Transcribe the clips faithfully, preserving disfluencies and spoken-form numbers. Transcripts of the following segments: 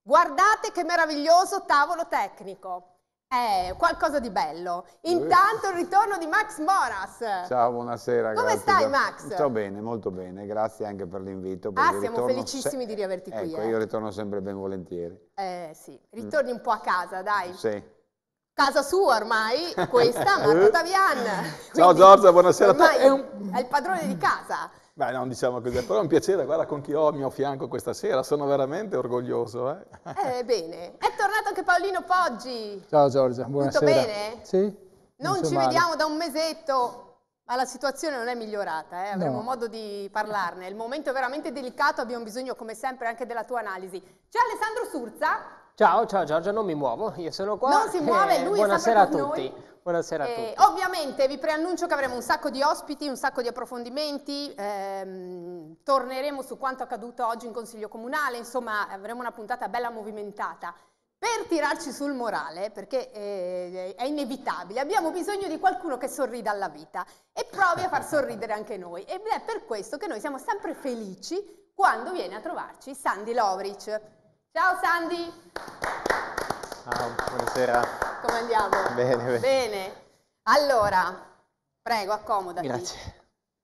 Guardate che meraviglioso tavolo tecnico. È qualcosa di bello. Intanto il ritorno di Max Moras. Ciao, buonasera. Come grazie stai, per- Max? Sto bene, molto bene. Grazie anche per l'invito. Ah, perché siamo ritorno felicissimi se- di riaverti qui, Ecco, eh. io ritorno sempre ben volentieri. Eh sì, ritorni un po' a casa, dai. Sì. Casa sua ormai, questa, Marco Tavian. Ciao Quindi Giorgia, buonasera a te. ormai È un- è il padrone di casa. Beh, non diciamo così, però è un piacere, guarda con chi ho al mio fianco questa sera, sono veramente orgoglioso. Eh. Eh, bene. È tornato anche Paolino Poggi. Ciao Giorgia, buonasera. Tutto bene? Sì? Non c'è ci male. vediamo da un mesetto, ma la situazione non è migliorata, eh? Avremo No. modo di parlarne. Il momento è veramente delicato, abbiamo bisogno come sempre anche della tua analisi. C'è Alessandro Surza. Ciao, ciao Giorgia, non mi muovo, io sono qua. Non si muove, eh, lui è buonasera sempre a con tutti. noi. Buonasera a Eh, tutti. ovviamente vi preannuncio che avremo un sacco di ospiti, un sacco di approfondimenti, ehm, torneremo su quanto accaduto oggi in Consiglio Comunale, insomma avremo una puntata bella movimentata. Per tirarci sul morale, perché eh, è inevitabile, abbiamo bisogno di qualcuno che sorrida alla vita e provi a far sorridere anche noi. Ed è per questo che noi siamo sempre felici quando viene a trovarci Sandy Lovric. Ciao Sandy! Ciao, buonasera. Come andiamo? Bene, bene. Bene. Allora, prego, accomodati. Grazie.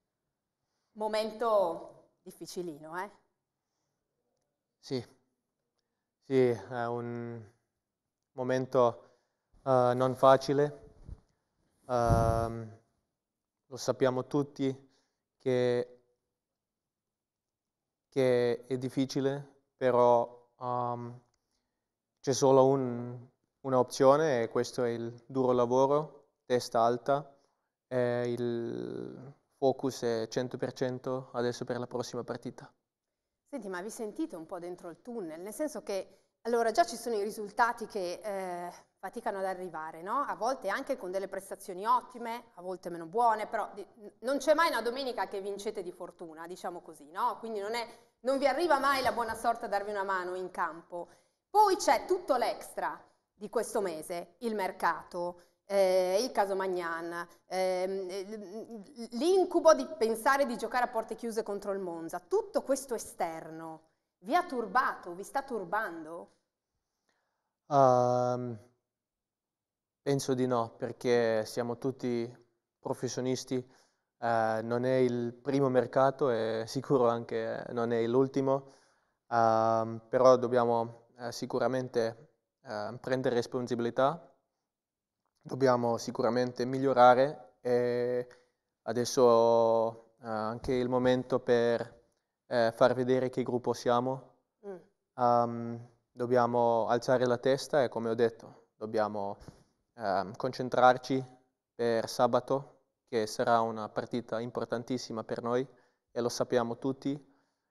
Momento difficilino, eh? Sì, sì, è un momento eh, non facile. Ehm, lo sappiamo tutti che, che è difficile, però ehm, c'è solo un- un'opzione e questo è il duro lavoro, testa alta, e il focus è cento per cento adesso per la prossima partita. Senti, ma vi sentite un po' dentro il tunnel? Nel senso che, allora, già ci sono i risultati che eh, faticano ad arrivare, no? A volte anche con delle prestazioni ottime, a volte meno buone, però di- non c'è mai una domenica che vincete di fortuna, diciamo così, no? Quindi non, è, non vi arriva mai la buona sorte a darvi una mano in campo. Poi c'è tutto l'extra di questo mese, il mercato, eh, il caso Magnan, ehm, l'incubo di pensare di giocare a porte chiuse contro il Monza. Tutto questo esterno vi ha turbato, vi sta turbando? Ehm, penso di no, perché siamo tutti professionisti, eh, non è il primo mercato e sicuro anche non è l'ultimo, ehm, però dobbiamo eh, sicuramente eh, prendere responsabilità, dobbiamo sicuramente migliorare e adesso è anche il momento per eh, far vedere che gruppo siamo. Mm. Um, dobbiamo alzare la testa e, come ho detto, dobbiamo um, concentrarci per sabato, che sarà una partita importantissima per noi e lo sappiamo tutti.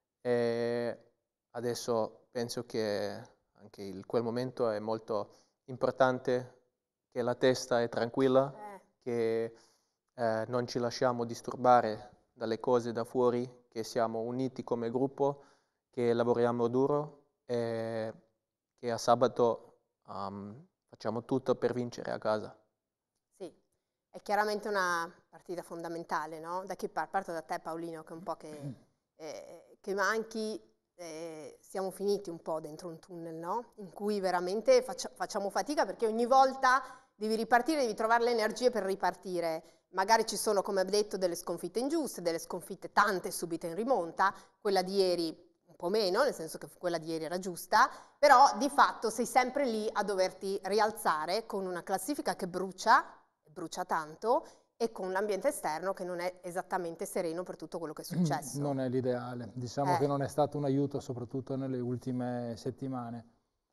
E adesso penso che anche il, quel momento è molto importante, che la testa è tranquilla, Eh. che eh, non ci lasciamo disturbare dalle cose da fuori, che siamo uniti come gruppo, che lavoriamo duro e che a sabato um, facciamo tutto per vincere a casa. Sì, è chiaramente una partita fondamentale, no? Da chi par- parto da te Paolino, che un po' che, eh, che manchi, eh, siamo finiti un po' dentro un tunnel, no? In cui veramente faccia- facciamo fatica perché ogni volta devi ripartire, devi trovare le energie per ripartire. Magari ci sono, come ho detto, delle sconfitte ingiuste, delle sconfitte tante subite in rimonta, quella di ieri un po' meno, nel senso che quella di ieri era giusta, però di fatto sei sempre lì a doverti rialzare con una classifica che brucia, brucia tanto, e con l'ambiente esterno che non è esattamente sereno per tutto quello che è successo. Non è l'ideale, diciamo Eh. che non è stato un aiuto soprattutto nelle ultime settimane.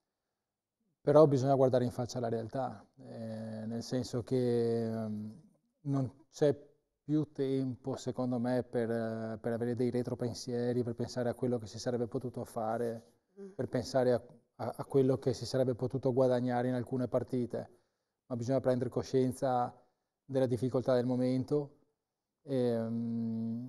Però bisogna guardare in faccia la realtà, eh, nel senso che ehm, non c'è più tempo, secondo me, per, eh, per avere dei retropensieri, per pensare a quello che si sarebbe potuto fare, Mm. per pensare a, a- a quello che si sarebbe potuto guadagnare in alcune partite. Ma bisogna prendere coscienza della difficoltà del momento. E, mm,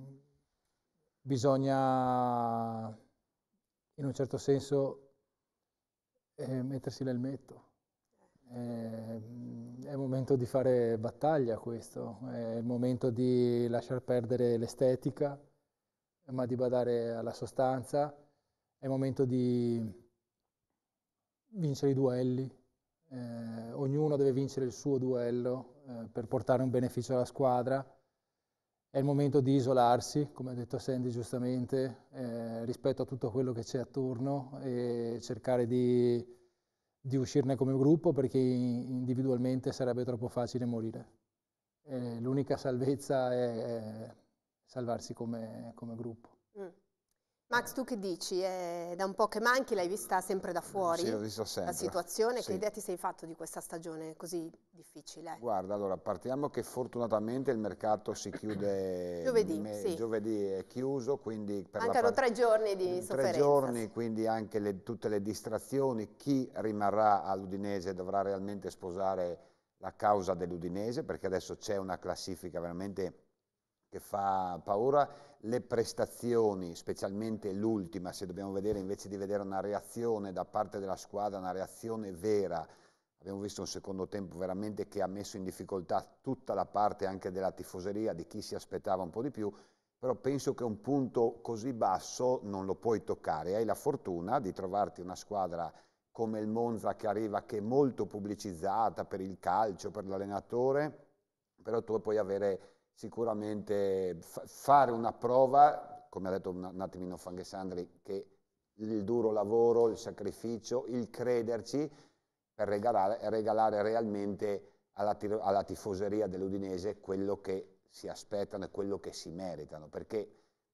bisogna, in un certo senso, eh, mettersi l'elmetto. Eh, è il momento di fare battaglia questo, è il momento di lasciar perdere l'estetica, ma di badare alla sostanza, è il momento di, vincere i duelli, eh, ognuno deve vincere il suo duello eh, per portare un beneficio alla squadra. È il momento di isolarsi, come ha detto Sandy giustamente, eh, rispetto a tutto quello che c'è attorno e cercare di, di uscirne come gruppo, perché individualmente sarebbe troppo facile morire. Eh, l'unica salvezza è, è salvarsi come, come gruppo. Mm. Max, tu che dici? È da un po' che manchi, l'hai vista sempre da fuori? Sì, l'ho visto sempre. La situazione, Sì. che idea ti sei fatto di questa stagione così difficile? Guarda, allora partiamo che fortunatamente il mercato si chiude Giovedì, me- sì. giovedì è chiuso, quindi per la Mancano par- tre giorni di tre sofferenza. giorni, sì. quindi anche le- tutte le distrazioni. Chi rimarrà all'Udinese dovrà realmente sposare la causa dell'Udinese, perché adesso c'è una classifica veramente che fa paura. Le prestazioni, specialmente l'ultima, se dobbiamo vedere, invece di vedere una reazione da parte della squadra, una reazione vera, abbiamo visto un secondo tempo veramente che ha messo in difficoltà tutta la parte anche della tifoseria, di chi si aspettava un po' di più, però penso che un punto così basso non lo puoi toccare. Hai la fortuna di trovarti una squadra come il Monza che arriva, che è molto pubblicizzata per il calcio, per l'allenatore, però tu puoi avere sicuramente fare una prova, come ha detto un, un attimino Fanghesandri, che il duro lavoro, il sacrificio, il crederci per regalare, regalare realmente alla, alla tifoseria dell'Udinese quello che si aspettano e quello che si meritano, perché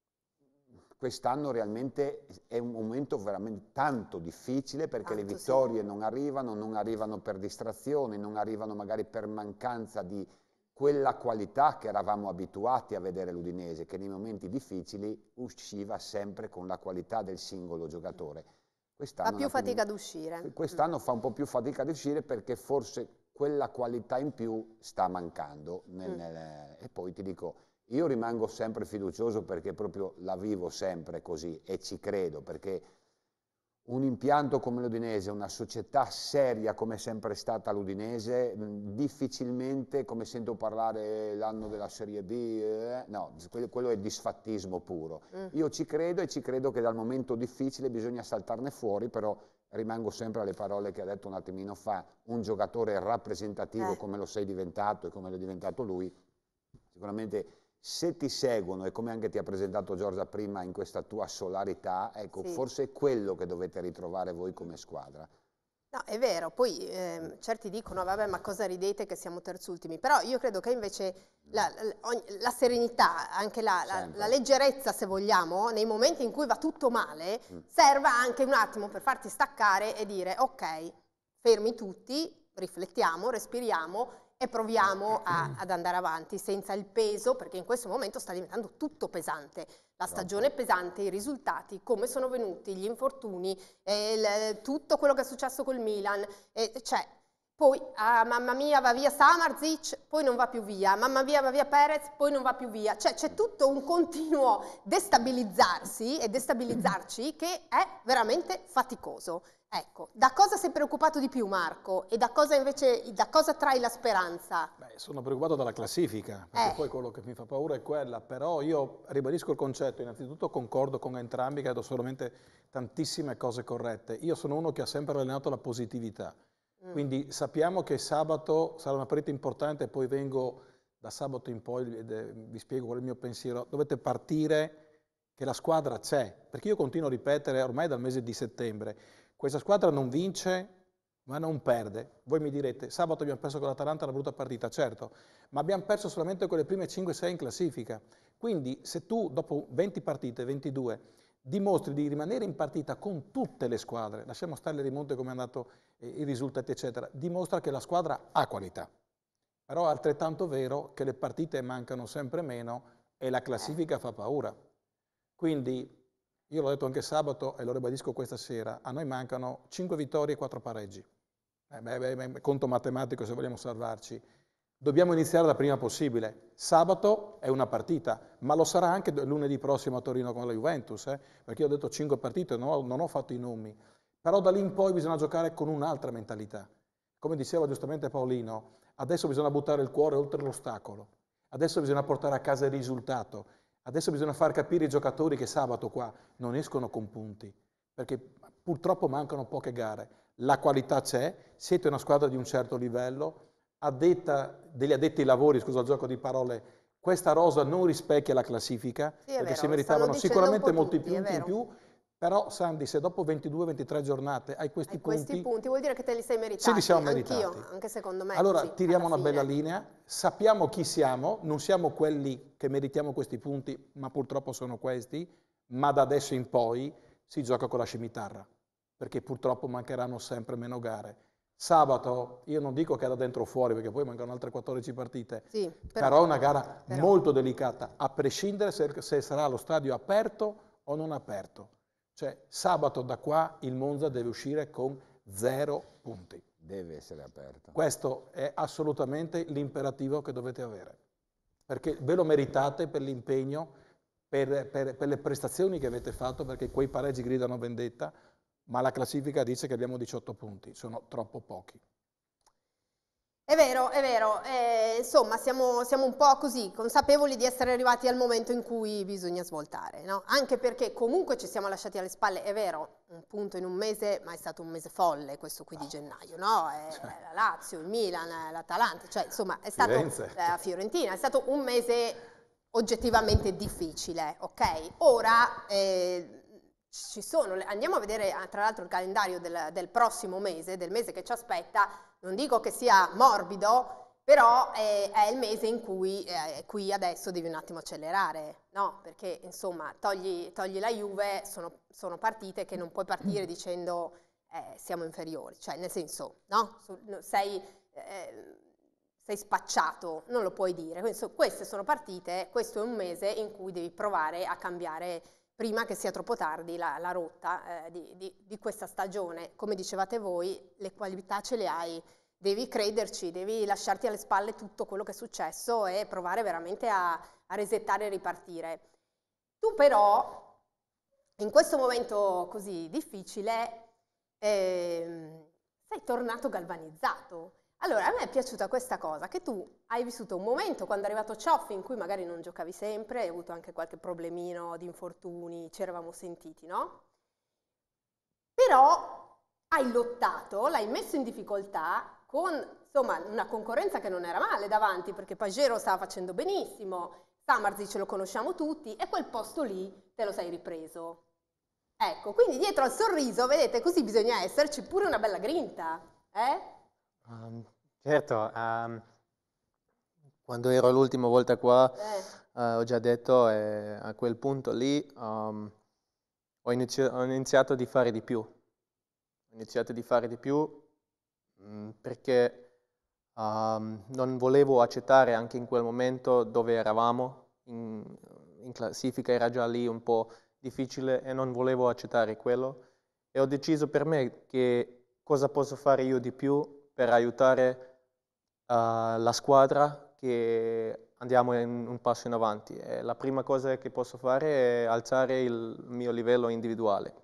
quest'anno realmente è un momento veramente tanto difficile, perché Tanto, le vittorie sì. non arrivano, non arrivano per distrazione, non arrivano magari per mancanza di quella qualità che eravamo abituati a vedere l'Udinese, che nei momenti difficili usciva sempre con la qualità del singolo giocatore. Fa più fatica ad uscire. Quest'anno fa un po' più fatica ad uscire, perché forse quella qualità in più sta mancando. Nel, Mm. nel, e poi ti dico, io rimango sempre fiducioso, perché proprio la vivo sempre così e ci credo, perché un impianto come l'Udinese, una società seria come è sempre stata l'Udinese, difficilmente, come sento parlare l'anno della Serie B, eh, no, quello è disfattismo puro. Mm. Io ci credo e ci credo che dal momento difficile bisogna saltarne fuori, però rimango sempre alle parole che ha detto un attimino fa, un giocatore rappresentativo Eh. come lo sei diventato e come l'è diventato lui, sicuramente se ti seguono, e come anche ti ha presentato Giorgia prima in questa tua solarità, ecco, Sì. forse è quello che dovete ritrovare voi come squadra. No, è vero, poi ehm, certi dicono, vabbè, ma cosa ridete che siamo terzultimi, però io credo che invece la, la, ogni- la serenità, anche la, la, Sempre. la leggerezza, se vogliamo, nei momenti in cui va tutto male, Mm. serva anche un attimo per farti staccare e dire, ok, fermi tutti, riflettiamo, respiriamo e proviamo a- ad andare avanti senza il peso, perché in questo momento sta diventando tutto pesante. La stagione è pesante, i risultati, come sono venuti, gli infortuni, eh, il- tutto quello che è successo col Milan, eh, cioè, poi, ah, mamma mia, va via Samardzic, poi non va più via, mamma mia, va via Perez, poi non va più via. Cioè, c'è tutto un continuo destabilizzarsi e destabilizzarci che è veramente faticoso. Ecco, da cosa sei preoccupato di più, Marco? E da cosa invece, da cosa trai la speranza? Beh, sono preoccupato dalla classifica, perché Eh. poi quello che mi fa paura è quella, però io ribadisco il concetto, innanzitutto concordo con entrambi, credo solamente tantissime cose corrette. Io sono uno che ha sempre allenato la positività, Mm. quindi sappiamo che sabato sarà una partita importante, e poi vengo da sabato in poi, ed è- vi spiego qual è il mio pensiero. Dovete partire che la squadra c'è, perché io continuo a ripetere ormai dal mese di settembre, questa squadra non vince ma non perde. Voi mi direte, sabato abbiamo perso con l'Atalanta, una brutta partita, certo, ma abbiamo perso solamente con le prime cinque sei in classifica. Quindi se tu dopo venti partite, ventidue, dimostri di rimanere in partita con tutte le squadre, lasciamo stare le rimonte come è andato, eh, i risultati eccetera, dimostra che la squadra ha qualità. Però è altrettanto vero che le partite mancano sempre meno e la classifica fa paura. Quindi io l'ho detto anche sabato e lo ribadisco questa sera, a noi mancano cinque vittorie e quattro pareggi. Eh, beh, beh, beh, conto matematico se vogliamo salvarci. Dobbiamo iniziare da prima possibile. Sabato è una partita, ma lo sarà anche lunedì prossimo a Torino con la Juventus, eh? Perché io ho detto cinque partite, non ho, non ho fatto i nomi. Però da lì in poi bisogna giocare con un'altra mentalità. Come diceva giustamente Paolino, adesso bisogna buttare il cuore oltre l'ostacolo. Adesso bisogna portare a casa il risultato. Adesso bisogna far capire ai giocatori che sabato qua non escono con punti, perché purtroppo mancano poche gare. La qualità c'è, siete una squadra di un certo livello, a detta degli addetti ai lavori, scusa il gioco di parole, questa rosa non rispecchia la classifica, Sì, è perché vero, si lo stanno meritavano dicendo un sicuramente po' molti tutti, è punti in vero. più, però Sandy, se dopo ventidue ventitré giornate hai questi Hai punti, questi punti, vuol dire che te li sei meritati. se li siamo Anch'io, meritati. anche secondo me è Allora così, tiriamo alla una bella fine. linea, sappiamo chi siamo, non siamo quelli che meritiamo questi punti, ma purtroppo sono questi, ma da adesso in poi si gioca con la scimitarra, perché purtroppo mancheranno sempre meno gare. Sabato, io non dico che è da dentro o fuori, perché poi mancano altre quattordici partite, Sì, però, però, è una gara però. molto delicata, a prescindere se, se sarà lo stadio aperto o non aperto. Cioè, sabato da qua il Monza deve uscire con zero punti. Deve essere aperto. Questo è assolutamente l'imperativo che dovete avere, perché ve lo meritate per l'impegno, per, per, per le prestazioni che avete fatto, perché quei pareggi gridano vendetta, ma la classifica dice che abbiamo diciotto punti, sono troppo pochi. È vero, è vero, eh, insomma siamo, siamo un po' così, consapevoli di essere arrivati al momento in cui bisogna svoltare, no? Anche perché comunque ci siamo lasciati alle spalle, è vero, un punto in un mese, ma è stato un mese folle questo qui di gennaio, no? È, Cioè. la Lazio, il Milan, l'Atalanta, cioè insomma è stato Firenze. la Fiorentina, è stato un mese oggettivamente difficile, ok? Ora eh, ci sono, andiamo a vedere tra l'altro il calendario del, del prossimo mese, del mese che ci aspetta. Non dico che sia morbido, però è, è il mese in cui eh, qui adesso devi un attimo accelerare, no? Perché insomma togli, togli la Juve, sono, sono partite che non puoi partire dicendo eh, siamo inferiori, cioè nel senso, no? Sei, eh, sei spacciato, non lo puoi dire. Quindi, queste sono partite, questo è un mese in cui devi provare a cambiare prima che sia troppo tardi la, la rotta eh, di, di, di questa stagione. Come dicevate voi, le qualità ce le hai, devi crederci, devi lasciarti alle spalle tutto quello che è successo e provare veramente a, a resettare e ripartire. Tu però, in questo momento così difficile, eh, sei tornato galvanizzato. Allora, a me è piaciuta questa cosa, che tu hai vissuto un momento, quando è arrivato Cioffi, in cui magari non giocavi sempre, hai avuto anche qualche problemino di infortuni, ci eravamo sentiti, no? Però hai lottato, l'hai messo in difficoltà con, insomma, una concorrenza che non era male davanti, perché Pagero stava facendo benissimo, Samarzi ce lo conosciamo tutti, e quel posto lì te lo sei ripreso. Ecco, quindi dietro al sorriso, vedete, così bisogna esserci pure una bella grinta, eh? Um, certo, um, quando ero l'ultima volta qua, Eh. uh, ho già detto, eh, a quel punto lì um, ho, inizi- ho iniziato di fare di più. Ho iniziato di fare di più mh, perché um, non volevo accettare anche in quel momento dove eravamo, in, in classifica era già lì un po' difficile e non volevo accettare quello. E ho deciso per me che cosa posso fare io di più per aiutare uh, la squadra che andiamo in un passo in avanti. E la prima cosa che posso fare è alzare il mio livello individuale.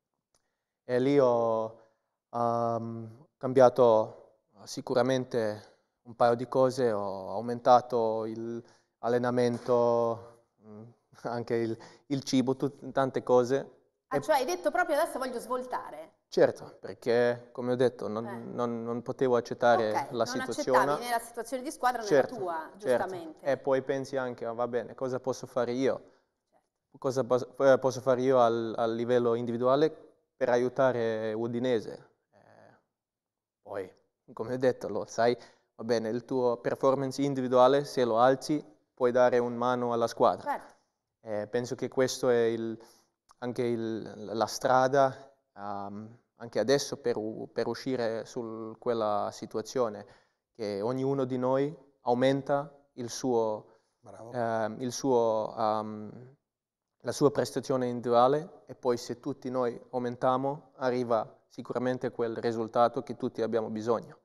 E lì ho um, cambiato sicuramente un paio di cose, ho aumentato l'allenamento, anche il, il cibo, tut, tante cose. Ah, cioè hai detto proprio adesso voglio svoltare? Certo, perché come ho detto non, Eh. non, non potevo accettare Ok, la non situazione. accettavi né la situazione di squadra né Certo, la tua, certo. giustamente. E poi pensi anche, oh, va bene, cosa posso fare io? Cosa posso, eh, posso fare io al, al livello individuale per aiutare Udinese? Eh, poi, come ho detto, lo sai, va bene, il tuo performance individuale, se lo alzi, puoi dare un mano alla squadra. Certo. Eh, penso che questo è il, anche il, la strada, um, anche adesso, per, per uscire su quella situazione, che ognuno di noi aumenta il suo, eh, il suo, um, la sua prestazione individuale, e poi se tutti noi aumentiamo arriva sicuramente quel risultato che tutti abbiamo bisogno.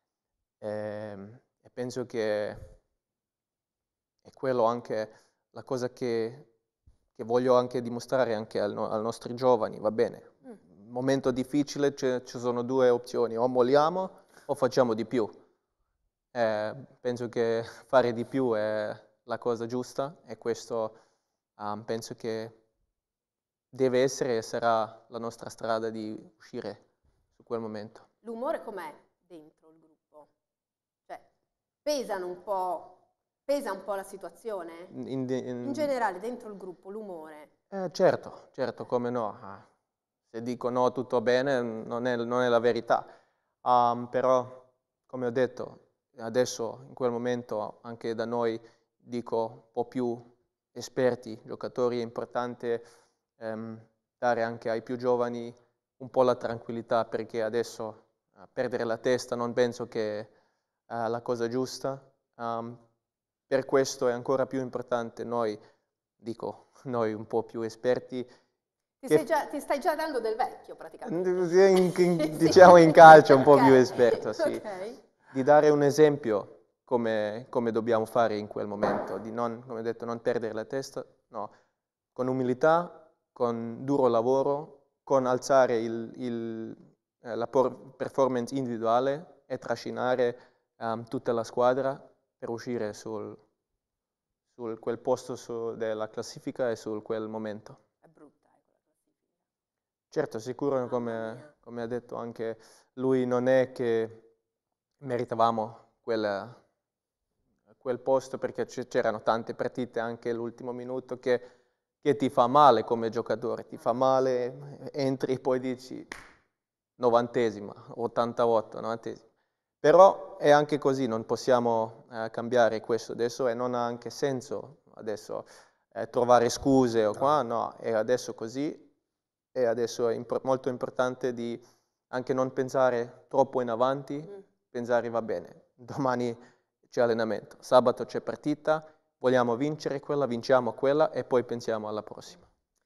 E, e penso che è quello anche la cosa che, che voglio anche dimostrare anche al no, ai nostri giovani, va bene. Mm. Momento difficile, ci sono due opzioni, o molliamo o facciamo di più. Eh, penso che fare di più è la cosa giusta, e questo um, penso che deve essere e sarà la nostra strada di uscire su quel momento. L'umore com'è dentro il gruppo? Cioè, pesano un po', pesa un po' la situazione? In, in, In generale, dentro il gruppo, l'umore? Eh, certo, certo, come no. Ah, se dico no, tutto bene, non è, non è la verità. Um, però, come ho detto, adesso in quel momento anche da noi dico un po' più esperti, giocatori, è importante ehm, dare anche ai più giovani un po' la tranquillità, perché adesso uh, perdere la testa non penso che è la cosa giusta. Um, per questo è ancora più importante noi, dico, noi un po' più esperti. Ti, sei già, ti stai già dando del vecchio praticamente. In, in, diciamo in calcio un po' okay. più esperto, sì. Okay. Di dare un esempio come, come dobbiamo fare in quel momento, di non, come detto, non perdere la testa, no, con umiltà, con duro lavoro, con alzare il, il, eh, la performance individuale e trascinare um, tutta la squadra per uscire sul, sul quel posto su, della classifica e su quel momento. È brutta, eh, quella classifica. Certo, sicuro, come, come ha detto anche lui, non è che meritavamo quel, quel posto, perché c'erano tante partite anche l'ultimo minuto che, che ti fa male come giocatore, ti fa male, entri e poi dici novantesima, ottantotto, novantesima. Però è anche così, non possiamo eh, cambiare questo adesso e non ha anche senso adesso eh, trovare scuse o qua, no, è adesso così e adesso è imp- molto importante di anche non pensare troppo in avanti, mm. pensare va bene, domani c'è allenamento, sabato c'è partita, vogliamo vincere quella, vinciamo quella e poi pensiamo alla prossima.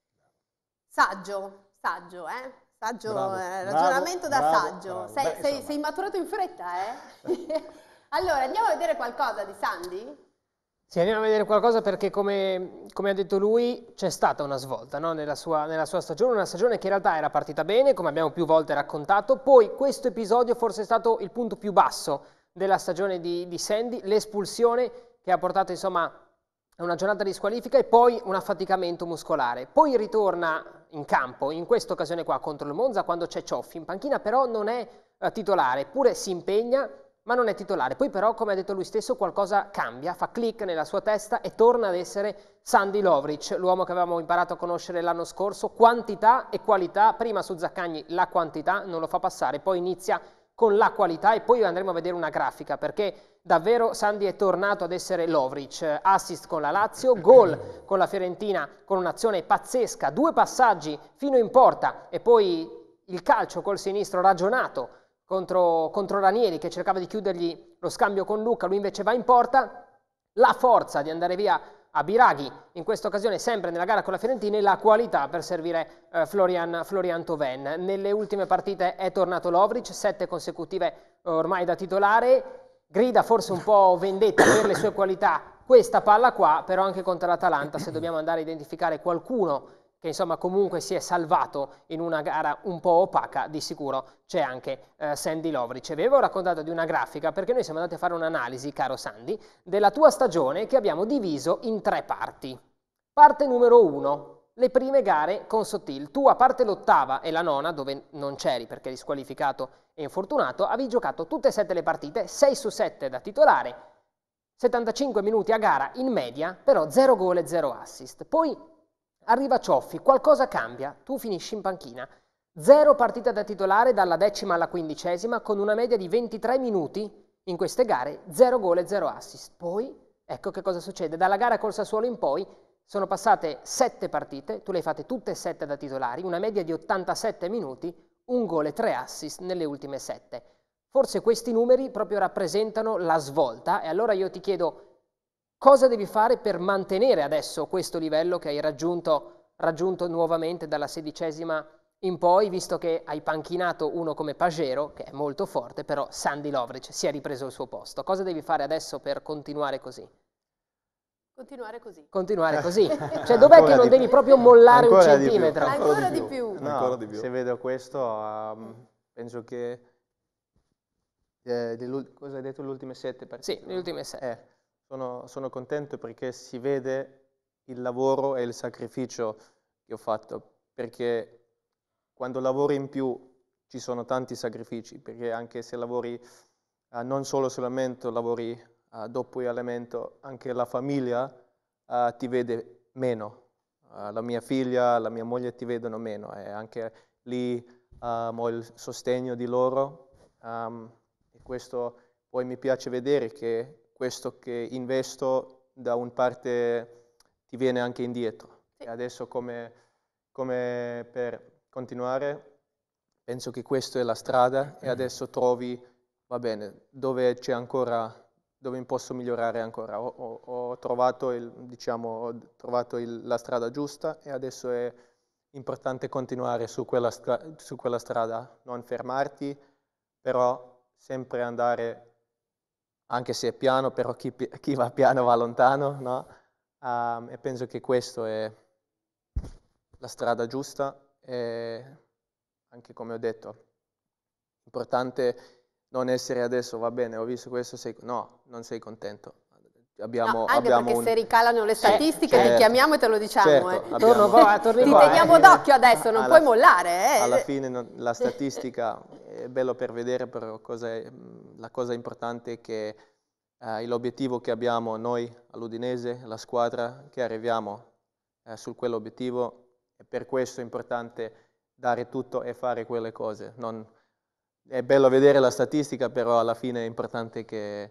Saggio, saggio, eh? Saggio, Bravo, eh, bravo, ragionamento da bravo, saggio. bravo. Sei, Beh, sei, sei maturato in fretta, eh? Allora, andiamo a vedere qualcosa di Sandy? Sì, andiamo a vedere qualcosa perché, come, come ha detto lui, c'è stata una svolta, no? nella, sua, nella sua stagione, una stagione che in realtà era partita bene, come abbiamo più volte raccontato, poi questo episodio forse è stato il punto più basso della stagione di, di Sandy, l'espulsione che ha portato insomma a una giornata di squalifica e poi un affaticamento muscolare. Poi ritorna in campo, in questa occasione qua contro il Monza, quando c'è Cioffi in panchina, però non è uh, titolare, eppure si impegna, ma non è titolare. Poi però, come ha detto lui stesso, qualcosa cambia, fa click nella sua testa e torna ad essere Sandy Lovric, l'uomo che avevamo imparato a conoscere l'anno scorso, quantità e qualità, prima su Zaccagni la quantità non lo fa passare, poi inizia con la qualità e poi andremo a vedere una grafica, perché davvero Sandy è tornato ad essere Lovric, assist con la Lazio, gol con la Fiorentina con un'azione pazzesca, due passaggi fino in porta e poi il calcio col sinistro ragionato contro, contro Ranieri che cercava di chiudergli lo scambio con Lucca, lui invece va in porta, la forza di andare via a Biraghi, in questa occasione sempre nella gara con la Fiorentina, e la qualità per servire eh, Florian, Florian Thauvin. Nelle ultime partite è tornato Lovric, sette consecutive eh, ormai da titolare, grida forse un po' vendetta per le sue qualità questa palla qua, però anche contro l'Atalanta, se dobbiamo andare a identificare qualcuno che insomma comunque si è salvato in una gara un po' opaca, di sicuro c'è anche eh, Sandy Lovric. Vi avevo raccontato di una grafica perché noi siamo andati a fare un'analisi, caro Sandy, della tua stagione che abbiamo diviso in tre parti. Parte numero uno, le prime gare con Sottil. Tu, a parte l'ottava e la nona, dove non c'eri perché eri squalificato e infortunato, avevi giocato tutte e sette le partite, sei su sette da titolare, settantacinque minuti a gara in media, però zero gol e zero assist. Poi arriva Cioffi, qualcosa cambia, tu finisci in panchina. Zero partite da titolare dalla decima alla quindicesima con una media di ventitré minuti in queste gare, zero gol e zero assist. Poi, ecco che cosa succede, dalla gara col Sassuolo in poi sono passate sette partite, tu le hai fatte tutte e sette da titolari, una media di ottantasette minuti, un gol e tre assist nelle ultime sette. Forse questi numeri proprio rappresentano la svolta e allora io ti chiedo cosa devi fare per mantenere adesso questo livello che hai raggiunto, raggiunto nuovamente dalla sedicesima in poi, visto che hai panchinato uno come Pagero, che è molto forte, però Sandy Lovric si è ripreso il suo posto. Cosa devi fare adesso per continuare così? Continuare così. Continuare così. Cioè, dov'è che non devi proprio mollare un centimetro? Ancora di più. No, Ancora di più. Se vedo questo, um, penso che... Eh, cosa hai detto? Le ultime sette partite? Sì, le ultime sette. Eh, sono, sono contento perché si vede il lavoro e il sacrificio che ho fatto perché quando lavori in più ci sono tanti sacrifici, perché anche se lavori uh, non solo sull'allenamento, lavori uh, dopo l'allenamento, anche la famiglia uh, ti vede meno. Uh, la mia figlia, la mia moglie ti vedono meno e anche lì um, ho il sostegno di loro um, e questo poi mi piace vedere che questo che investo da un parte ti viene anche indietro. E adesso come, come per continuare, penso che questa è la strada e adesso trovi, va bene, dove c'è ancora, dove posso migliorare ancora. Ho, ho, ho trovato, il, diciamo, ho trovato il, la strada giusta e adesso è importante continuare su quella, su quella strada, non fermarti, però sempre andare, anche se è piano, però chi, chi va piano va lontano, no? Um, e penso che questa è la strada giusta e anche come ho detto, importante non essere adesso, va bene, ho visto questo, sei, no, non sei contento. Abbiamo, no, anche abbiamo perché un... se ricalano le statistiche certo, ti chiamiamo e te lo diciamo. certo, eh. abbiamo... Torno qua, torni Ti qua, teniamo eh. d'occhio adesso, non alla, puoi mollare. Eh. Alla fine non, la statistica è bello per vedere, però cosa è, la cosa importante è che eh, l'obiettivo che abbiamo noi all'Udinese, la squadra, che arriviamo eh, su quell'obiettivo, e per questo è importante dare tutto e fare quelle cose. Non, è bello vedere la statistica, però alla fine è importante che,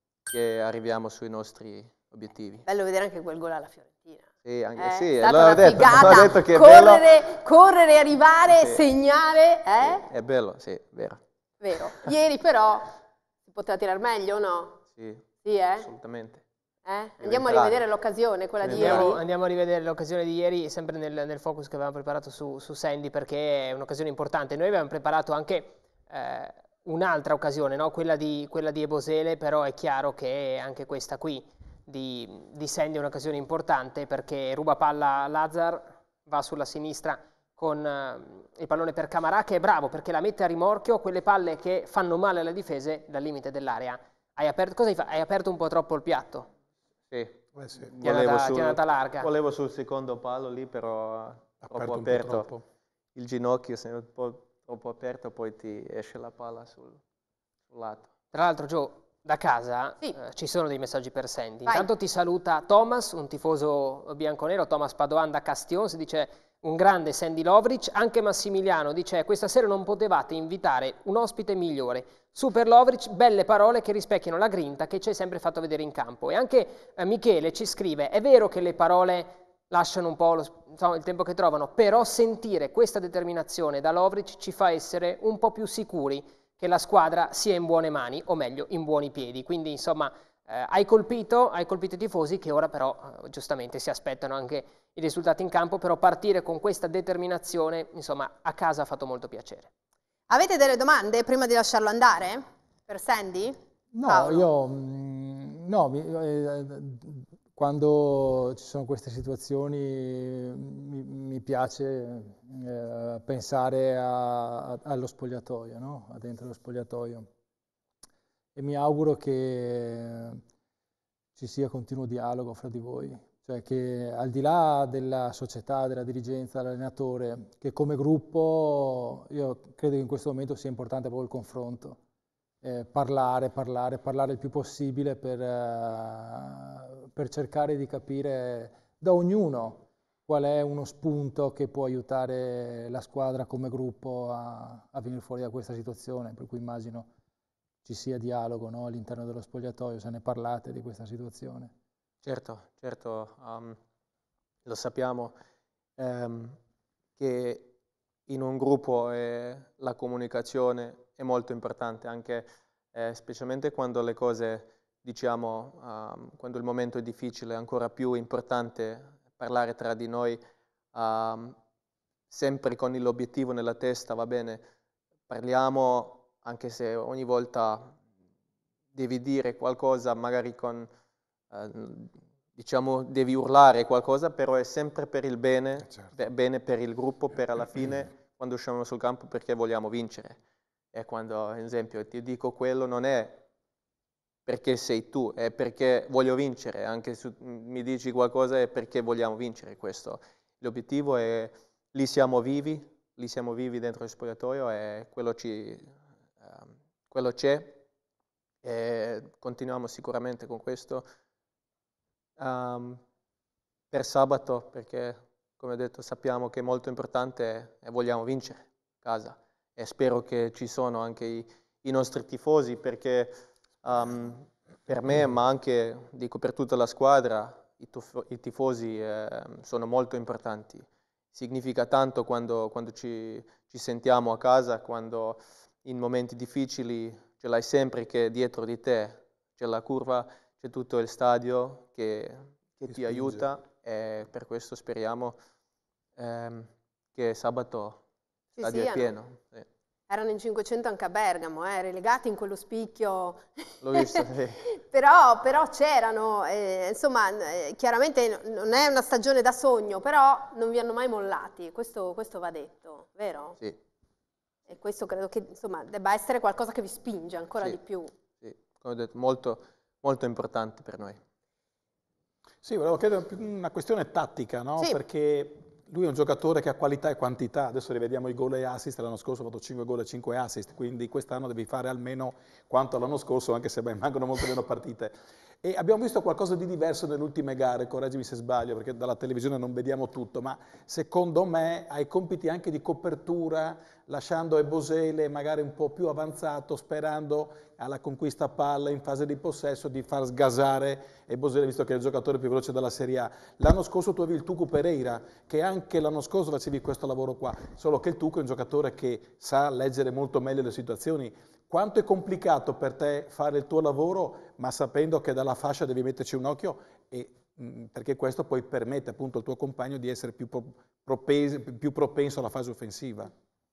che arriviamo sui nostri obiettivi. Bello vedere anche quel gol alla Fiorentina. Sì, anche, Eh, sì, è stata una detto, figata, detto che è correre, bello. correre, arrivare, Sì, segnare, eh? sì, è bello, sì, vero. Vero. Ieri però si poteva tirare meglio o no? Sì, Sì, eh? assolutamente. Eh? Andiamo a rivedere l'occasione, quella di ieri? Andiamo, andiamo a rivedere l'occasione di ieri, sempre nel, nel focus che avevamo preparato su, su Sandy, perché è un'occasione importante. Noi avevamo preparato anche eh, un'altra occasione, no? quella, di, quella di Ebosele, però è chiaro che anche questa qui di, di Sandy è un'occasione importante, perché ruba palla Lazar, va sulla sinistra con eh, il pallone per Camarà, che è bravo perché la mette a rimorchio, quelle palle che fanno male alle difese dal limite dell'area. Hai aperto, cosa hai fatto? Hai aperto un po' troppo il piatto? Sì, Eh sì. Ti è volevo, andata, sul, ti è andata larga. volevo sul secondo palo lì, però Aperto troppo un po' aperto. troppo. Il ginocchio, se è un po' troppo aperto, poi ti esce la palla sul, sul lato. Tra l'altro, Gio, da casa Sì. eh, ci sono dei messaggi per Sandy. Vai. Intanto ti saluta Thomas, un tifoso bianconero, Thomas Padoan da Castion, si dice un grande Sandy Lovric. Anche Massimiliano dice questa sera non potevate invitare un ospite migliore. Super Lovric, belle parole che rispecchiano la grinta che ci hai sempre fatto vedere in campo. E anche eh, Michele ci scrive, è vero che le parole lasciano un po' lo, insomma, il tempo che trovano, però sentire questa determinazione da Lovric ci fa essere un po' più sicuri che la squadra sia in buone mani, o meglio, in buoni piedi. Quindi, insomma, eh, hai colpito, hai colpito i tifosi che ora però, eh, giustamente, si aspettano anche i risultati in campo, però partire con questa determinazione, insomma, a casa ha fatto molto piacere. Avete delle domande prima di lasciarlo andare? Per Sandy? No, Paolo? io mh, no, mi- eh, quando ci sono queste situazioni mi, mi piace eh, pensare a- a- allo spogliatoio, no? A dentro lo spogliatoio. E mi auguro che ci sia continuo dialogo fra di voi, cioè che al di là della società, della dirigenza, dell'allenatore, che come gruppo io credo che in questo momento sia importante proprio il confronto. Eh, parlare, parlare, parlare il più possibile per, eh, per cercare di capire da ognuno qual è uno spunto che può aiutare la squadra come gruppo a, a venire fuori da questa situazione, per cui immagino ci sia dialogo, no, all'interno dello spogliatoio, se ne parlate di questa situazione. Certo, certo, um, lo sappiamo ehm, che in un gruppo eh, la comunicazione è molto importante, anche eh, specialmente quando le cose, diciamo, um, quando il momento è difficile, è ancora più importante parlare tra di noi, um, sempre con l'obiettivo nella testa, va bene, parliamo anche se ogni volta devi dire qualcosa, magari con, eh, diciamo, devi urlare qualcosa, però è sempre per il bene, Certo. be- bene per il gruppo, per alla fine, quando usciamo sul campo, perché vogliamo vincere. E quando, ad esempio, ti dico quello, non è perché sei tu, è perché voglio vincere, anche se mi dici qualcosa è perché vogliamo vincere questo. L'obiettivo è lì siamo vivi, lì siamo vivi dentro il spogliatoio e quello, ci, um, quello c'è e continuiamo sicuramente con questo. Um, per sabato, perché come ho detto sappiamo che è molto importante e vogliamo vincere a casa e spero che ci sono anche i, i nostri tifosi, perché um, per me, ma anche dico per tutta la squadra, i, tufo- i tifosi eh, sono molto importanti. Significa tanto quando, quando ci, ci sentiamo a casa, quando in momenti difficili ce l'hai sempre che dietro di te c'è la curva, c'è tutto il stadio che, che Ti ti spinge. aiuta e per questo speriamo ehm, che sabato Sì, stadio sì, è hanno- pieno. Sì. erano in cinquecento anche a Bergamo, eh, relegati in quello spicchio. L'ho visto, sì. Però, però c'erano, eh, insomma, eh, chiaramente non è una stagione da sogno, però non vi hanno mai mollati, questo, questo va detto, vero? Sì, E questo credo che, insomma, debba essere qualcosa che vi spinge ancora sì, di più. sì. Come ho detto, molto, molto importante per noi. Sì, volevo chiedere più una questione tattica, no? Sì. Perché lui è un giocatore che ha qualità e quantità. Adesso rivediamo i gol e assist. L'anno scorso ha fatto cinque gol e cinque assist, quindi quest'anno devi fare almeno quanto l'anno scorso, anche se beh, mancano molte meno partite. E abbiamo visto qualcosa di diverso nelle ultime gare, correggimi se sbaglio, perché dalla televisione non vediamo tutto, ma secondo me hai compiti anche di copertura, lasciando Ebosele magari un po' più avanzato, sperando alla conquista palla in fase di possesso di far sgasare Ebosele, visto che è il giocatore più veloce della Serie A. L'anno scorso tu avevi il Tucu Pereira, che anche l'anno scorso facevi questo lavoro qua, solo che il Tucu è un giocatore che sa leggere molto meglio le situazioni. Quanto è complicato per te fare il tuo lavoro, ma sapendo che dalla fascia devi metterci un occhio, e, mh, perché questo poi permette appunto al tuo compagno di essere più, pro, propenso, più propenso alla fase offensiva?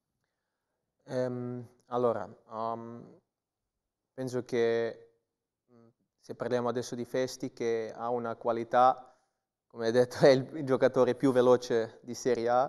Ehm, allora, um, penso che mh, se parliamo adesso di Festi, che ha una qualità, come hai detto, è il, il giocatore più veloce di Serie A,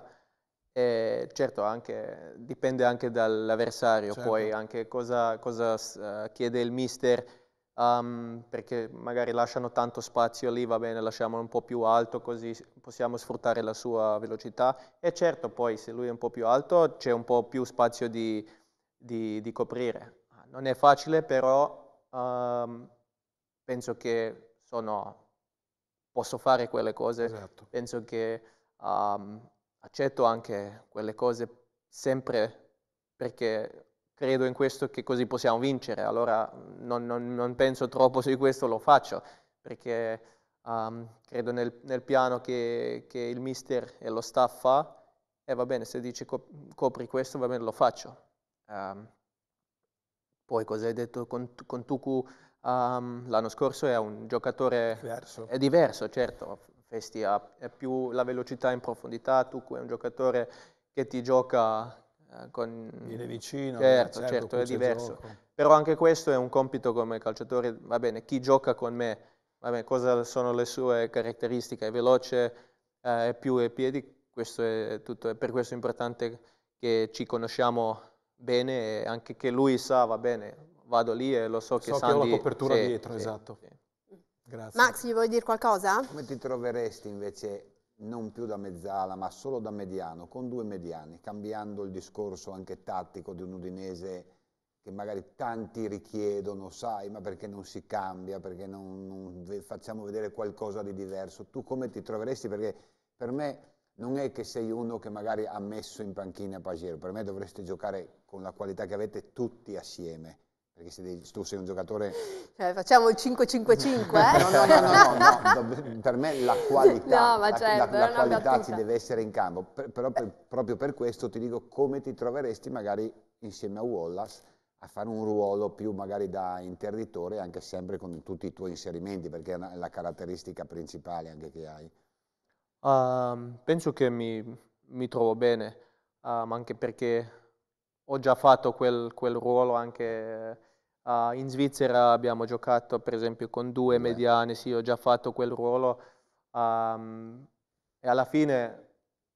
e certo anche, dipende anche dall'avversario, Certo. poi anche cosa, cosa uh, chiede il mister, um, perché magari lasciano tanto spazio lì, va bene, lasciamolo un po' più alto così possiamo sfruttare la sua velocità, e certo poi se lui è un po' più alto c'è un po' più spazio di, di, di coprire. Non è facile, però um, penso che sono, posso fare quelle cose, Esatto. penso che um, accetto anche quelle cose sempre perché credo in questo, che così possiamo vincere, allora non, non, non penso troppo su questo, lo faccio perché um, credo nel, nel piano che, che il mister e lo staff fa, e va bene, se dice co- copri questo, va bene, lo faccio. Um, poi cosa hai detto con, con Tucu um, l'anno scorso, è un giocatore Diverso. è diverso, certo. Festi ha è più la velocità in profondità, Tucu è un giocatore che ti gioca eh, con... Viene vicino, Certo, certo, certo, è cuce il diverso. gioco. Però anche questo è un compito come calciatore, va bene, chi gioca con me, va bene, cosa sono le sue caratteristiche, è veloce, eh, è più ai piedi, questo è tutto, e per questo è importante che ci conosciamo bene e anche che lui sa, va bene, vado lì e lo so che So che ho la Sandy... copertura sì, dietro, sì, esatto. sì. Grazie. Max, gli vuoi dire qualcosa? Come ti troveresti invece non più da mezzala, ma solo da mediano, con due mediani, cambiando il discorso anche tattico di un Udinese che magari tanti richiedono, sai, ma perché non si cambia, perché non, non facciamo vedere qualcosa di diverso? Tu come ti troveresti? Perché per me non è che sei uno che magari ha messo in panchina Pagero, per me dovreste giocare con la qualità che avete tutti assieme. Perché se tu sei un giocatore... Cioè, facciamo il cinque cinque cinque, eh? No, no, no, no, no, no, per me la qualità, No, ma la, certo, la- la è una qualità ci battuta. deve essere in campo, per- però per- proprio per questo ti dico come ti troveresti magari insieme a Wallace a fare un ruolo più magari da interditore, anche sempre con tutti i tuoi inserimenti, perché è una- è la caratteristica principale anche che hai. Um, penso che mi, mi trovo bene, um, anche perché ho già fatto quel, quel ruolo anche uh, in Svizzera, abbiamo giocato per esempio con due Due. mediani, sì, ho già fatto quel ruolo, um, e alla fine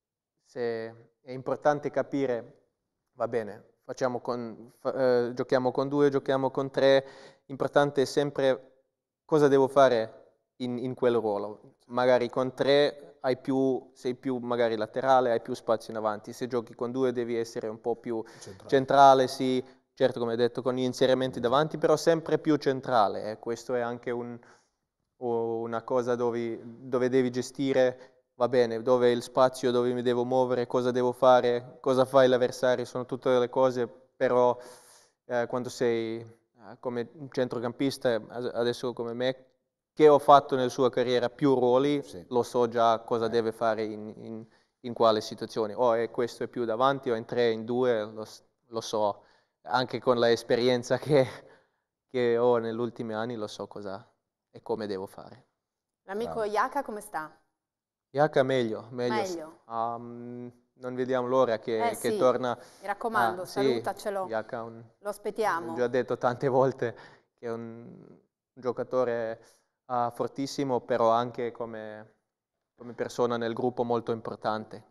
se è importante capire, va bene, facciamo con, fa- eh, giochiamo con due, giochiamo con tre, importante è sempre cosa devo fare in, in quel ruolo. Magari con tre hai più, sei più magari laterale, hai più spazio in avanti. Se giochi con due devi essere un po' più centrale, centrale sì, certo come hai detto con gli inserimenti davanti, però sempre più centrale. E questo è anche un, una cosa dove, dove devi gestire, va bene, dove è il spazio, dove mi devo muovere, cosa devo fare, cosa fa l'avversario, sono tutte le cose, però eh, quando sei eh, come centrocampista, adesso come me, che ho fatto nella sua carriera più ruoli, sì, lo so già cosa deve fare in, in, in quale situazione. O è questo è più davanti, o in tre, in due, lo, lo so. Anche con l'esperienza che, che ho negli ultimi anni, lo so cosa e come devo fare. L'amico Jaka come sta? Jaka meglio, meglio. Meglio. Um, non vediamo l'ora che, eh, che sì. torna. Mi raccomando, ah, salutacelo. Sì, Jaka un, lo aspettiamo. Ho già detto tante volte che è un, un giocatore Uh, fortissimo, però anche come, come persona nel gruppo molto importante.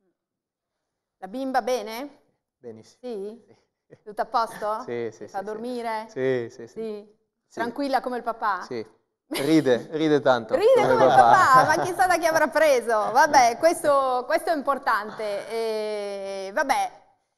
La bimba bene? Benissimo. Sì? Sì. Tutto a posto? Sì, sì, Fa sì, dormire? Sì, sì, sì. sì. Tranquilla come il papà? Sì. Ride, ride tanto. Ride come, come il papà, ma chissà da chi avrà preso. Vabbè, questo, questo è importante. E, vabbè,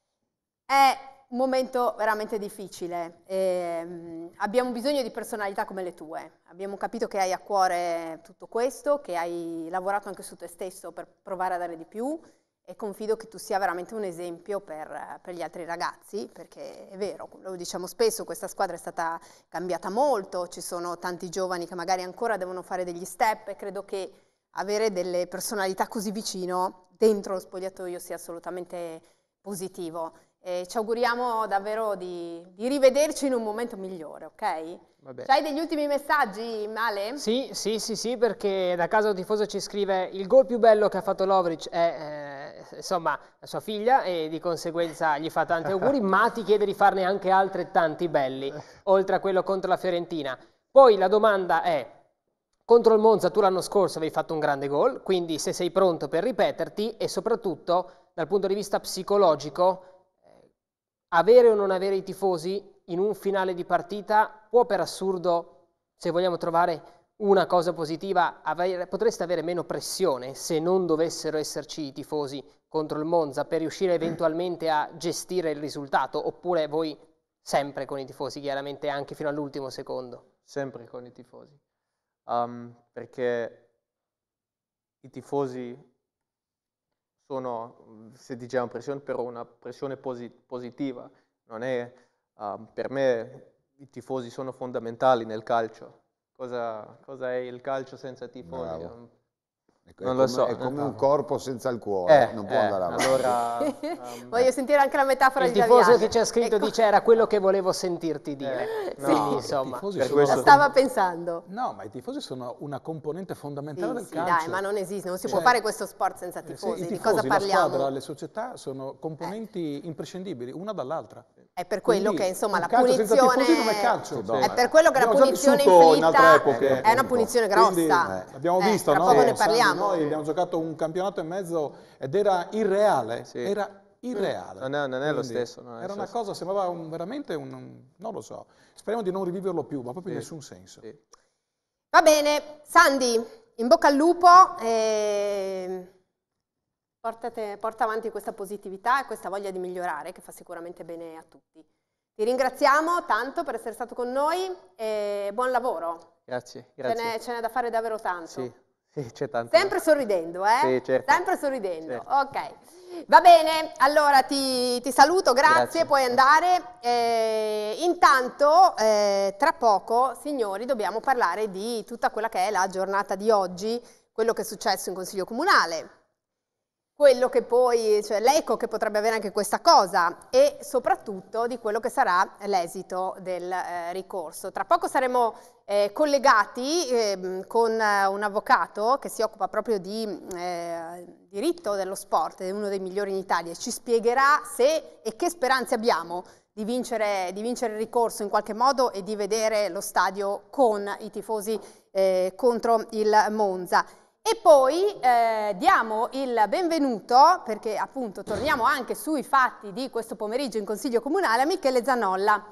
è un momento veramente difficile. E, abbiamo bisogno di personalità come le tue. Abbiamo capito che hai a cuore tutto questo, che hai lavorato anche su te stesso per provare a dare di più, e confido che tu sia veramente un esempio per, per gli altri ragazzi, perché è vero, lo diciamo spesso, questa squadra è stata cambiata molto, ci sono tanti giovani che magari ancora devono fare degli step, e credo che avere delle personalità così vicino dentro lo spogliatoio sia assolutamente positivo. E ci auguriamo davvero di, di rivederci in un momento migliore, ok? C'hai degli ultimi messaggi, Male? Sì, sì, sì, sì, perché da casa un tifoso ci scrive: il gol più bello che ha fatto Lovric è eh, insomma la sua figlia, e di conseguenza gli fa tanti auguri, ma ti chiede di farne anche altrettanti belli, oltre a quello contro la Fiorentina. Poi la domanda è: contro il Monza tu l'anno scorso avevi fatto un grande gol, quindi se sei pronto per ripeterti, e soprattutto dal punto di vista psicologico, avere o non avere i tifosi in un finale di partita può, per assurdo, se vogliamo trovare una cosa positiva, avere, potreste avere meno pressione se non dovessero esserci i tifosi contro il Monza, per riuscire eventualmente a gestire il risultato, oppure voi sempre con i tifosi, chiaramente anche fino all'ultimo secondo? Sempre con i tifosi, um, perché i tifosi sono, se diciamo pressione, però una pressione posi positiva. Non è, uh, per me i tifosi sono fondamentali nel calcio. Cosa, cosa è il calcio senza tifosi? Bravo. Non è lo come, so. È come un corpo senza il cuore, eh, non può eh, andare avanti. Allora, um, voglio sentire anche la metafora il di tifoso Daviane. che ci ha scritto ecco. dice: era quello che volevo sentirti dire. Eh, Quindi, no, insomma, per per sono questo- Stava pensando. No, ma i tifosi sono una componente fondamentale Sì, del sì, calcio. dai, ma non esiste, non si Cioè, può fare questo sport senza Eh, sì, tifosi. i Di tifosi, cosa la parliamo? squadra, le società sono componenti eh. imprescindibili, una dall'altra. È per quello Quindi, che insomma la un calcio senza punizione tifosi non è calcio. Sì, è per quello che la Abbiamo già punizione vissuto in altre inflitta epoche. è una punizione Quindi, grossa. eh, l'abbiamo Eh, visto, tra no? poco ne Sandy, parliamo. noi abbiamo giocato un campionato e mezzo ed era irreale. Sì. Era irreale. Non è, non è lo Quindi, stesso. Non è era lo una stesso. cosa, sembrava un, veramente un, un- non lo so. Speriamo di non riviverlo più, ma proprio in Sì, nessun senso. sì. Va bene, Sandy, in bocca al lupo. E... Portate, porta avanti questa positività e questa voglia di migliorare, che fa sicuramente bene a tutti. Ti ringraziamo tanto per essere stato con noi e buon lavoro. Grazie, Ce grazie. n'è da fare davvero tanto. Sì, sì, c'è tanto. Sempre sorridendo, eh? Sì, certo. Sempre sorridendo, Certo. ok. Va bene, allora ti, ti saluto, grazie, Grazie. puoi andare. Eh, intanto, eh, tra poco, signori, dobbiamo parlare di tutta quella che è la giornata di oggi, quello che è successo in Consiglio Comunale, quello che poi, cioè l'eco che potrebbe avere anche questa cosa, e soprattutto di quello che sarà l'esito del eh, ricorso. Tra poco saremo eh, collegati eh, con eh, un avvocato che si occupa proprio di eh, diritto dello sport, è uno dei migliori in Italia, e ci spiegherà se e che speranze abbiamo di vincere, di vincere il ricorso in qualche modo e di vedere lo stadio con i tifosi eh, contro il Monza. E poi eh, diamo il benvenuto, perché appunto torniamo anche sui fatti di questo pomeriggio in Consiglio Comunale, a Michele Zanolla,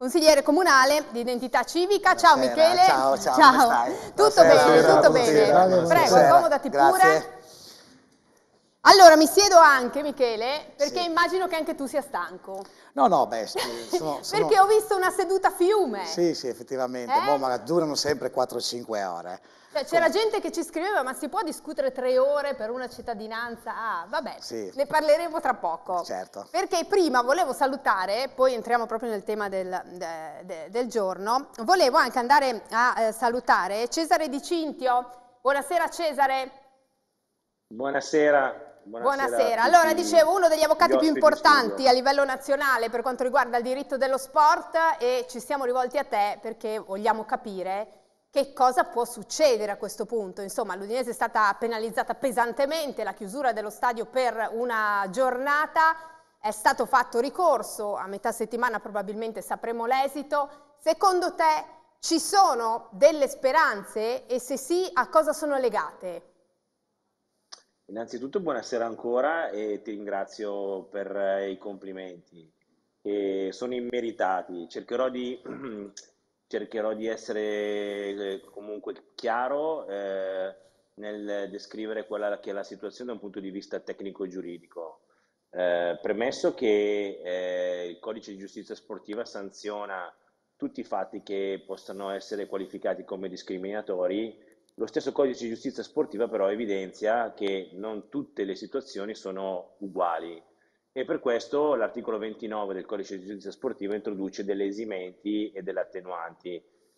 consigliere comunale di identità civica. Ciao Buonasera. Michele. Ciao, ciao, come stai? Tutto Buonasera. bene, tutto Buonasera. bene. Buonasera. Prego, accomodati Grazie. pure. Allora, mi siedo anche, Michele, perché Sì. immagino che anche tu sia stanco. No, no, beh, sono, sono... Perché ho visto una seduta fiume. Sì, sì, effettivamente, Eh? boh, ma durano sempre quattro cinque ore. Cioè, c'era gente che ci scriveva, ma si può discutere tre ore per una cittadinanza? Ah, vabbè, Sì. ne parleremo tra poco. Certo. Perché prima volevo salutare, poi entriamo proprio nel tema del, de, de, del giorno, volevo anche andare a eh, salutare Cesare Di Cintio. Buonasera Cesare. Buonasera. Buonasera. Buonasera. Allora, dicevo, uno degli avvocati più importanti a studio. livello nazionale per quanto riguarda il diritto dello sport, e ci siamo rivolti a te perché vogliamo capire che cosa può succedere a questo punto. Insomma, l'Udinese è stata penalizzata pesantemente, la chiusura dello stadio per una giornata, è stato fatto ricorso, a metà settimana probabilmente sapremo l'esito. Secondo te ci sono delle speranze e se sì, a cosa sono legate? Innanzitutto buonasera ancora e ti ringrazio per eh, i complimenti, che sono immeritati. Cercherò di, cercherò di essere eh, comunque chiaro eh, nel descrivere quella che è la situazione da un punto di vista tecnico-giuridico. Eh, premesso che eh, il codice di giustizia sportiva sanziona tutti i fatti che possano essere qualificati come discriminatori. Lo stesso codice di giustizia sportiva però evidenzia che non tutte le situazioni sono uguali e per questo l'articolo ventinove del codice di giustizia sportiva introduce delle esimenti e delle attenuanti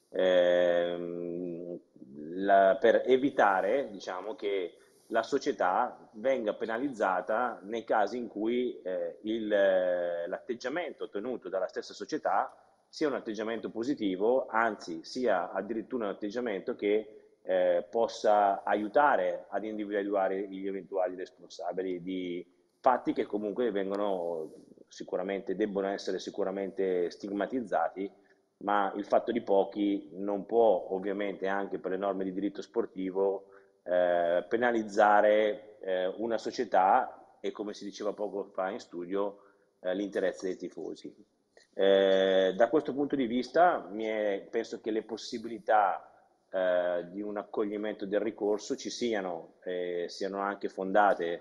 ehm, la, per evitare, diciamo, che la società venga penalizzata nei casi in cui eh, il, eh, l'atteggiamento tenuto dalla stessa società sia un atteggiamento positivo, anzi sia addirittura un atteggiamento che Eh, possa aiutare ad individuare gli eventuali responsabili di fatti che comunque vengono sicuramente, debbono essere sicuramente stigmatizzati, ma il fatto di pochi non può ovviamente anche per le norme di diritto sportivo eh, penalizzare eh, una società e come si diceva poco fa in studio eh, l'interesse dei tifosi. Eh, da questo punto di vista mi è, penso che le possibilità Eh, di un accoglimento del ricorso ci siano, eh, siano anche fondate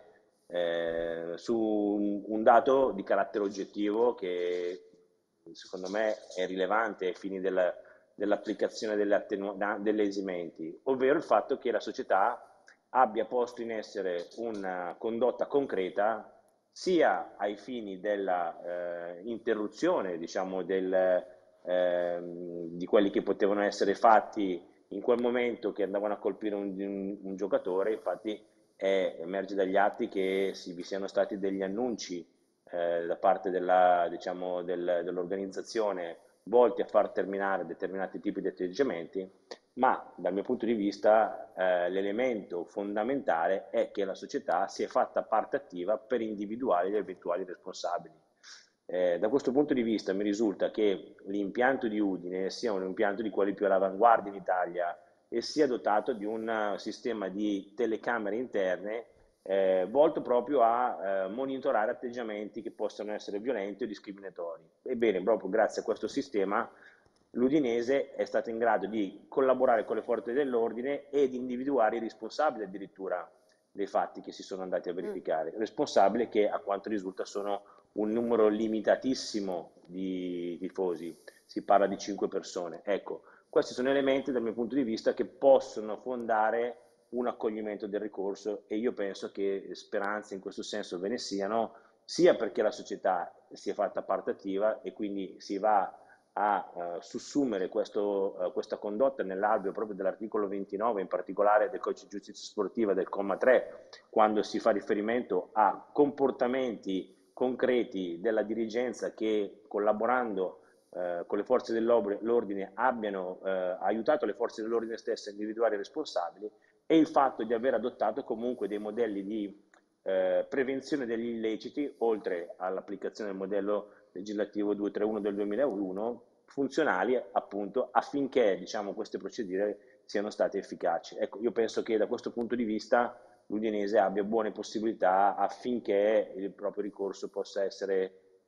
eh, su un, un dato di carattere oggettivo che secondo me è rilevante ai fini del, dell'applicazione delle, attenu- delle esimenti, ovvero il fatto che la società abbia posto in essere una condotta concreta sia ai fini della eh, interruzione, diciamo, del, eh, di quelli che potevano essere fatti in quel momento che andavano a colpire un, un, un giocatore. Infatti è, emerge dagli atti che si, vi siano stati degli annunci eh, da parte della, diciamo, del, dell'organizzazione volti a far terminare determinati tipi di atteggiamenti, ma dal mio punto di vista eh, l'elemento fondamentale è che la società si è fatta parte attiva per individuare gli eventuali responsabili. Eh, da questo punto di vista mi risulta che l'impianto di Udine sia un impianto di quelli più all'avanguardia in Italia e sia dotato di un sistema di telecamere interne eh, volto proprio a eh, monitorare atteggiamenti che possano essere violenti o discriminatori. Ebbene, proprio grazie a questo sistema l'Udinese è stato in grado di collaborare con le forze dell'ordine e di individuare i responsabili addirittura dei fatti che si sono andati a verificare, responsabili che a quanto risulta sono un numero limitatissimo di tifosi, si parla di cinque persone. Ecco, questi sono elementi dal mio punto di vista che possono fondare un accoglimento del ricorso e io penso che speranze in questo senso ve ne siano, sia perché la società si è fatta parte attiva e quindi si va a uh, sussumere questo, uh, questa condotta nell'alveo proprio dell'articolo ventinove, in particolare del codice di giustizia sportiva del comma tre, quando si fa riferimento a comportamenti concreti della dirigenza che collaborando eh, con le forze dell'ordine abbiano eh, aiutato le forze dell'ordine stesse a individuare i responsabili e il fatto di aver adottato comunque dei modelli di eh, prevenzione degli illeciti, oltre all'applicazione del modello legislativo duecentotrentuno del duemilauno, funzionali appunto affinché, diciamo, queste procedure siano state efficaci. Ecco, io penso che da questo punto di vista l'Udinese abbia buone possibilità affinché il proprio ricorso possa essere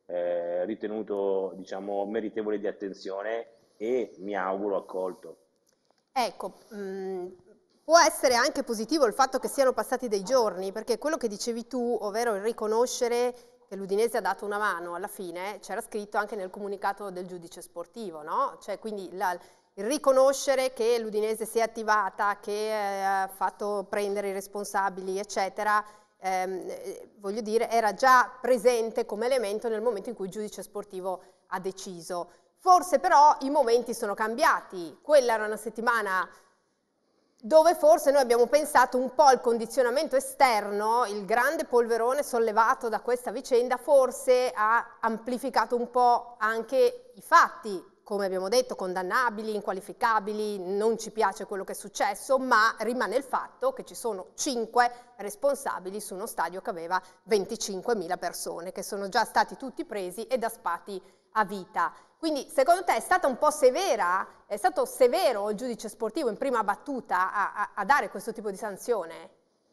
eh, ritenuto, diciamo, meritevole di attenzione e mi auguro accolto. Ecco, mh, può essere anche positivo il fatto che siano passati dei giorni, perché quello che dicevi tu, ovvero il riconoscere che l'Udinese ha dato una mano, alla fine c'era scritto anche nel comunicato del giudice sportivo, no? Cioè, quindi la, il riconoscere che l'Udinese si è attivata, che eh, ha fatto prendere i responsabili, eccetera, ehm, eh, voglio dire, era già presente come elemento nel momento in cui il giudice sportivo ha deciso. Forse però i momenti sono cambiati, quella era una settimana dove forse noi abbiamo pensato un po' al condizionamento esterno, il grande polverone sollevato da questa vicenda forse ha amplificato un po' anche i fatti, come abbiamo detto, condannabili, inqualificabili, non ci piace quello che è successo, ma rimane il fatto che ci sono cinque responsabili su uno stadio che aveva venticinquemila persone, che sono già stati tutti presi ed aspati a vita. Quindi secondo te è stata un po' severa, è stato severo il giudice sportivo in prima battuta a, a, a dare questo tipo di sanzione?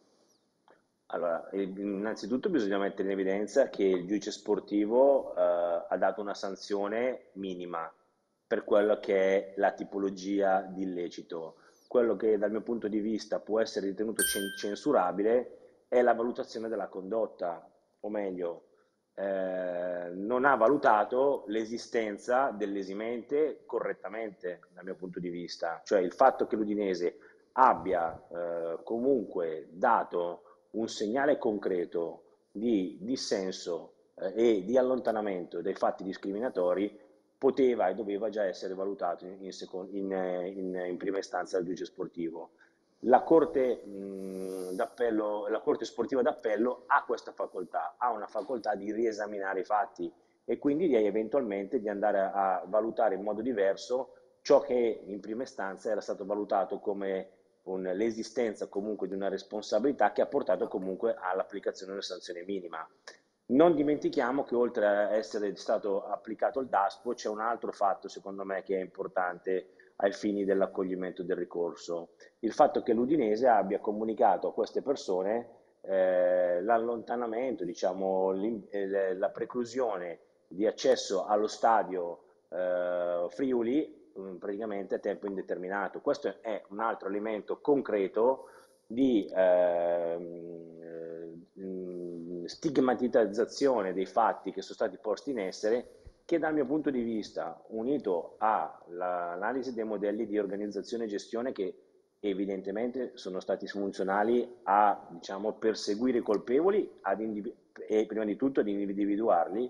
Allora, innanzitutto bisogna mettere in evidenza che il giudice sportivo eh, ha dato una sanzione minima per quello che è la tipologia di illecito. Quello che dal mio punto di vista può essere ritenuto censurabile è la valutazione della condotta, o meglio, eh, non ha valutato l'esistenza dell'esimente correttamente dal mio punto di vista, cioè il fatto che l'Udinese abbia eh, comunque dato un segnale concreto di dissenso eh, e di allontanamento dai fatti discriminatori poteva e doveva già essere valutato in, in, in, in prima istanza dal giudice sportivo. La Corte, mh, d'appello, la Corte sportiva d'appello ha questa facoltà, ha una facoltà di riesaminare i fatti e quindi di eventualmente di andare a, a valutare in modo diverso ciò che in prima istanza era stato valutato come l'esistenza comunque di una responsabilità che ha portato comunque all'applicazione di una sanzione minima. Non dimentichiamo che oltre a essere stato applicato il DASPO c'è un altro fatto secondo me che è importante ai fini dell'accoglimento del ricorso, il fatto che l'Udinese abbia comunicato a queste persone eh, l'allontanamento, diciamo, eh, la preclusione di accesso allo stadio eh, Friuli mh, praticamente a tempo indeterminato. Questo è un altro elemento concreto di eh, stigmatizzazione dei fatti che sono stati posti in essere, che dal mio punto di vista, unito all'analisi dei modelli di organizzazione e gestione che evidentemente sono stati funzionali a, diciamo, perseguire i colpevoli ad e prima di tutto ad individuarli,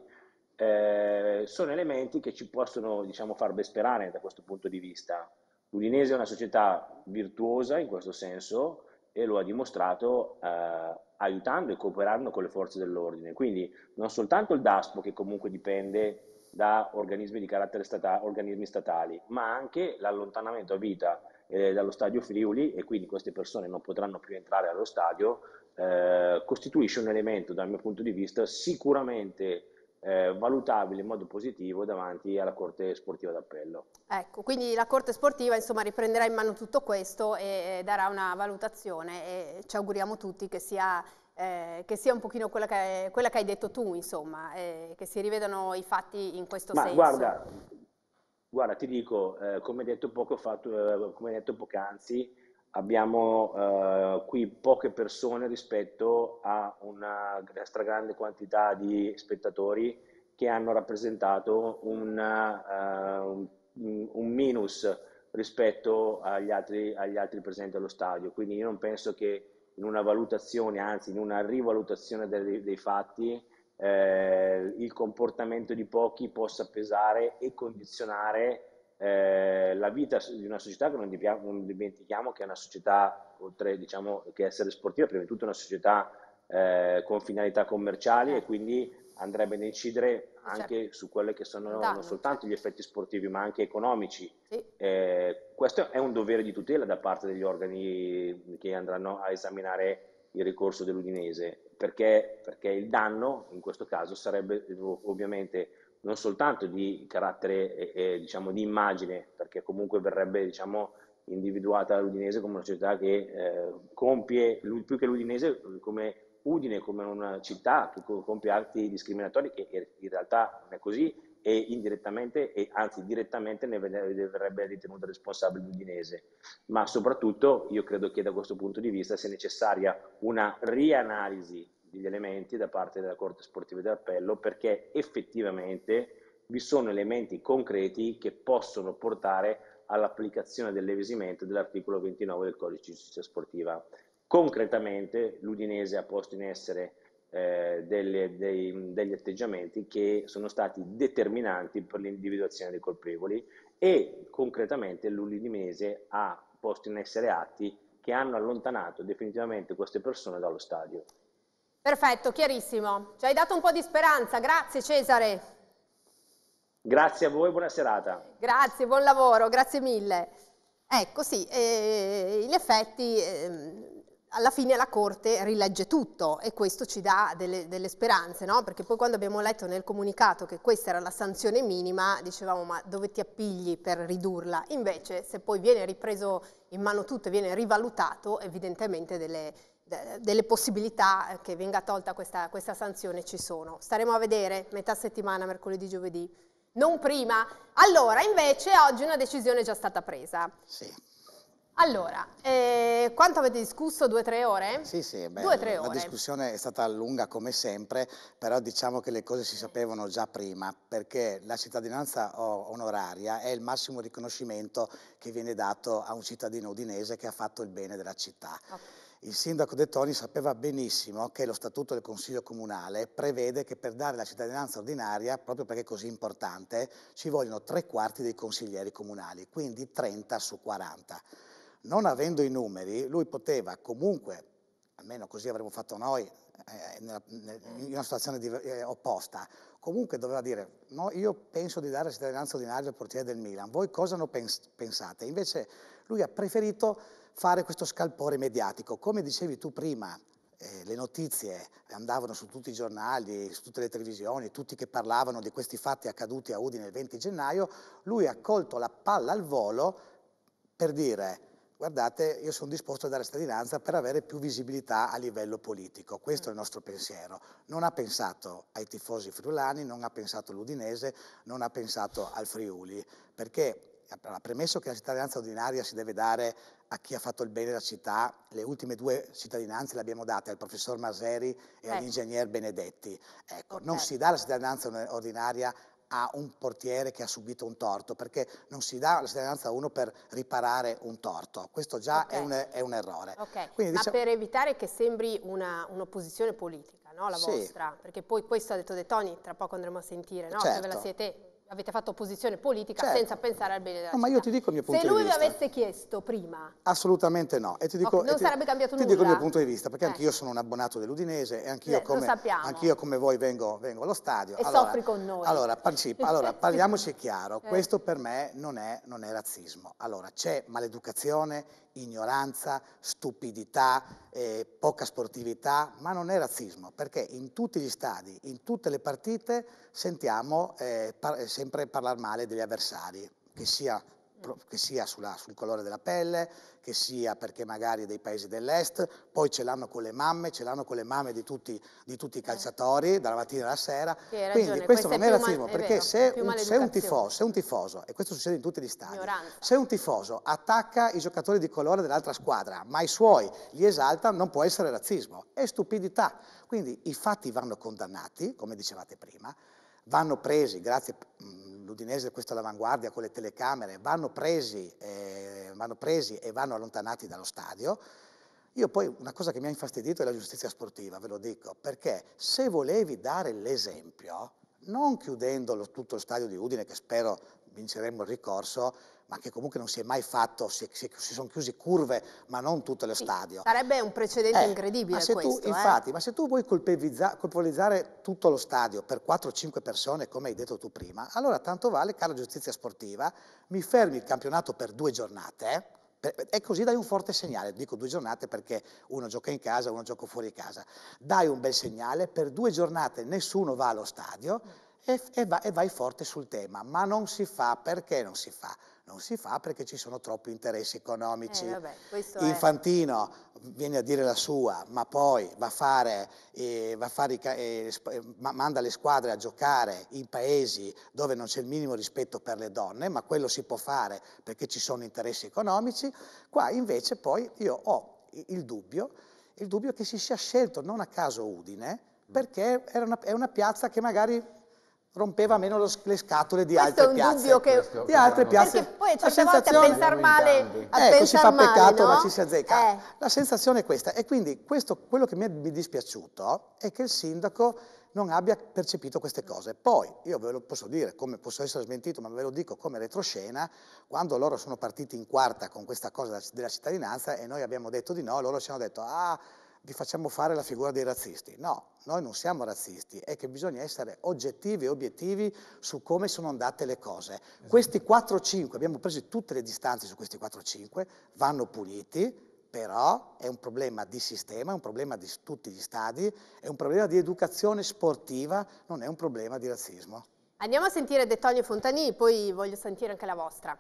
eh, sono elementi che ci possono, diciamo, far ben sperare da questo punto di vista. L'Udinese è una società virtuosa in questo senso e lo ha dimostrato eh, aiutando e cooperando con le forze dell'ordine. Quindi non soltanto il DASPO, che comunque dipende da organismi di carattere statale, organismi statali, ma anche l'allontanamento a vita eh, dallo stadio Friuli, e quindi queste persone non potranno più entrare allo stadio, eh, costituisce un elemento dal mio punto di vista sicuramente eh, valutabile in modo positivo davanti alla Corte Sportiva d'Appello. Ecco, quindi la Corte Sportiva insomma riprenderà in mano tutto questo e darà una valutazione e ci auguriamo tutti che sia, eh, che sia un pochino quella che, quella che hai detto tu, insomma, eh, che si rivedano i fatti in questo Ma senso. guarda, guarda, ti dico, eh, come detto poco fatto, eh, come detto poc'anzi, abbiamo eh, qui poche persone rispetto a una stragrande quantità di spettatori che hanno rappresentato una, uh, un, un minus rispetto agli altri, agli altri presenti allo stadio. Quindi io non penso che in una valutazione, anzi in una rivalutazione dei, dei fatti, eh, il comportamento di pochi possa pesare e condizionare eh, la vita di una società che non, non dimentichiamo che è una società, oltre, diciamo, che essere sportiva, prima di tutto una società eh, con finalità commerciali eh. e quindi andrebbe ad incidere anche certo. su quelle che sono danno, non soltanto certo. gli effetti sportivi ma anche economici. Sì. Eh, questo è un dovere di tutela da parte degli organi che andranno a esaminare il ricorso dell'Udinese, perché, perché il danno in questo caso sarebbe ovviamente non soltanto di carattere eh, eh, diciamo di immagine, perché comunque verrebbe, diciamo, individuata l'Udinese come una società che eh, compie, più che l'Udinese, come Udine come una città che compie atti discriminatori, che in realtà non è così, e indirettamente, e anzi direttamente, ne verrebbe ritenuto responsabile l'udinese. Ma soprattutto io credo che da questo punto di vista sia necessaria una rianalisi degli elementi da parte della Corte Sportiva d'Appello, perché effettivamente vi sono elementi concreti che possono portare all'applicazione dell'evisimento dell'articolo ventinove del Codice di Giustizia Sportiva. Concretamente l'Udinese ha posto in essere eh, delle, dei, degli atteggiamenti che sono stati determinanti per l'individuazione dei colpevoli, e concretamente l'Udinese ha posto in essere atti che hanno allontanato definitivamente queste persone dallo stadio. Perfetto, chiarissimo. Ci hai dato un po' di speranza, grazie Cesare. Grazie a voi, buona serata. Grazie, buon lavoro, grazie mille. Ecco sì, eh, in effetti eh, alla fine la Corte rilegge tutto e questo ci dà delle, delle speranze, no? Perché poi quando abbiamo letto nel comunicato che questa era la sanzione minima, dicevamo ma dove ti appigli per ridurla? Invece se poi viene ripreso in mano tutto e viene rivalutato, evidentemente delle, de, delle possibilità che venga tolta questa, questa sanzione ci sono. Staremo a vedere metà settimana, mercoledì, giovedì, non prima. Allora, invece oggi una decisione è già stata presa. Sì. Allora, eh, quanto avete discusso? Due o tre ore? Sì, sì, beh, Due o tre la ore. discussione è stata lunga come sempre, però diciamo che le cose si sapevano già prima, perché la cittadinanza onoraria è il massimo riconoscimento che viene dato a un cittadino udinese che ha fatto il bene della città. Okay. Il sindaco De Toni sapeva benissimo che lo statuto del Consiglio Comunale prevede che per dare la cittadinanza ordinaria, proprio perché è così importante, ci vogliono tre quarti dei consiglieri comunali, quindi trenta su quaranta. Non avendo i numeri, lui poteva comunque, almeno così avremmo fatto noi, eh, nella, in una situazione di, eh, opposta, comunque doveva dire, no, io penso di dare la cittadinanza ordinaria al portiere del Milan, voi cosa ne pens pensate? Invece lui ha preferito fare questo scalpore mediatico. Come dicevi tu prima, eh, le notizie andavano su tutti i giornali, su tutte le televisioni, tutti che parlavano di questi fatti accaduti a Udine il venti gennaio, lui ha colto la palla al volo per dire guardate, io sono disposto a dare cittadinanza per avere più visibilità a livello politico. Questo è il nostro pensiero. Non ha pensato ai tifosi friulani, non ha pensato all'Udinese, non ha pensato al Friuli, perché ha premesso che la cittadinanza ordinaria si deve dare a chi ha fatto il bene della città. Le ultime due cittadinanze le abbiamo date al professor Maseri e ecco. all'ingegner Benedetti. Ecco, okay. Non si dà la cittadinanza ordinaria a un portiere che ha subito un torto, perché non si dà la cittadinanza a uno per riparare un torto. Questo già okay. è, un, è un errore. Okay. Quindi, Ma diciamo... per evitare che sembri un'opposizione un politica, no? La sì. vostra, perché poi questo ha detto De Toni, tra poco andremo a sentire, no? Certo. Che ve la siete... avete fatto opposizione politica certo. senza pensare al bene della no, città. Ma io ti dico il mio punto Se di lui vista. vi avesse chiesto prima... Assolutamente no. E ti dico, okay, non e ti, sarebbe cambiato ti nulla? Ti dico il mio punto di vista, perché eh. anch'io sono un abbonato dell'Udinese e anch'io eh, come, anch'io come voi vengo, vengo allo stadio. E allora, soffri con noi. Allora, allora parliamoci chiaro, eh. questo per me non è, non è razzismo. Allora, c'è maleducazione, ignoranza, stupidità, eh, poca sportività, ma non è razzismo, perché in tutti gli stadi, in tutte le partite sentiamo eh, par sempre parlare male degli avversari, che sia, che sia sulla, sul colore della pelle, che sia perché magari dei paesi dell'est, poi ce l'hanno con le mamme, ce l'hanno con le mamme di tutti, di tutti i calciatori, dalla mattina alla sera. Sì, quindi questo non è razzismo, perché vero, se, un, se, un tifoso, se un tifoso, e questo succede in tutti gli stadi, Ignoranza. se un tifoso attacca i giocatori di colore dell'altra squadra, ma i suoi li esalta, non può essere razzismo, è stupidità. Quindi i fatti vanno condannati, come dicevate prima, vanno presi, grazie l'Udinese, questa è l'avanguardia con le telecamere, vanno presi, eh, vanno presi e vanno allontanati dallo stadio. Io poi una cosa che mi ha infastidito è la giustizia sportiva, ve lo dico, perché se volevi dare l'esempio, non chiudendo lo, tutto lo stadio di Udine, che spero vinceremo il ricorso, ma che comunque non si è mai fatto, si, si, si sono chiusi curve, ma non tutto lo sì, stadio. Sarebbe un precedente eh, incredibile ma se questo. Tu, eh? Infatti, ma se tu vuoi colpevolizzare tutto lo stadio per quattro o cinque persone, come hai detto tu prima, allora tanto vale, cara giustizia sportiva, mi fermi il campionato per due giornate, eh, e così dai un forte segnale. Dico due giornate perché uno gioca in casa, uno gioca fuori casa. Dai un bel segnale, per due giornate nessuno va allo stadio, E, e, va, e vai forte sul tema, ma non si fa. Perché non si fa? non si fa perché ci sono troppi interessi economici. Eh, vabbè, questo Infantino è... viene a dire la sua, ma poi va a fare, eh, va a fare eh, ma manda le squadre a giocare in paesi dove non c'è il minimo rispetto per le donne, ma quello si può fare perché ci sono interessi economici. Qua invece poi io ho il dubbio, il dubbio che si sia scelto non a caso Udine, perché era una, è una piazza che magari rompeva meno lo, le scatole di questo altre piazze. Questo è un dubbio che... Di altre piazze. Perché poi certe volte a pensare male, a ecco, pensar si fa male, peccato no? ma ci si azzecca. Eh. La sensazione è questa. E quindi questo, quello che mi è mi è dispiaciuto è che il sindaco non abbia percepito queste cose. Poi, io ve lo posso dire, come posso essere smentito, ma ve lo dico come retroscena, quando loro sono partiti in quarta con questa cosa della cittadinanza e noi abbiamo detto di no, loro ci hanno detto, ah, vi facciamo fare la figura dei razzisti. No, noi non siamo razzisti, è che bisogna essere oggettivi e obiettivi su come sono andate le cose. Esatto. Questi quattro cinque, abbiamo preso tutte le distanze su questi quattro cinque, vanno puliti, però è un problema di sistema, è un problema di tutti gli stadi, è un problema di educazione sportiva, non è un problema di razzismo. Andiamo a sentire De Togni e Fontani, poi voglio sentire anche la vostra.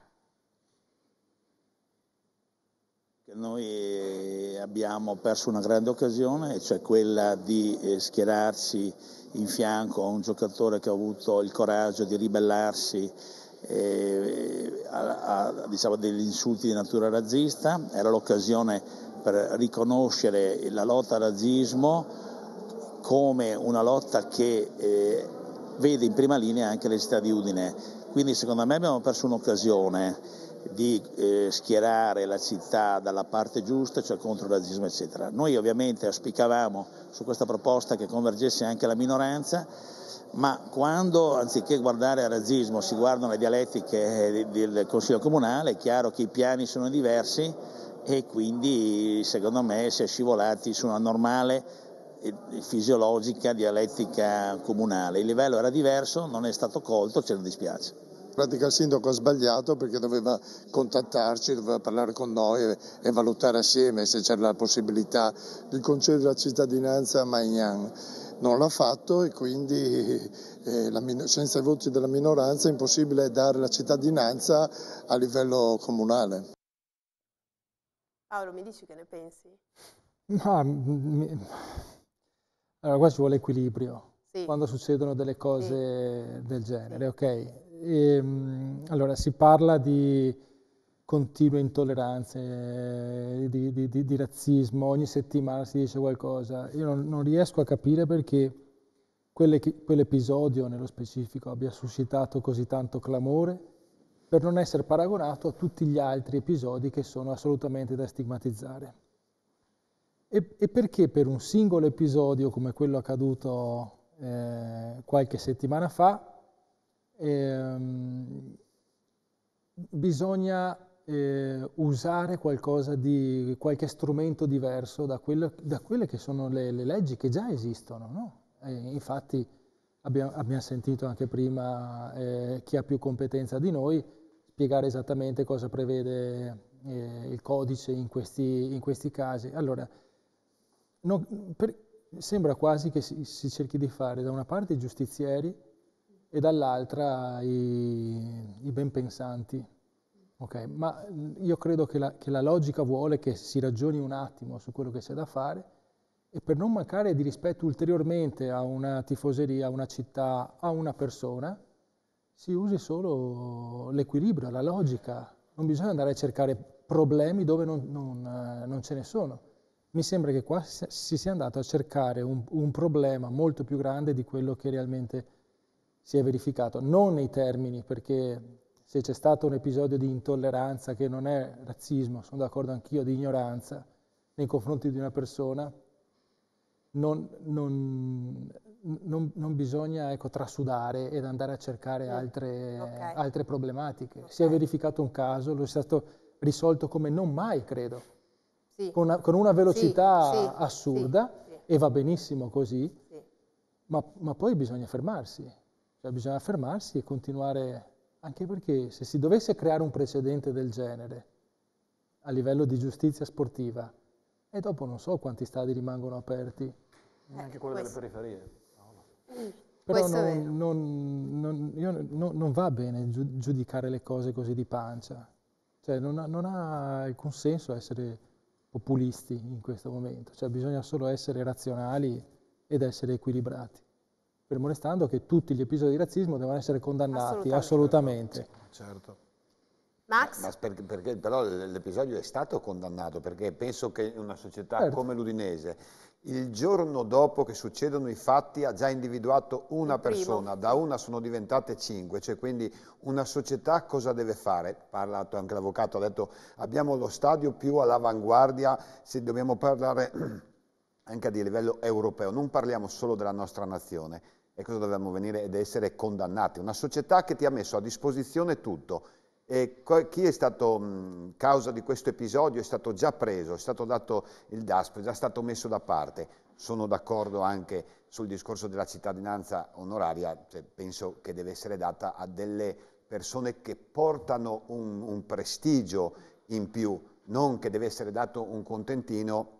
Noi abbiamo perso una grande occasione, cioè quella di schierarsi in fianco a un giocatore che ha avuto il coraggio di ribellarsi eh, a, a diciamo, degli insulti di natura razzista. Era l'occasione per riconoscere la lotta al razzismo come una lotta che eh, vede in prima linea anche le città di Udine. Quindi secondo me abbiamo perso un'occasione di eh, schierare la città dalla parte giusta, cioè contro il razzismo eccetera. Noi ovviamente auspicavamo su questa proposta che convergesse anche la minoranza, ma quando anziché guardare al razzismo si guardano le dialettiche del Consiglio Comunale è chiaro che i piani sono diversi e quindi secondo me si è scivolati su una normale e fisiologica dialettica comunale. Il livello era diverso, non è stato colto, ce ne dispiace. In pratica il sindaco ha sbagliato perché doveva contattarci, doveva parlare con noi e, e valutare assieme se c'era la possibilità di concedere la cittadinanza a Maignan. Non l'ha fatto e quindi eh, la, senza i voti della minoranza è impossibile dare la cittadinanza a livello comunale. Paolo, mi dici che ne pensi? No, mi... allora qua ci vuole equilibrio. Sì. Quando succedono delle cose sì. del genere, sì. ok? E, allora si parla di continue intolleranze, di, di, di, di razzismo, ogni settimana si dice qualcosa. Io non, non riesco a capire perché quelle, quell'episodio nello specifico abbia suscitato così tanto clamore per non essere paragonato a tutti gli altri episodi che sono assolutamente da stigmatizzare. E, e perché per un singolo episodio come quello accaduto eh, qualche settimana fa ehm, bisogna eh, usare qualcosa di, qualche strumento diverso da, quello, da quelle che sono le, le leggi che già esistono, no? E infatti abbiamo, abbiamo sentito anche prima eh, chi ha più competenza di noi spiegare esattamente cosa prevede eh, il codice in questi, in questi casi. Allora, non, per, sembra quasi che si, si cerchi di fare da una parte i giustizieri e dall'altra i, i ben pensanti. Okay, ma io credo che la, che la logica vuole che si ragioni un attimo su quello che c'è da fare e per non mancare di rispetto ulteriormente a una tifoseria, a una città, a una persona, si usi solo l'equilibrio, la logica. Non bisogna andare a cercare problemi dove non, non, non ce ne sono. Mi sembra che qua si sia andato a cercare un, un problema molto più grande di quello che realmente si è verificato. Non nei termini, perché se c'è stato un episodio di intolleranza che non è razzismo, sono d'accordo anch'io, di ignoranza nei confronti di una persona, non, non, non, non bisogna ecco, trasudare ed andare a cercare altre, okay. altre problematiche. Okay. Si è verificato un caso, lo è stato risolto come non mai, credo, sì. con, una, con una velocità sì, sì, assurda sì, sì. e va benissimo così, sì. ma, ma poi bisogna fermarsi, cioè bisogna fermarsi e continuare. Anche perché se si dovesse creare un precedente del genere a livello di giustizia sportiva, e dopo non so quanti stadi rimangono aperti. Neanche quelli delle periferie. Però Questo è vero. non, non, non, io, no, non va bene giu- giudicare le cose così di pancia. Cioè, non ha, non ha alcun senso essere populisti in questo momento. Cioè, bisogna solo essere razionali ed essere equilibrati. Fermo restando che tutti gli episodi di razzismo devono essere condannati, Assolutamente. assolutamente. Certo. Max? Ma perché, perché però l'episodio è stato condannato, perché penso che in una società Certo. come l'Udinese, il giorno dopo che succedono i fatti ha già individuato una Il primo, persona, da sì. una sono diventate cinque, cioè quindi una società cosa deve fare? Ha parlato anche l'avvocato, ha detto abbiamo lo stadio più all'avanguardia, se dobbiamo parlare anche a livello europeo, non parliamo solo della nostra nazione, e cosa dobbiamo venire ed essere condannati? Una società che ti ha messo a disposizione tutto. E chi è stato mh, causa di questo episodio è stato già preso, è stato dato il Daspo, è già stato messo da parte. Sono d'accordo anche sul discorso della cittadinanza onoraria, cioè, penso che deve essere data a delle persone che portano un, un prestigio in più, non che deve essere dato un contentino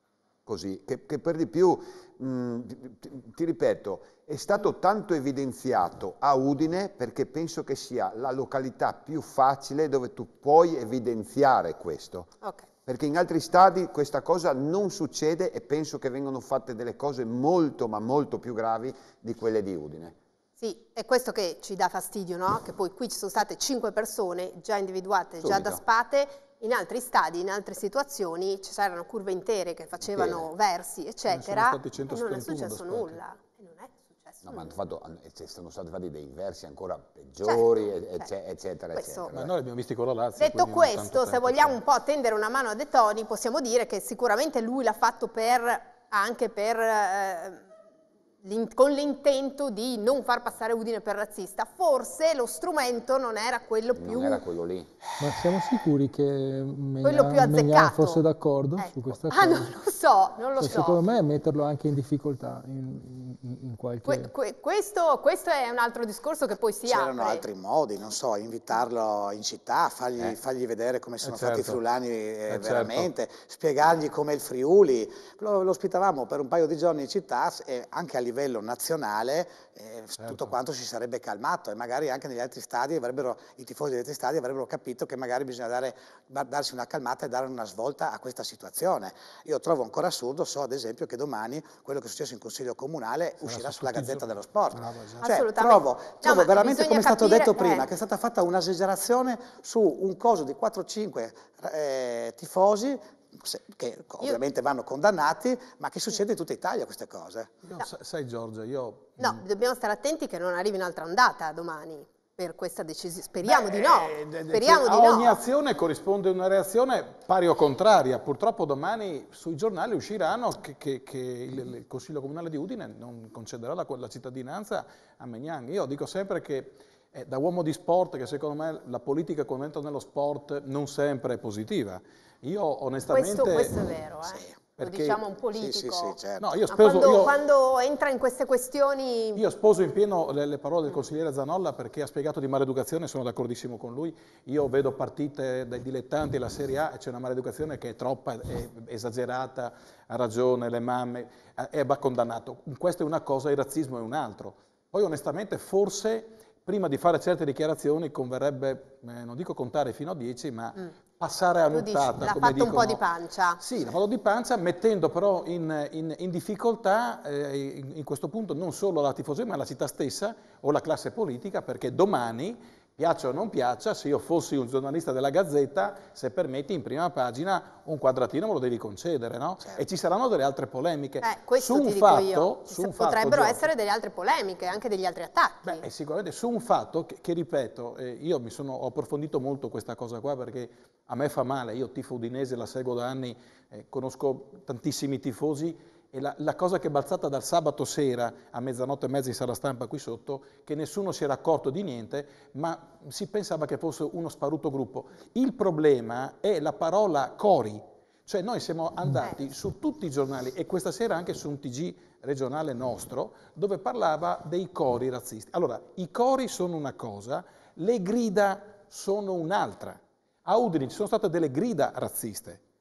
così, che, che per di più, mh, ti, ti ripeto, è stato tanto evidenziato a Udine perché penso che sia la località più facile dove tu puoi evidenziare questo. Ok. Perché in altri stadi questa cosa non succede e penso che vengono fatte delle cose molto ma molto più gravi di quelle di Udine. Sì, è questo che ci dà fastidio, no? Che poi qui ci sono state cinque persone già individuate, già Subito. da spate, in altri stadi, in altre situazioni ci c'erano curve intere che facevano Intere. versi, eccetera, stati e non è centosettantuno successo da spate. nulla. E non è successo No, ma hanno nulla. fatto, hanno- sono stati fatti dei versi ancora peggiori, Certo, e- ecce- certo. eccetera, Questo- eccetera. Ma noi abbiamo visti con la Lazio. Detto quindi non tanto questo, se tempo vogliamo fa. un po' tendere una mano a De Toni, possiamo dire che sicuramente lui l'ha fatto per, anche per, eh, l'in- con l'intento di non far passare Udine per razzista. Forse lo strumento non era quello più... Non era quello lì. Ma siamo sicuri che Quello più Megnan, Megnan azzeccato. fosse d'accordo Ecco. su questa Ah, cosa? non lo so, non lo Cioè, so. secondo me è metterlo anche in difficoltà in, in- in qualche... Que- que- questo, questo è un altro discorso che poi si C'erano apre. altri modi, non so, invitarlo in città, fargli, Eh. fargli vedere come sono Eh, fatti i certo. friulani eh, Eh, certo. veramente, spiegargli com'è il Friuli. Lo, lo ospitavamo per un paio di giorni in città e anche a livello nazionale eh, Certo. tutto quanto si sarebbe calmato e magari anche negli altri stadi avrebbero, i tifosi degli altri stadi avrebbero capito che magari bisogna dare, darsi una calmata e dare una svolta a questa situazione. Io trovo ancora assurdo, so ad esempio che domani quello che è successo in Consiglio Comunale uscirà su sulla tutti i Gazzetta giorni. dello Sport. Bravo, esatto. Cioè, Assolutamente. trovo, No, trovo ma veramente, bisogna come è stato capire- detto prima, eh. che è stata fatta un'esagerazione su un coso di quattro cinque eh, tifosi se- che ovviamente vanno condannati, ma che succede in tutta Italia queste cose. Io, sai, sai Giorgia, io... No, dobbiamo stare attenti che non arrivi un'altra ondata domani per questa decisione. Speriamo di no. Eh, de- de- Speriamo cioè, di a ogni no. azione corrisponde una reazione pari o contraria. Purtroppo domani sui giornali usciranno che, che- che il, il Consiglio Comunale di Udine non concederà la, la cittadinanza a Megnan. Io dico sempre che eh, da uomo di sport, che secondo me la politica quando entra nello sport non sempre è positiva. Io onestamente... Questo, questo è vero, eh. Sì. Lo Perché- diciamo a un Sì, politico. sì, sì, certo. No, io Ma speso, quando, io- quando entra in queste questioni... Io sposo in pieno le, le parole del consigliere Zanolla perché ha spiegato di maleducazione, sono d'accordissimo con lui. Io vedo partite dai dilettanti della Serie A e c'è una maleducazione che è troppa, è esagerata, ha ragione, le mamme, eh, e va condannato. Questa è una cosa, il razzismo è un altro. Poi onestamente forse prima di fare certe dichiarazioni converrebbe, eh, non dico contare fino a dieci, ma passare a Tu dici, nuttata, l'ha come fatto un po' dicono. di pancia. Sì, la vado di pancia, mettendo però in, in- in difficoltà eh, in, in questo punto non solo la tifoseria ma la città stessa o la classe politica, perché domani, piaccia o non piaccia, se io fossi un giornalista della Gazzetta, se permetti in prima pagina un quadratino me lo devi concedere, no? E ci saranno delle altre polemiche. Eh, questo su un ti dico fatto, io. su Se un fatto, potrebbero Giorgio, essere delle altre polemiche, anche degli altri attacchi. Beh, e sicuramente su un fatto che, che ripeto, eh, io mi sono, ho approfondito molto questa cosa qua perché a me fa male, io tifo udinese, la seguo da anni, eh, conosco tantissimi tifosi e la, la cosa che è balzata dal sabato sera a mezzanotte e mezza in sala stampa qui sotto, che nessuno si era accorto di niente, ma si pensava che fosse uno sparuto gruppo. Il problema è la parola cori, cioè noi siamo andati su tutti i giornali e questa sera anche su un T G regionale nostro dove parlava dei cori razzisti. Allora, i cori sono una cosa, le grida sono un'altra. A Udine ci sono state delle grida razziste,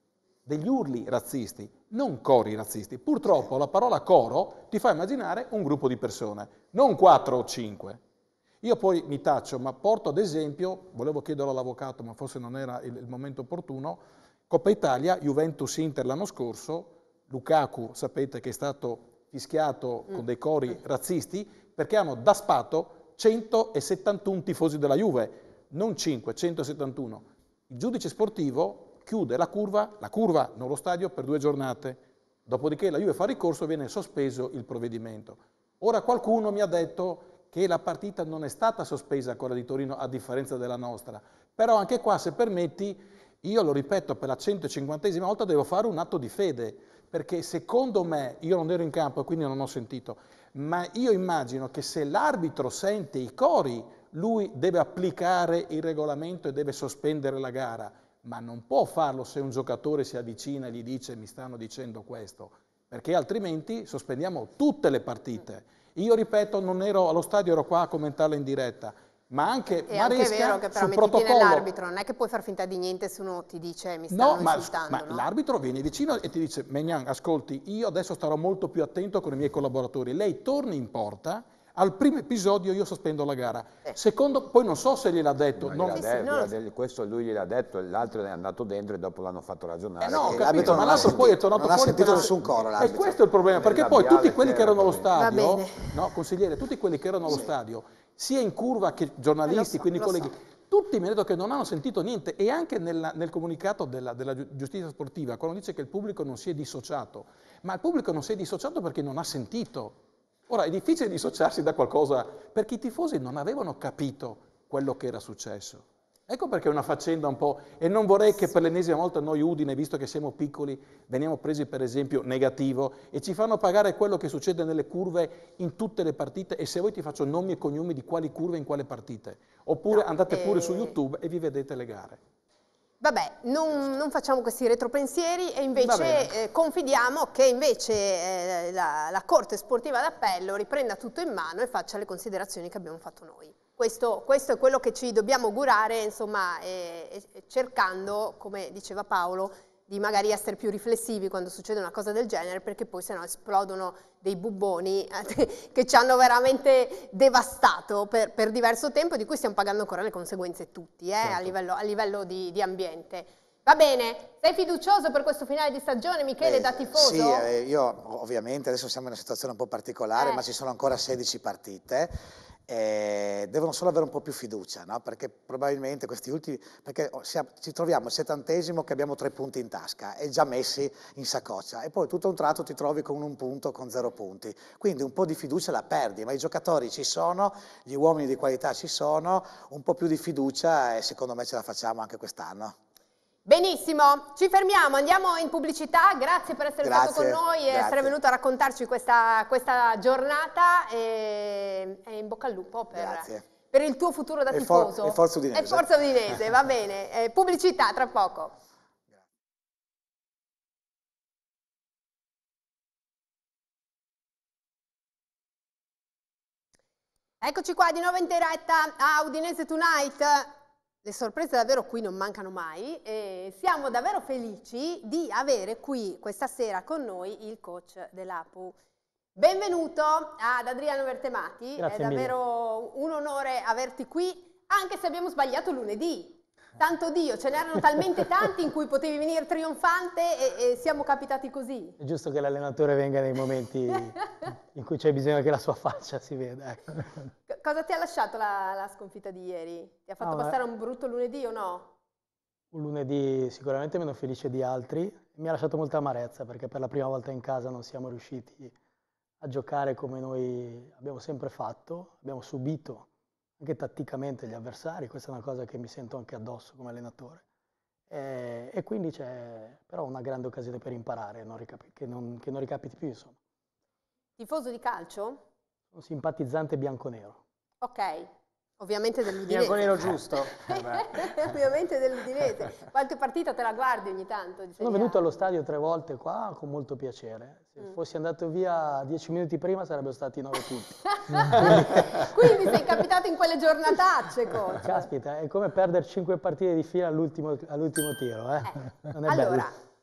degli urli razzisti, non cori razzisti. Purtroppo la parola coro ti fa immaginare un gruppo di persone, non quattro o cinque. Io poi mi taccio, ma porto ad esempio, volevo chiederlo all'avvocato, ma forse non era il, il momento opportuno, Coppa Italia, Juventus-Inter l'anno scorso, Lukaku sapete che è stato fischiato mm. con dei cori razzisti perché hanno daspato centosettantuno tifosi della Juve, non cinque, centosettantuno. Il giudice sportivo chiude la curva, la curva, non lo stadio, per due giornate. Dopodiché la Juve fa ricorso e viene sospeso il provvedimento. Ora qualcuno mi ha detto che la partita non è stata sospesa, quella di Torino, a differenza della nostra. Però anche qua, se permetti, io lo ripeto per la centocinquantesima volta, devo fare un atto di fede, perché secondo me, io non ero in campo e quindi non ho sentito, ma io immagino che se l'arbitro sente i cori, lui deve applicare il regolamento e deve sospendere la gara, ma non può farlo se un giocatore si avvicina e gli dice mi stanno dicendo questo, perché altrimenti sospendiamo tutte le partite. Io ripeto, non ero allo stadio, ero qua a commentarla in diretta, ma anche è Maresca anche vero che però sul mettiti protocollo. nell'arbitro, non è che puoi far finta di niente se uno ti dice mi stanno No, ma, insultando. ma no? l'arbitro viene vicino e ti dice Maignan, ascolti, io adesso starò molto più attento con i miei collaboratori, lei torni in porta, al primo episodio io sospendo la gara. Eh. Secondo, poi non so se gliel'ha detto. No, non... gliel'ha Sì, sì, detto, no, gliel'ha detto, questo lui gliel'ha detto, l'altro è andato dentro e dopo l'hanno fatto ragionare. Eh no, ho che capito, ma non ha l'altro poi è sentito- tornato non ha fuori sentito per- nessun coro E l'arbitro. questo è il problema, perché Nel poi tutti labiale quelli che c'era erano allo così. Va stadio, bene. no, consigliere, tutti quelli che erano allo stadio, sia in curva che giornalisti, Eh, lo so, quindi lo colleghi, so. tutti mi hanno detto che non hanno sentito niente e anche nella- nel comunicato della, della giu- giustizia sportiva, quando dice che il pubblico non si è dissociato, ma il pubblico non si è dissociato perché non ha sentito. Ora, è difficile dissociarsi da qualcosa perché i tifosi non avevano capito quello che era successo. Ecco perché è una faccenda un po'... E non vorrei che per l'ennesima volta noi Udine, visto che siamo piccoli, veniamo presi per esempio negativo e ci fanno pagare quello che succede nelle curve in tutte le partite e se voi ti faccio nomi e cognomi di quali curve in quale partite. Oppure No, andate pure eh, su YouTube e vi vedete le gare. Vabbè, non, non facciamo questi retropensieri e Va invece bene. eh, confidiamo che invece eh, la, la Corte Sportiva d'Appello riprenda tutto in mano e faccia le considerazioni che abbiamo fatto noi. Questo, questo è quello che ci dobbiamo augurare, insomma, eh, eh, cercando, come diceva Paolo, di magari essere più riflessivi quando succede una cosa del genere, perché poi sennò esplodono dei bubboni eh, che ci hanno veramente devastato per, per diverso tempo, di cui stiamo pagando ancora le conseguenze tutti, eh, Certo. a livello, a livello di, di ambiente. Va bene, sei fiducioso per questo finale di stagione, Michele, Eh, da tifoso? Sì, eh, io ovviamente adesso siamo in una situazione un po' particolare, Eh. ma ci sono ancora sedici partite. Eh, devono solo avere un po' più fiducia, no? Perché probabilmente questi ultimi, perché siamo- ci troviamo al settantesimo che abbiamo tre punti in tasca e già messi in saccoccia e poi tutto a un tratto ti trovi con un punto, con zero punti, quindi un po' di fiducia la perdi, ma i giocatori ci sono, gli uomini di qualità ci sono, un po' più di fiducia e secondo me ce la facciamo anche quest'anno. Benissimo, ci fermiamo, andiamo in pubblicità, grazie per essere Grazie, stato con noi e grazie. essere venuto a raccontarci questa, questa giornata e, e in bocca al lupo per, Grazie. per il tuo futuro da E for- tifoso. e Forza Udinese. E Forza Udinese, va bene, eh, pubblicità tra poco. Eccoci qua di nuovo in diretta a Udinese Tonight. Le sorprese davvero qui non mancano mai e siamo davvero felici di avere qui questa sera con noi il coach dell'A P U. Benvenuto ad Adriano Vertemati, Grazie è mille. davvero un onore averti qui, anche se abbiamo sbagliato lunedì. Tanto Dio, ce n'erano talmente tanti in cui potevi venire trionfante e, e siamo capitati così. È giusto che l'allenatore venga nei momenti in cui c'è bisogno che la sua faccia si veda. Ecco. C- cosa ti ha lasciato la, la sconfitta di ieri? Ti ha fatto No, passare eh. un brutto lunedì o no? Un lunedì sicuramente meno felice di altri, mi ha lasciato molta amarezza perché per la prima volta in casa non siamo riusciti a giocare come noi abbiamo sempre fatto, abbiamo subito anche tatticamente gli avversari, questa è una cosa che mi sento anche addosso come allenatore. E, e quindi c'è però una grande occasione per imparare, non ricapi- che, non, che non ricapiti più, insomma. Tifoso di calcio? Un simpatizzante bianconero. Ok, ovviamente dell'Udinese. Bianco-nero giusto. Ovviamente dell'Udinese. Qualche partita te la guardi ogni tanto? di Sono Serie A? venuto allo stadio tre volte qua con molto piacere. Se Mm. fossi andato via dieci minuti prima sarebbero stati nove punti. Quindi sei capitato in quelle giornatacce, coach. Caspita, è come perdere cinque partite di fila all'ultimo, all'ultimo tiro, eh? Eh, Non è allora, bello. fa-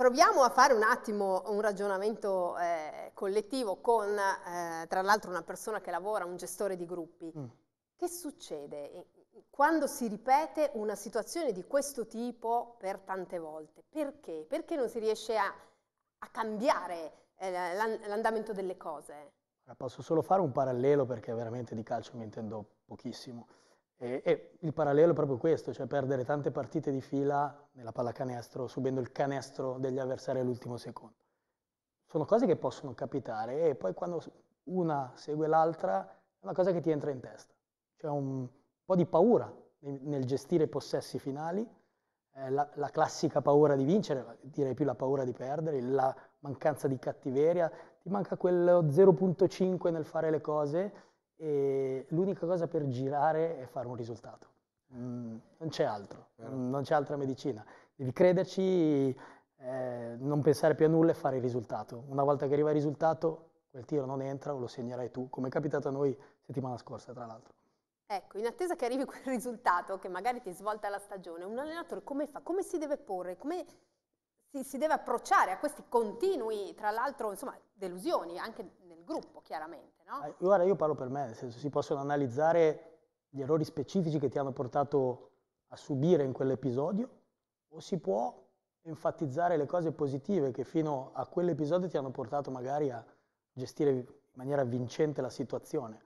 proviamo a fare un attimo un ragionamento eh, collettivo con, eh, tra l'altro, una persona che lavora, un gestore di gruppi. Mm. Che succede quando si ripete una situazione di questo tipo per tante volte? Perché? Perché non si riesce a, a cambiare eh, l'andamento delle cose? Posso solo fare un parallelo perché veramente di calcio mi intendo pochissimo. E, e il parallelo è proprio questo, cioè perdere tante partite di fila nella pallacanestro, subendo il canestro degli avversari all'ultimo secondo. Sono cose che possono capitare e poi quando una segue l'altra è una cosa che ti entra in testa. C'è un po' di paura nel gestire i possessi finali, eh, la, la classica paura di vincere, direi più la paura di perdere, la mancanza di cattiveria, ti manca quello zero virgola cinque nel fare le cose e l'unica cosa per girare è fare un risultato. Mm, non c'è altro, mm, non c'è altra medicina. Devi crederci, eh, non pensare più a nulla e fare il risultato. Una volta che arriva il risultato, quel tiro non entra o lo segnerai tu, come è capitato a noi settimana scorsa, tra l'altro. Ecco, in attesa che arrivi quel risultato, che magari ti svolta la stagione, un allenatore come fa? Come si deve porre? Come si, si deve approcciare a questi continui, tra l'altro, insomma, delusioni, anche nel gruppo, chiaramente, no? Eh, guarda, io parlo per me, nel senso si possono analizzare gli errori specifici che ti hanno portato a subire in quell'episodio, o si può enfatizzare le cose positive che fino a quell'episodio ti hanno portato magari a gestire in maniera vincente la situazione.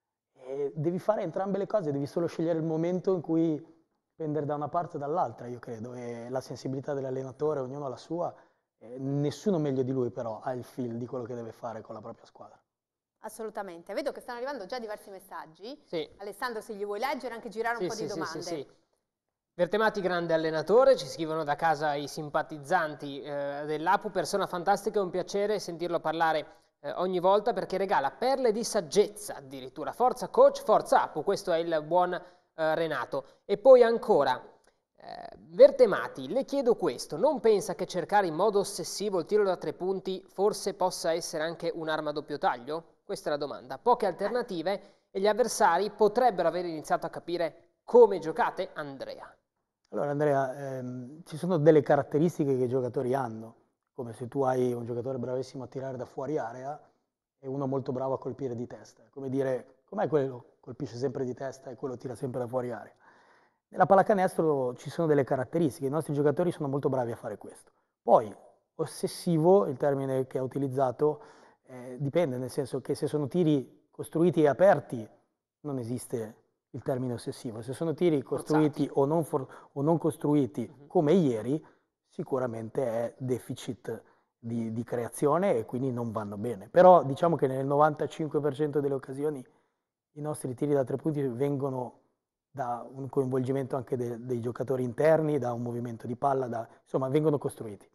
E devi fare entrambe le cose, devi solo scegliere il momento in cui pendere da una parte o dall'altra, io credo, e la sensibilità dell'allenatore, ognuno ha la sua, e nessuno meglio di lui però ha il feel di quello che deve fare con la propria squadra. Assolutamente, vedo che stanno arrivando già diversi messaggi. Sì. Alessandro, se gli vuoi leggere, anche girare un sì, po' sì, di sì, domande. Sì, sì. Vertemati, grande allenatore, ci scrivono da casa i simpatizzanti eh, dell'A P U, persona fantastica, è un piacere sentirlo parlare eh, ogni volta perché regala perle di saggezza addirittura. Forza coach, forza A P U, questo è il buon eh, Renato. E poi ancora, eh, Vertemati, le chiedo questo, non pensa che cercare in modo ossessivo il tiro da tre punti forse possa essere anche un'arma a doppio taglio? Questa è la domanda. Poche alternative e gli avversari potrebbero aver iniziato a capire come giocate? Andrea. Allora Andrea, ehm, ci sono delle caratteristiche che i giocatori hanno, come se tu hai un giocatore bravissimo a tirare da fuori area e uno molto bravo a colpire di testa. Come dire, com'è quello colpisce sempre di testa e quello tira sempre da fuori area? Nella pallacanestro ci sono delle caratteristiche, i nostri giocatori sono molto bravi a fare questo. Poi, ossessivo, il termine che ha utilizzato, eh, dipende, nel senso che se sono tiri costruiti e aperti non esiste il termine ossessivo. Se sono tiri costruiti o non, for, o non costruiti uh-huh. come ieri, sicuramente è deficit di, di creazione e quindi non vanno bene. Però diciamo che nel novantacinque per cento delle occasioni i nostri tiri da tre punti vengono da un coinvolgimento anche de, dei giocatori interni, da un movimento di palla, da, insomma vengono costruiti.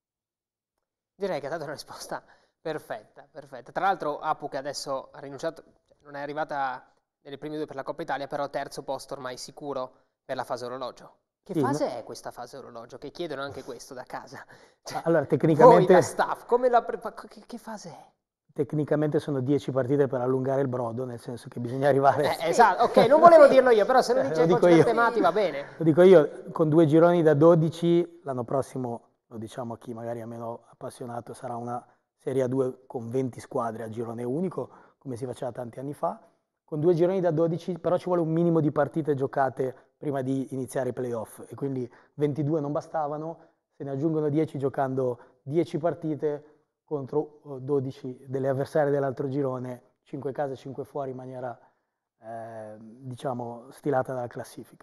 Direi che ha dato una risposta perfetta, perfetta. Tra l'altro A P U che adesso ha rinunciato, non è arrivata nelle prime due per la Coppa Italia, però terzo posto ormai sicuro per la fase orologio. Che sì, fase no? è questa fase orologio? Che chiedono anche questo da casa. Cioè, allora, tecnicamente... Voi, la staff, come la prepa- che, che fase è? Tecnicamente sono dieci partite per allungare il brodo, nel senso che bisogna arrivare... Eh, esatto, ok, non volevo dirlo io, però se lo dice eh, il coach Vertemati va bene. Lo dico io, con due gironi da dodici, l'anno prossimo, lo diciamo a chi magari è meno appassionato, sarà una Serie A due con venti squadre a girone unico, come si faceva tanti anni fa. Con due gironi da dodici, però ci vuole un minimo di partite giocate prima di iniziare i playoff, e quindi ventidue non bastavano, se ne aggiungono dieci giocando dieci partite contro dodici delle avversarie dell'altro girone, cinque casa e cinque fuori in maniera, eh, diciamo, stilata dalla classifica.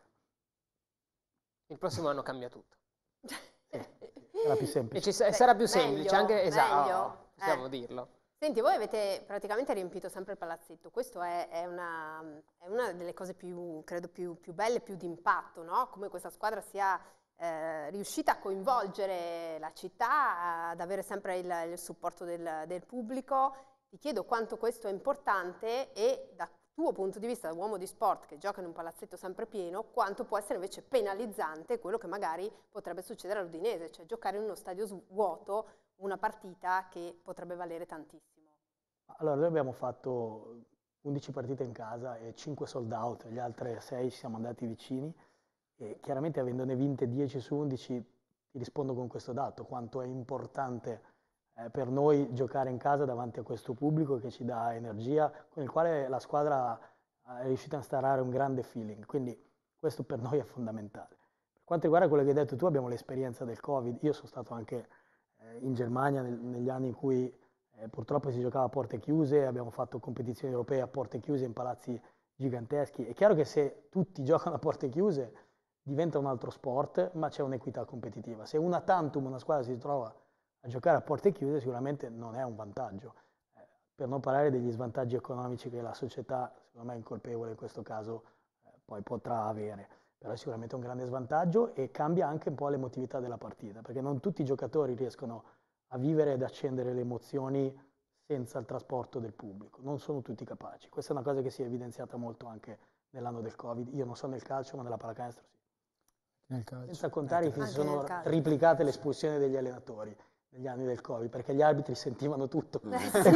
Il prossimo anno cambia tutto. Eh, sarà più semplice. E ci, sarà più meglio, semplice, anche, esatto, meglio. oh, possiamo Eh. dirlo. Senti, voi avete praticamente riempito sempre il palazzetto, questo è, è, una, è una delle cose più, credo, più, più belle, più d'impatto, no? Come questa squadra sia eh, riuscita a coinvolgere la città, ad avere sempre il, il supporto del, del pubblico. Ti chiedo quanto questo è importante e da tuo punto di vista, da uomo di sport che gioca in un palazzetto sempre pieno, quanto può essere invece penalizzante quello che magari potrebbe succedere all'Udinese, cioè giocare in uno stadio vuoto una partita che potrebbe valere tantissimo. Allora, noi abbiamo fatto undici partite in casa e cinque sold out, gli altri sei ci siamo andati vicini e chiaramente avendone vinte dieci su undici ti ti rispondo con questo dato, quanto è importante eh, per noi giocare in casa davanti a questo pubblico che ci dà energia, con il quale la squadra è riuscita a instaurare un grande feeling, quindi questo per noi è fondamentale. Per quanto riguarda quello che hai detto tu, abbiamo l'esperienza del Covid, io sono stato anche eh, in Germania nel, negli anni in cui eh, purtroppo si giocava a porte chiuse, abbiamo fatto competizioni europee a porte chiuse in palazzi giganteschi. È chiaro che se tutti giocano a porte chiuse diventa un altro sport, ma c'è un'equità competitiva. Se una tantum, una squadra si trova a giocare a porte chiuse, sicuramente non è un vantaggio. Eh, per non parlare degli svantaggi economici che la società, secondo me incolpevole in questo caso, eh, poi potrà avere. Però è sicuramente un grande svantaggio e cambia anche un po' l'emotività della partita, perché non tutti i giocatori riescono a vivere ed accendere le emozioni senza il trasporto del pubblico. Non sono tutti capaci. Questa è una cosa che si è evidenziata molto anche nell'anno del Covid. Io non so nel calcio, ma nella pallacanestro sì. Nel calcio. Senza contare che si Anche sono nel calcio. triplicate le espulsioni degli allenatori negli anni del Covid, perché gli arbitri sentivano tutto. Eh sì,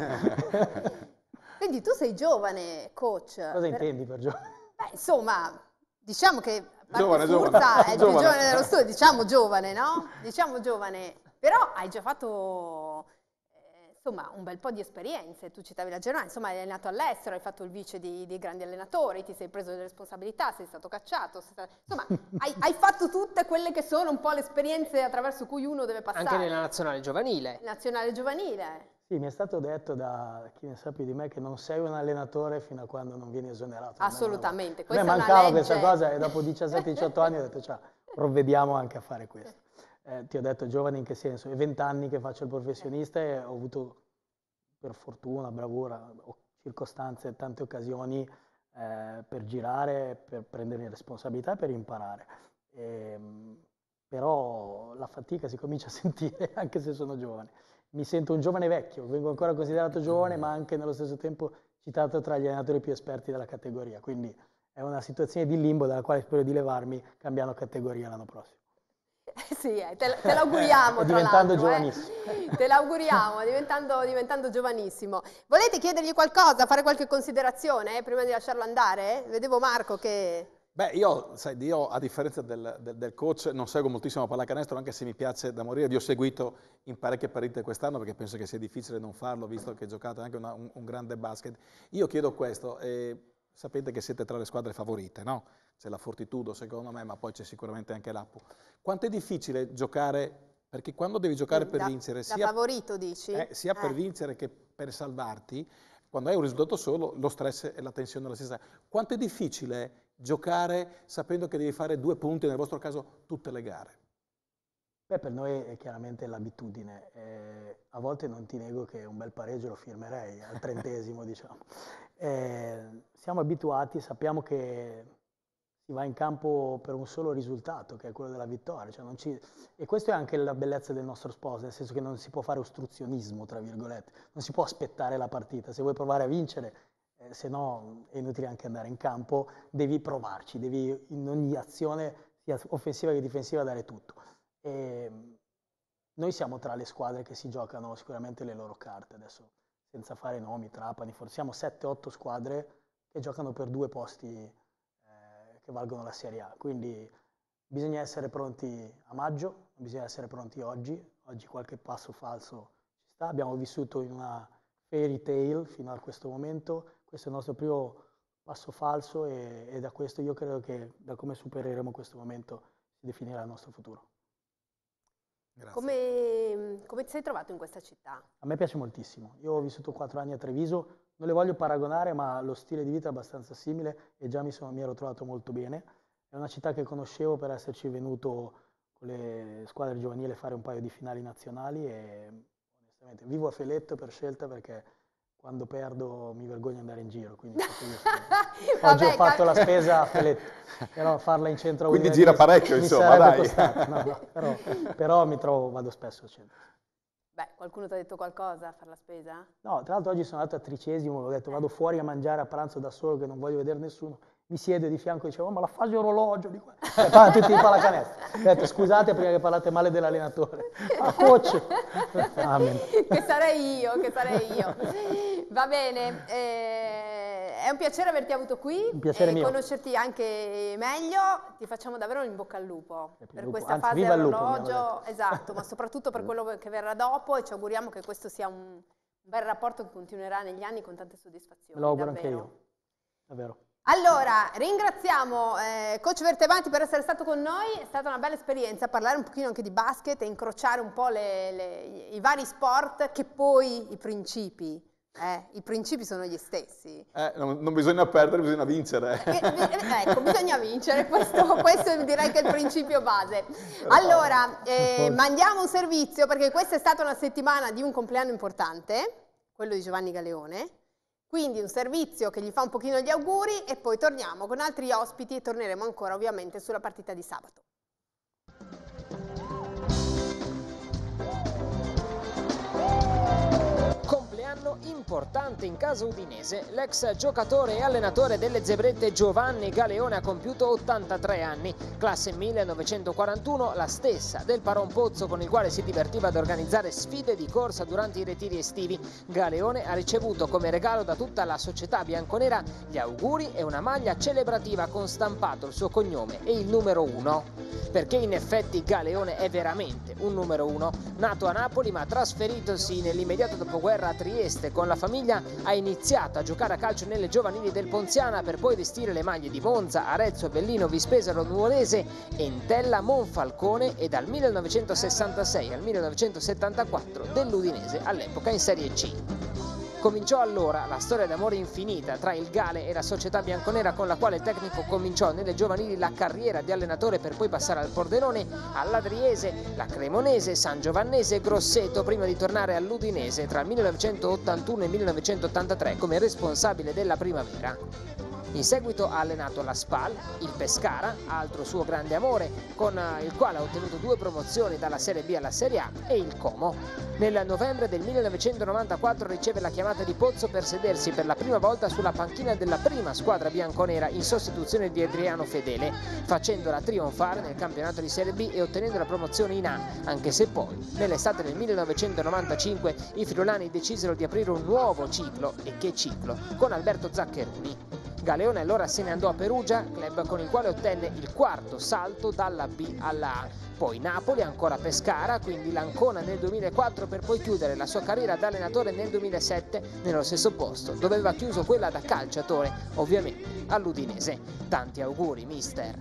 eh. Quindi tu sei giovane, coach. Cosa Per- intendi per giovane? Beh, insomma, diciamo che a parte Giovane, Sturza giovane. è il più Giovane. giovane dello studio, diciamo giovane, no? Diciamo giovane, però hai già fatto eh, insomma un bel po' di esperienze. Tu citavi la Germania, insomma hai allenato all'estero, hai fatto il vice di, di grandi allenatori, ti sei preso delle responsabilità, sei stato cacciato, sei stato- insomma hai, hai fatto tutte quelle che sono un po' le esperienze attraverso cui uno deve passare. Anche nella nazionale giovanile. Nazionale giovanile. Sì, mi è stato detto da chi ne sa più di me che non sei un allenatore fino a quando non vieni esonerato. Assolutamente, A me questa è una mancava legge. questa cosa e dopo diciassette diciotto anni ho detto ciao, provvediamo anche a fare questo. Eh, ti ho detto giovane in che senso? È vent'anni che faccio il professionista e ho avuto per fortuna, bravura, o circostanze, tante occasioni eh, per girare, per prendere responsabilità e per imparare. Ehm, però la fatica si comincia a sentire anche se sono giovane. Mi sento un giovane vecchio, vengo ancora considerato giovane, ma anche nello stesso tempo citato tra gli allenatori più esperti della categoria. Quindi è una situazione di limbo dalla quale spero di levarmi cambiando categoria l'anno prossimo. Eh sì, eh, te, te l'auguriamo E tra diventando l'altro, eh. giovanissimo. Te l'auguriamo, diventando, diventando giovanissimo. Volete chiedergli qualcosa, fare qualche considerazione eh, prima di lasciarlo andare? Vedevo Marco che... Beh, io, sai, io a differenza del, del, del coach non seguo moltissimo la pallacanestro, anche se mi piace da morire. Vi ho seguito in parecchie partite quest'anno perché penso che sia difficile non farlo, visto che giocate anche una, un, un grande basket. Io chiedo questo, eh, sapete che siete tra le squadre favorite, no? C'è la Fortitudo secondo me, ma poi c'è sicuramente anche l'Appu. Quanto è difficile giocare, perché quando devi giocare per da, vincere, da sia, favorito dici? eh, sia per Eh. vincere che per salvarti, quando hai un risultato solo, lo stress e la tensione è la stessa. Quanto è difficile giocare sapendo che devi fare due punti, nel vostro caso tutte le gare? Beh, per noi è chiaramente l'abitudine. Eh, a volte non ti nego che un bel pareggio lo firmerei, al trentesimo diciamo. Eh, siamo abituati, sappiamo che si va in campo per un solo risultato, che è quello della vittoria. Cioè non ci... E questa è anche la bellezza del nostro sport, nel senso che non si può fare ostruzionismo, tra virgolette. Non si può aspettare la partita. Se vuoi provare a vincere, eh, se no è inutile anche andare in campo, devi provarci, devi in ogni azione, sia offensiva che difensiva, dare tutto. E noi siamo tra le squadre che si giocano sicuramente le loro carte adesso, senza fare nomi, Trapani, forse siamo sette otto squadre che giocano per due posti eh, che valgono la Serie A, quindi bisogna essere pronti a maggio, bisogna essere pronti oggi, oggi qualche passo falso ci sta, abbiamo vissuto in una fairy tale fino a questo momento, questo è il nostro primo passo falso e, e da questo io credo che da come supereremo questo momento si definirà il nostro futuro. Come, come ti sei trovato in questa città? A me piace moltissimo. Io ho vissuto quattro anni a Treviso, non le voglio paragonare, ma lo stile di vita è abbastanza simile e già mi, sono, mi ero trovato molto bene. È una città che conoscevo per esserci venuto con le squadre giovanili a fare un paio di finali nazionali e onestamente vivo a Feletto per scelta perché quando perdo mi vergogno di andare in giro. Quindi oggi Vabbè, ho fatto cap- la spesa a Feletto, però farla in centro a Quindi Udine gira mi- parecchio, mi insomma, sarebbe dai. costato. No, no, però, però mi trovo, vado spesso al centro. Beh, qualcuno ti ha detto qualcosa a fare la spesa? No, tra l'altro oggi sono andato a Tricesimo, ho detto vado fuori a mangiare a pranzo da solo che non voglio vedere nessuno. Mi siedo di fianco e dicevo, oh, ma la fase orologio di qua. E parlano tutti di pallacanestro. Ho detto, scusate prima che parlate male dell'allenatore. Ah, coach! Amen. Che sarei io, che sarei io. Va bene, eh, è un piacere averti avuto qui, Un piacere e mio. conoscerti anche meglio. Ti facciamo davvero in bocca al lupo Eh, per lupo. questa Anzi, fase viva il lupo, mi hanno orologio, esatto, ma soprattutto per quello che verrà dopo, e ci auguriamo che questo sia un, un bel rapporto che continuerà negli anni con tante soddisfazioni. Me lo auguro anche davvero. io. Davvero. Allora, ringraziamo eh, Coach Vertevanti per essere stato con noi, è stata una bella esperienza parlare un pochino anche di basket e incrociare un po' le, le, i vari sport, che poi i principi, eh, i principi sono gli stessi. Eh, non, non bisogna perdere, bisogna vincere. Eh, eh, ecco, bisogna vincere, questo, questo direi che è il principio base. Allora, eh, mandiamo un servizio, perché questa è stata una settimana di un compleanno importante, quello di Giovanni Galeone. Quindi un servizio che gli fa un pochino gli auguri, e poi torniamo con altri ospiti e torneremo ancora ovviamente sulla partita di sabato. Compleanno importante in casa udinese. L'ex giocatore e allenatore delle zebrette Giovanni Galeone ha compiuto ottantatré anni, classe millenovecentoquarantuno, la stessa del Paron Pozzo con il quale si divertiva ad organizzare sfide di corsa durante i ritiri estivi. Galeone ha ricevuto come regalo da tutta la società bianconera gli auguri e una maglia celebrativa con stampato il suo cognome e il numero uno. Perché in effetti Galeone è veramente un numero uno. Nato a Napoli ma trasferitosi nell'immediato dopoguerra a Trieste con la famiglia, ha iniziato a giocare a calcio nelle giovanili del Ponziana, per poi vestire le maglie di Monza, Arezzo, Avellino, Vispesaro, Nuolese, Entella, Monfalcone e dal millenovecentosessantasei al millenovecentosettantaquattro dell'Udinese, all'epoca in Serie C. Cominciò allora la storia d'amore infinita tra il Gale e la società bianconera, con la quale il tecnico cominciò nelle giovanili la carriera di allenatore, per poi passare al Pordenone, all'Adriese, la Cremonese, San Giovannese e Grosseto, prima di tornare all'Udinese tra il millenovecentottantuno e il millenovecentottantatré come responsabile della primavera. In seguito ha allenato la Spal, il Pescara, altro suo grande amore, con il quale ha ottenuto due promozioni dalla Serie B alla Serie A, e il Como. Nel novembre del millenovecentonovantaquattro riceve la chiamata di Pozzo per sedersi per la prima volta sulla panchina della prima squadra bianconera in sostituzione di Adriano Fedele, facendola trionfare nel campionato di Serie B e ottenendo la promozione in A, anche se poi, nell'estate del millenovecentonovantacinque, i friulani decisero di aprire un nuovo ciclo, e che ciclo, con Alberto Zaccheroni. Galeone allora se ne andò a Perugia, club con il quale ottenne il quarto salto dalla B alla A. Poi Napoli, ancora Pescara, quindi l'Ancona nel duemilaquattro, per poi chiudere la sua carriera da allenatore nel duemilasette nello stesso posto dove aveva chiuso quella da calciatore, ovviamente all'Udinese. Tanti auguri, mister!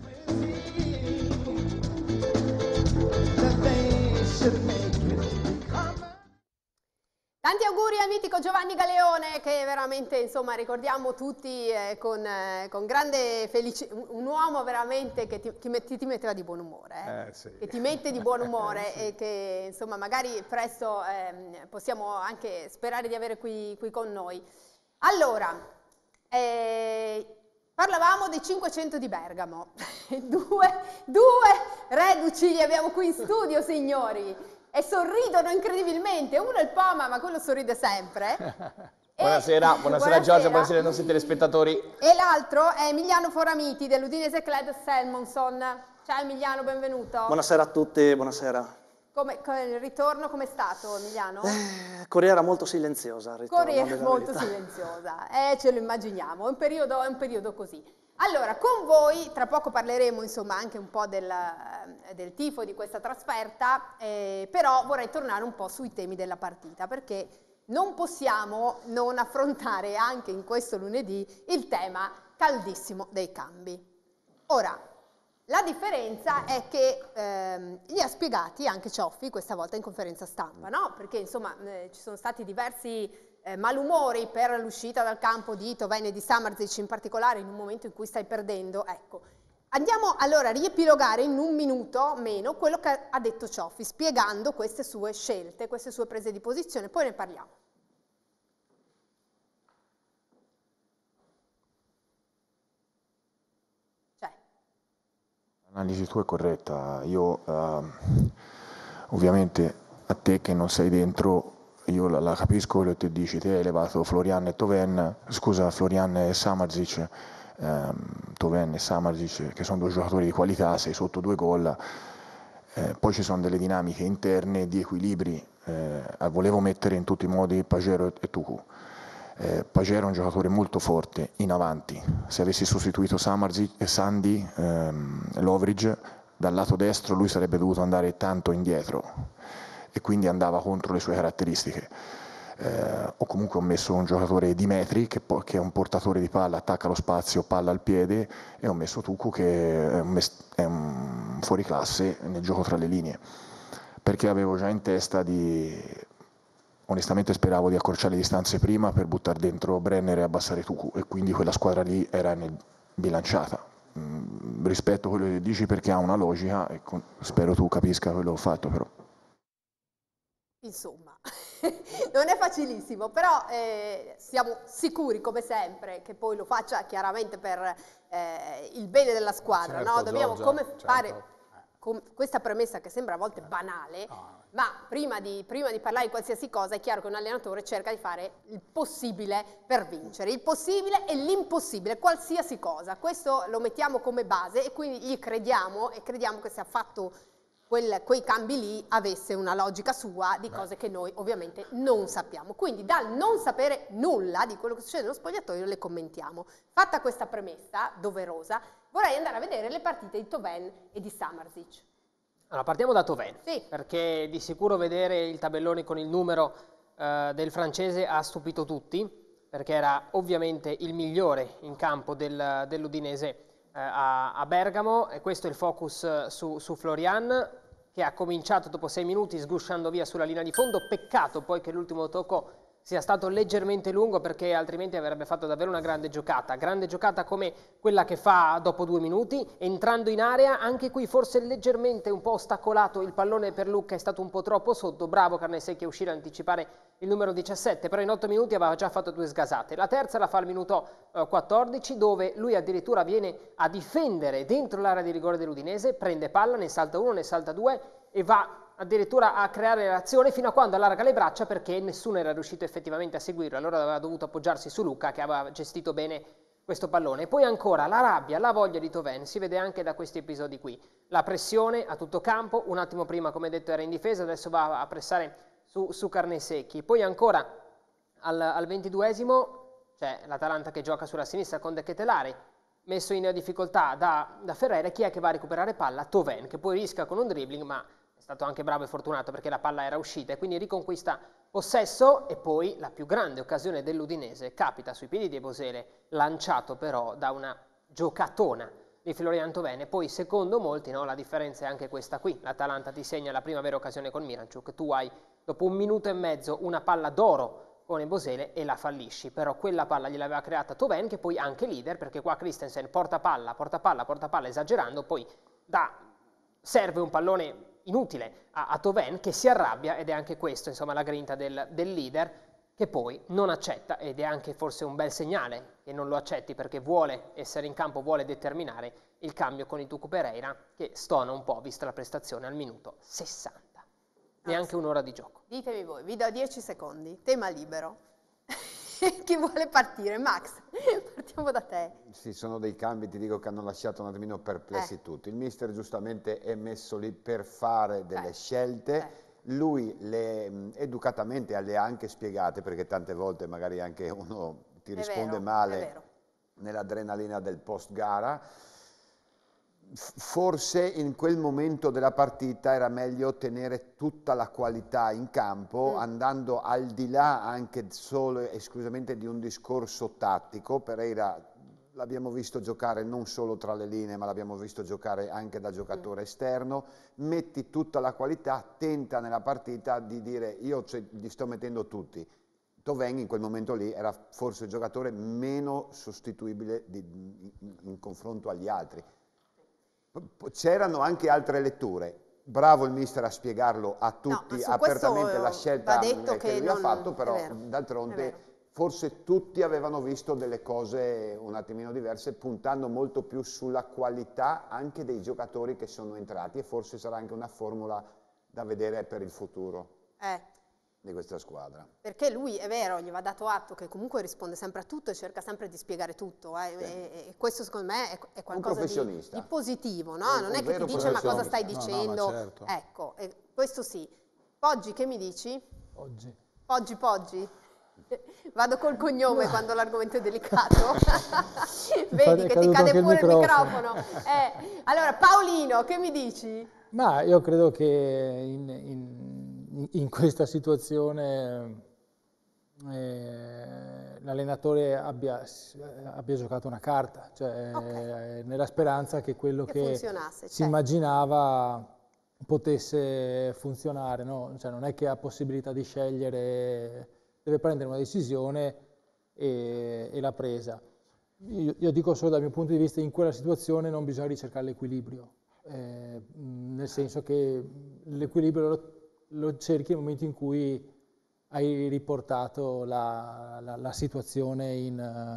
Tanti auguri al mitico Giovanni Galeone, che veramente, insomma, ricordiamo tutti eh, con, eh, con grande felicità, un, un uomo veramente che ti, ti, ti metteva di buon umore, eh? Eh, sì. Che ti mette di buon umore e che, insomma, magari presto eh, possiamo anche sperare di avere qui, qui con noi. Allora, eh, parlavamo dei cinquecento di Bergamo, due, due reduci li abbiamo qui in studio, signori. E sorridono incredibilmente, uno è il Poma, ma quello sorride sempre. Buonasera, buonasera, buonasera Giorgia, buonasera ai nostri telespettatori. E l'altro è Emiliano Foramiti dell'Udinese Club Selmonson. Ciao Emiliano, benvenuto. Buonasera a tutti, buonasera. Come, come, il ritorno com'è stato, Emiliano? Eh, corriera molto silenziosa. Ritorno, corriera molto silenziosa, eh, ce lo immaginiamo, è un periodo, è un periodo così. Allora, con voi, tra poco parleremo insomma anche un po' del, del tifo di questa trasferta, eh, però vorrei tornare un po' sui temi della partita, perché non possiamo non affrontare anche in questo lunedì il tema caldissimo dei cambi. Ora, la differenza è che ehm, li ha spiegati anche Cioffi questa volta in conferenza stampa, no? Perché insomma eh, ci sono stati diversi Eh, malumori per l'uscita dal campo di Tovene e di Samardžić, in particolare in un momento in cui stai perdendo. Ecco, andiamo allora a riepilogare in un minuto meno quello che ha detto Cioffi, spiegando queste sue scelte, queste sue prese di posizione, poi ne parliamo. Cioè. L'analisi tua è corretta, io eh, ovviamente a te che non sei dentro, io la, la capisco quello che ti dici, te hai elevato Florian e Toven, scusa Florian e Samardžić, ehm, Toven e Samardžić, che sono due giocatori di qualità, sei sotto due gol, eh, poi ci sono delle dinamiche interne di equilibri, eh, volevo mettere in tutti i modi Pajero e Tucu. Eh, Pagè era un giocatore molto forte in avanti. Se avessi sostituito Samardzic e Sandy, ehm, Lovric, dal lato destro lui sarebbe dovuto andare tanto indietro e quindi andava contro le sue caratteristiche. Eh, o comunque ho messo un giocatore di metri che, che è un portatore di palla, attacca lo spazio, palla al piede, e ho messo Tucu che è un, è un fuoriclasse nel gioco tra le linee, perché avevo già in testa di, onestamente speravo di accorciare le distanze prima per buttare dentro Brenner e abbassare Tucu, e quindi quella squadra lì era nel, bilanciata. Mm, rispetto a quello che dici perché ha una logica e con, spero tu capisca quello che ho fatto però. Insomma, non è facilissimo, però eh, siamo sicuri come sempre che poi lo faccia chiaramente per eh, il bene della squadra, certo, no? Dobbiamo Giorgia, come certo. fare com questa premessa che sembra a volte banale, no. ma prima di, prima di parlare di qualsiasi cosa è chiaro che un allenatore cerca di fare il possibile per vincere, il possibile e l'impossibile, qualsiasi cosa. Questo lo mettiamo come base e quindi gli crediamo e crediamo che sia fatto Quel, quei cambi lì avesse una logica sua di cose che noi ovviamente non sappiamo. Quindi dal non sapere nulla di quello che succede nello spogliatoio le commentiamo. Fatta questa premessa doverosa, vorrei andare a vedere le partite di Thauvin e di Samardzic. Allora, partiamo da Thauvin, sì. Perché di sicuro vedere il tabellone con il numero eh, del francese ha stupito tutti, perché era ovviamente il migliore in campo del, dell'Udinese eh, a, a Bergamo, e questo è il focus su, su Florian, che ha cominciato dopo sei minuti sgusciando via sulla linea di fondo. Peccato poi che l'ultimo tocco sia stato leggermente lungo, perché altrimenti avrebbe fatto davvero una grande giocata, grande giocata come quella che fa dopo due minuti, entrando in area. Anche qui forse leggermente un po' ostacolato il pallone per Lucca, è stato un po' troppo sotto, bravo Carnesecchi a uscire a anticipare il numero diciassette, però in otto minuti aveva già fatto due sgasate. La terza la fa al minuto eh, quattordici, dove lui addirittura viene a difendere dentro l'area di rigore dell'Udinese, prende palla, ne salta uno, ne salta due e va addirittura a creare l'azione fino a quando allarga le braccia, perché nessuno era riuscito effettivamente a seguirlo, allora aveva dovuto appoggiarsi su Lucca che aveva gestito bene questo pallone. E poi ancora la rabbia, la voglia di Thauvin si vede anche da questi episodi qui, la pressione a tutto campo, un attimo prima come detto era in difesa, adesso va a pressare su, su Carnesecchi. Poi ancora al, al ventiduesimo c'è l'Atalanta che gioca sulla sinistra con De Ketelare, messo in difficoltà da, da Ferreira. Chi è che va a recuperare palla? Thauvin, che poi rischia con un dribbling, ma è stato anche bravo e fortunato perché la palla era uscita, e quindi riconquista possesso. E poi la più grande occasione dell'Udinese capita sui piedi di Ebosele, lanciato però da una giocatona di Florian Thauvin. E poi secondo molti, no, la differenza è anche questa qui, l'Atalanta ti segna la prima vera occasione con Miranchuk, tu hai dopo un minuto e mezzo una palla d'oro con Ebosele e la fallisci, però quella palla gliel'aveva creata Thauvin, che poi anche leader, perché qua Christensen porta palla, porta palla, porta palla esagerando, poi da, serve un pallone inutile a, a Thauvin, che si arrabbia, ed è anche questo insomma la grinta del, del leader, che poi non accetta, ed è anche forse un bel segnale che non lo accetti, perché vuole essere in campo, vuole determinare il cambio con il Tucu Pereira, che stona un po' vista la prestazione al minuto sessanta. Neanche un'ora di gioco. Ditemi voi, vi do dieci secondi, tema libero. Chi vuole partire? Max, partiamo da te. Sì, sono dei cambi, ti dico, che hanno lasciato un attimino perplessi eh. tutti. Il mister giustamente è messo lì per fare delle eh. scelte, eh. lui le mh, educatamente le ha anche spiegate, perché tante volte magari anche uno ti è risponde vero, male nell'adrenalina del post gara. Forse in quel momento della partita era meglio tenere tutta la qualità in campo, mm. andando al di là anche solo e esclusivamente di un discorso tattico. Pereira l'abbiamo visto giocare non solo tra le linee, ma l'abbiamo visto giocare anche da giocatore mm. esterno. Metti tutta la qualità, tenta nella partita di dire io gli sto mettendo tutti. Thauvin in quel momento lì era forse il giocatore meno sostituibile di, in, in confronto agli altri. C'erano anche altre letture, bravo il mister a spiegarlo a tutti no, apertamente la scelta che, che lui non, ha fatto, però d'altronde forse tutti avevano visto delle cose un attimino diverse, puntando molto più sulla qualità anche dei giocatori che sono entrati, e forse sarà anche una formula da vedere per il futuro. Eh. di questa squadra. Perché lui, è vero, gli va dato atto che comunque risponde sempre a tutto e cerca sempre di spiegare tutto, eh, sì. e, e questo secondo me è, è qualcosa di, di positivo, no? Un, non è che ti dice ma cosa stai dicendo, no, no, certo. Ecco, e questo sì. Poggi, che mi dici? Poggi. Poggi, Poggi? Vado col cognome quando l'argomento è delicato. Vedi È che ti caduto cade anche il pure il microfono. microfono. Eh, allora, Paolino, che mi dici? Ma io credo che in, in- in questa situazione eh, l'allenatore abbia, abbia giocato una carta, cioè Ok. eh, nella speranza che quello Che che funzionasse, si certo. immaginava potesse funzionare, no? Cioè non è che ha possibilità di scegliere, deve prendere una decisione e, e l'ha presa. Io, io dico solo dal mio punto di vista, in quella situazione non bisogna ricercare l'equilibrio, eh, mh, nel senso che l'equilibrio lo, lo cerchi nel momento in cui hai riportato la, la- la situazione in,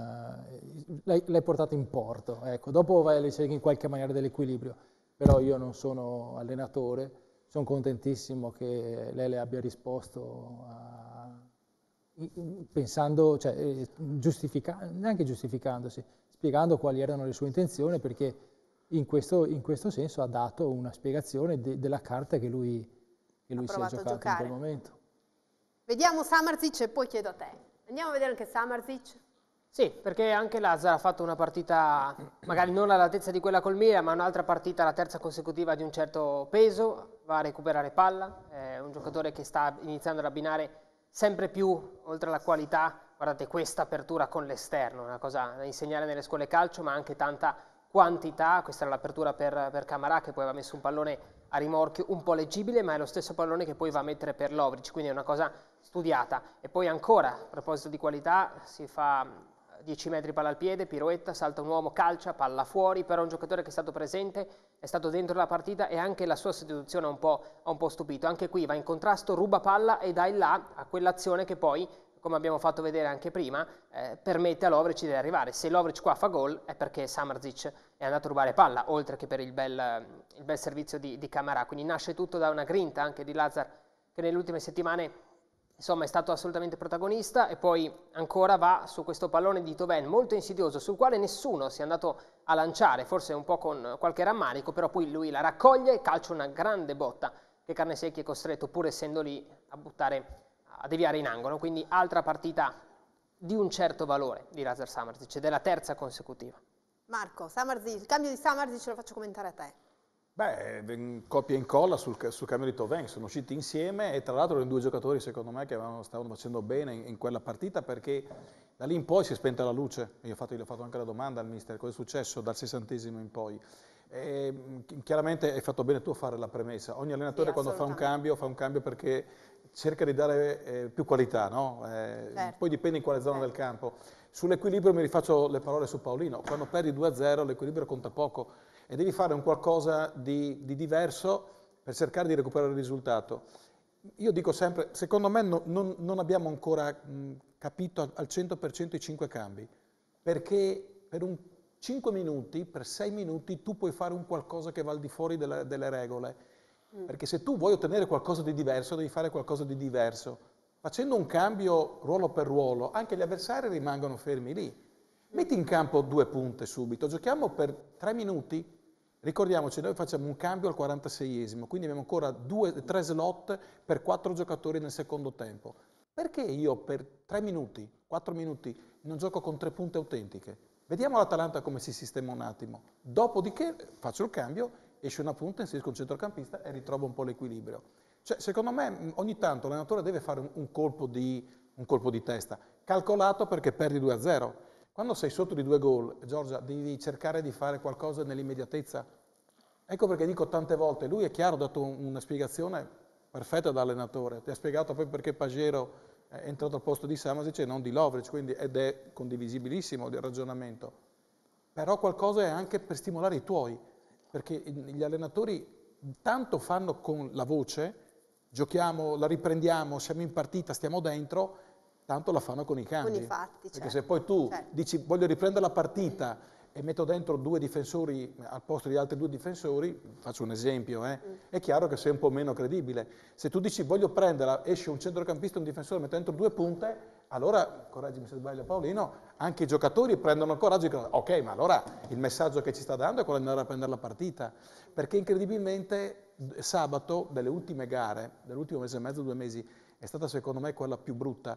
eh, l'hai, l'hai portata in porto, ecco. Dopo vai a ricercare in qualche maniera dell'equilibrio, però io non sono allenatore, sono contentissimo che lei le abbia risposto a- i- i- pensando, cioè, eh, giustifica- neanche giustificandosi, spiegando quali erano le sue intenzioni, perché in questo, in questo senso ha dato una spiegazione de- della carta che lui, che lui si è provato a giocato in giocare. quel momento. Vediamo Samardžić e poi chiedo a te. Andiamo a vedere anche Samardžić. Sì, perché anche Lazar ha fatto una partita, magari non all'altezza di quella col Milan, ma un'altra partita, la terza consecutiva di un certo peso, va a recuperare palla, è un giocatore che sta iniziando ad abbinare sempre più, oltre alla qualità, guardate questa apertura con l'esterno, una cosa da insegnare nelle scuole calcio, ma anche tanta quantità. Questa era l'apertura per, per Camarà, che poi aveva messo un pallone a rimorchio un po' leggibile, ma è lo stesso pallone che poi va a mettere per Lovric, quindi è una cosa studiata. E poi ancora, a proposito di qualità, si fa dieci metri palla al piede, piroetta, salta un uomo, calcia, palla fuori, però è un giocatore che è stato presente, è stato dentro la partita e anche la sua sostituzione ha un po', ha un po' stupito. Anche qui va in contrasto, ruba palla e dà il là a quell'azione che poi, come abbiamo fatto vedere anche prima, eh, permette a Lovric di arrivare. Se Lovric qua fa gol è perché Samardžić è andato a rubare palla, oltre che per il bel, il bel servizio di, di Camarà. Quindi nasce tutto da una grinta anche di Lazar, che nelle ultime settimane insomma è stato assolutamente protagonista, e poi ancora va su questo pallone di Thauvin molto insidioso, sul quale nessuno si è andato a lanciare, forse un po' con qualche rammarico, però poi lui la raccoglie e calcia una grande botta che Carnesecchi è costretto, pur essendo lì, a buttare, a deviare in angolo. Quindi altra partita di un certo valore di Lazar Samardžić, della terza consecutiva. Marco, Samardžić, il cambio di Samardžić lo faccio commentare a te. Beh, coppia e incolla sul, sul cambio di Thauvin, sono usciti insieme e tra l'altro erano due giocatori secondo me che avevano, stavano facendo bene in, in quella partita, perché da lì in poi si è spenta la luce. Io ho fatto, gli ho fatto anche la domanda al mister, cosa è successo dal sessantesimo in poi. E, chiaramente hai fatto bene tu a fare la premessa, ogni allenatore Sì, quando fa un cambio fa un cambio perché cerca di dare eh, più qualità, no? Eh, Certo. Poi dipende in quale zona Certo. del campo. Sull'equilibrio mi rifaccio le parole su Paolino, quando perdi due a zero l'equilibrio conta poco e devi fare un qualcosa di, di diverso per cercare di recuperare il risultato. Io dico sempre, secondo me no, non, non abbiamo ancora mh, capito al cento per cento i cinque cambi, perché per un cinque minuti, per sei minuti tu puoi fare un qualcosa che va al di fuori delle, delle regole, mm. perché se tu vuoi ottenere qualcosa di diverso devi fare qualcosa di diverso. Facendo un cambio ruolo per ruolo, anche gli avversari rimangono fermi lì. Metti in campo due punte subito, giochiamo per tre minuti, ricordiamoci, noi facciamo un cambio al quarantaseiesimo, quindi abbiamo ancora due, tre slot per quattro giocatori nel secondo tempo. Perché io per tre minuti, quattro minuti, non gioco con tre punte autentiche? Vediamo l'Atalanta come si sistema un attimo. Dopodiché faccio il cambio, esce una punta, inserisco un centrocampista e ritrovo un po' l'equilibrio. Cioè, secondo me, ogni tanto l'allenatore deve fare un, un, colpo di, un colpo di testa, calcolato perché perdi due a zero. Quando sei sotto di due gol, Giorgia, devi cercare di fare qualcosa nell'immediatezza. Ecco perché dico tante volte, lui è chiaro, ha dato una spiegazione perfetta da allenatore, ti ha spiegato poi perché Pagero è entrato al posto di Samardžić e non di Lovric, quindi, ed è condivisibilissimo il ragionamento. Però qualcosa è anche per stimolare i tuoi, perché gli allenatori tanto fanno con la voce, giochiamo, la riprendiamo, siamo in partita, stiamo dentro, tanto la fanno con i cambi. Con i fatti, Perché certo. se poi tu certo. dici voglio riprendere la partita e metto dentro due difensori al posto di altri due difensori, faccio un esempio, eh, mm. è chiaro che sei un po' meno credibile. Se tu dici voglio prenderla, esce un centrocampista e un difensore, metto dentro due punte, allora, correggimi se sbaglio Paolino, anche i giocatori prendono coraggio e dicono ok, ma allora il messaggio che ci sta dando è quello di andare a prendere la partita. Perché incredibilmente sabato, delle ultime gare, dell'ultimo mese e mezzo, due mesi, è stata secondo me quella più brutta.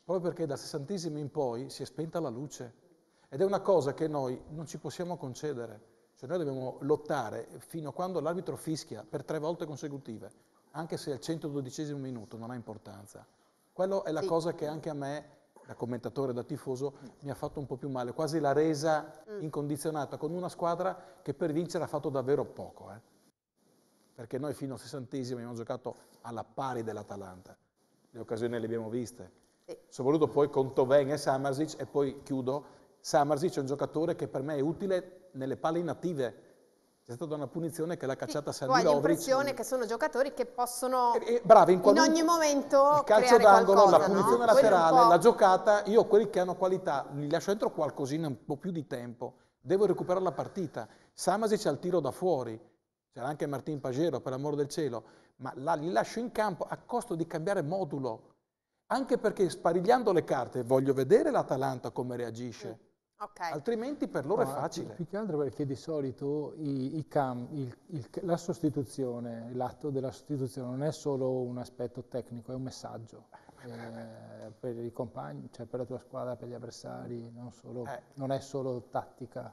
proprio perché dal sessantesimo in poi si è spenta la luce. Ed è una cosa che noi non ci possiamo concedere. Cioè noi dobbiamo lottare fino a quando l'arbitro fischia per tre volte consecutive, anche se al centododicesimo minuto non ha importanza. Quello è la Sì. cosa che anche a me, da commentatore, da tifoso, mi ha fatto un po' più male, quasi la resa Mm. incondizionata con una squadra che per vincere ha fatto davvero poco. Eh. Perché noi fino al sessantesimo abbiamo giocato alla pari dell'Atalanta, le occasioni le abbiamo viste. Sì. Soprattutto poi con Toven e Samardžić, e poi chiudo, Samardžić è un giocatore che per me è utile nelle palle inattive. C'è stata una punizione che l'ha cacciata Sì, Sani tu hai Lovric. l'impressione che sono giocatori che possono E- e bravi in, in qualunque- ogni momento il calcio creare d'angolo, qualcosa, la punizione no? Quello è un laterale, po'- la giocata, io quelli che hanno qualità li lascio dentro qualcosina, un po' più di tempo, devo recuperare la partita. Samardžić al tiro da fuori, c'era anche Martin Pagero, per l'amor del cielo, ma là li lascio in campo a costo di cambiare modulo, anche perché sparigliando le carte voglio vedere l'Atalanta come reagisce. Okay. Altrimenti per loro No, è facile. Più che altro perché di solito i, i cam- il- il- la sostituzione, l'atto della sostituzione non è solo un aspetto tecnico, è un messaggio eh, per i compagni, cioè per la tua squadra, per gli avversari, non, solo, Eh. non è solo tattica,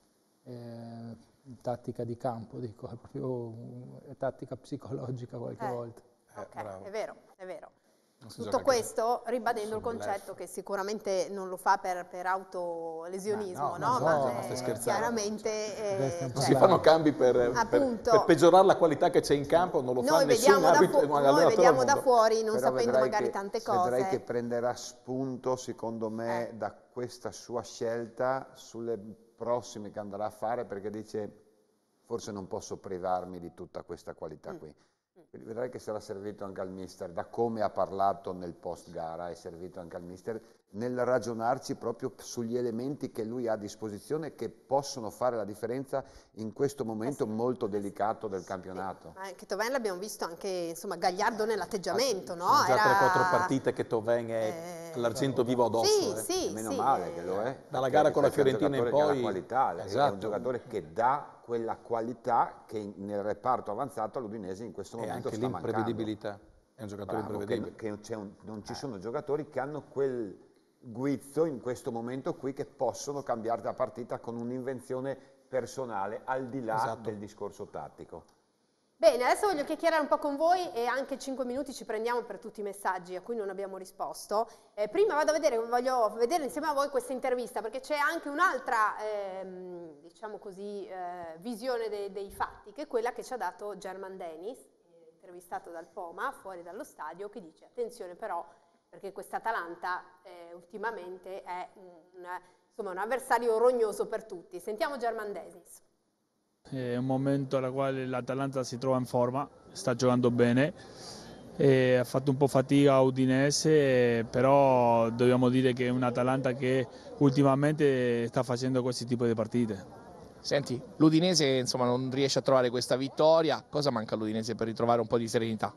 eh, tattica di campo, dico, è proprio un- è tattica psicologica qualche Eh. volta. Ok, è vero, è vero. Non si Tutto gioca questo ribadendo il sul concetto bluff. che sicuramente non lo fa per, per autolesionismo, Ma no? no, Ma no, eh, ma stai scherzando. chiaramente Questo è eh, un Non cioè, si fanno cambi per, per- Appunto. per peggiorare la qualità che c'è in campo, non lo fa noi nessun vediamo, da, arbitro, fu- ma noi allenatore al vediamo da mondo. fuori, non Però sapendo vedrai magari che- tante Vedrai cose. che prenderà spunto, secondo me, Eh. da questa sua scelta sulle prossime che andrà a fare, perché dice forse non posso privarmi di tutta questa qualità Mm. qui. Quindi vedrai che sarà servito anche al mister, da come ha parlato nel post gara, è servito anche al mister nel ragionarci proprio sugli elementi che lui ha a disposizione che possono fare la differenza in questo momento Eh sì. molto delicato del campionato. Ma anche Toven l'abbiamo visto anche, insomma, gagliardo nell'atteggiamento, no? Sono già Era- tre quattro partite che Toven è Eh, all'argento vivo addosso. Sì, eh. sì, E meno sì, male eh, che lo è. Dalla perché- gara con la perché è un Fiorentina in giocatore che ha poi- la qualità, è Esatto. un giocatore che dà quella qualità che in- nel reparto avanzato all'Udinese in questo E momento anche sta mancando. l'imprevedibilità. È un giocatore Bravo, imprevedibile. che, che c'è un- non ci sono giocatori che hanno quel guizzo in questo momento qui che possono cambiare la partita con un'invenzione personale al di là Esatto. del discorso tattico. Bene, adesso voglio chiacchierare un po' con voi e anche cinque minuti ci prendiamo per tutti i messaggi a cui non abbiamo risposto. Eh, prima vado a vedere, voglio vedere insieme a voi questa intervista perché c'è anche un'altra, ehm, diciamo così, eh, visione de- dei fatti, che è quella che ci ha dato German Dennis, eh, intervistato dal Poma fuori dallo stadio, che dice attenzione però perché questa Atalanta eh, ultimamente è un, insomma, un avversario rognoso per tutti. Sentiamo German Dennis. È un momento al quale l'Atalanta si trova in forma, sta giocando bene, e ha fatto un po' fatica a Udinese, però dobbiamo dire che è un'Atalanta che ultimamente sta facendo questi tipi di partite. Senti, l'Udinese insomma non riesce a trovare questa vittoria, cosa manca all'Udinese per ritrovare un po' di serenità?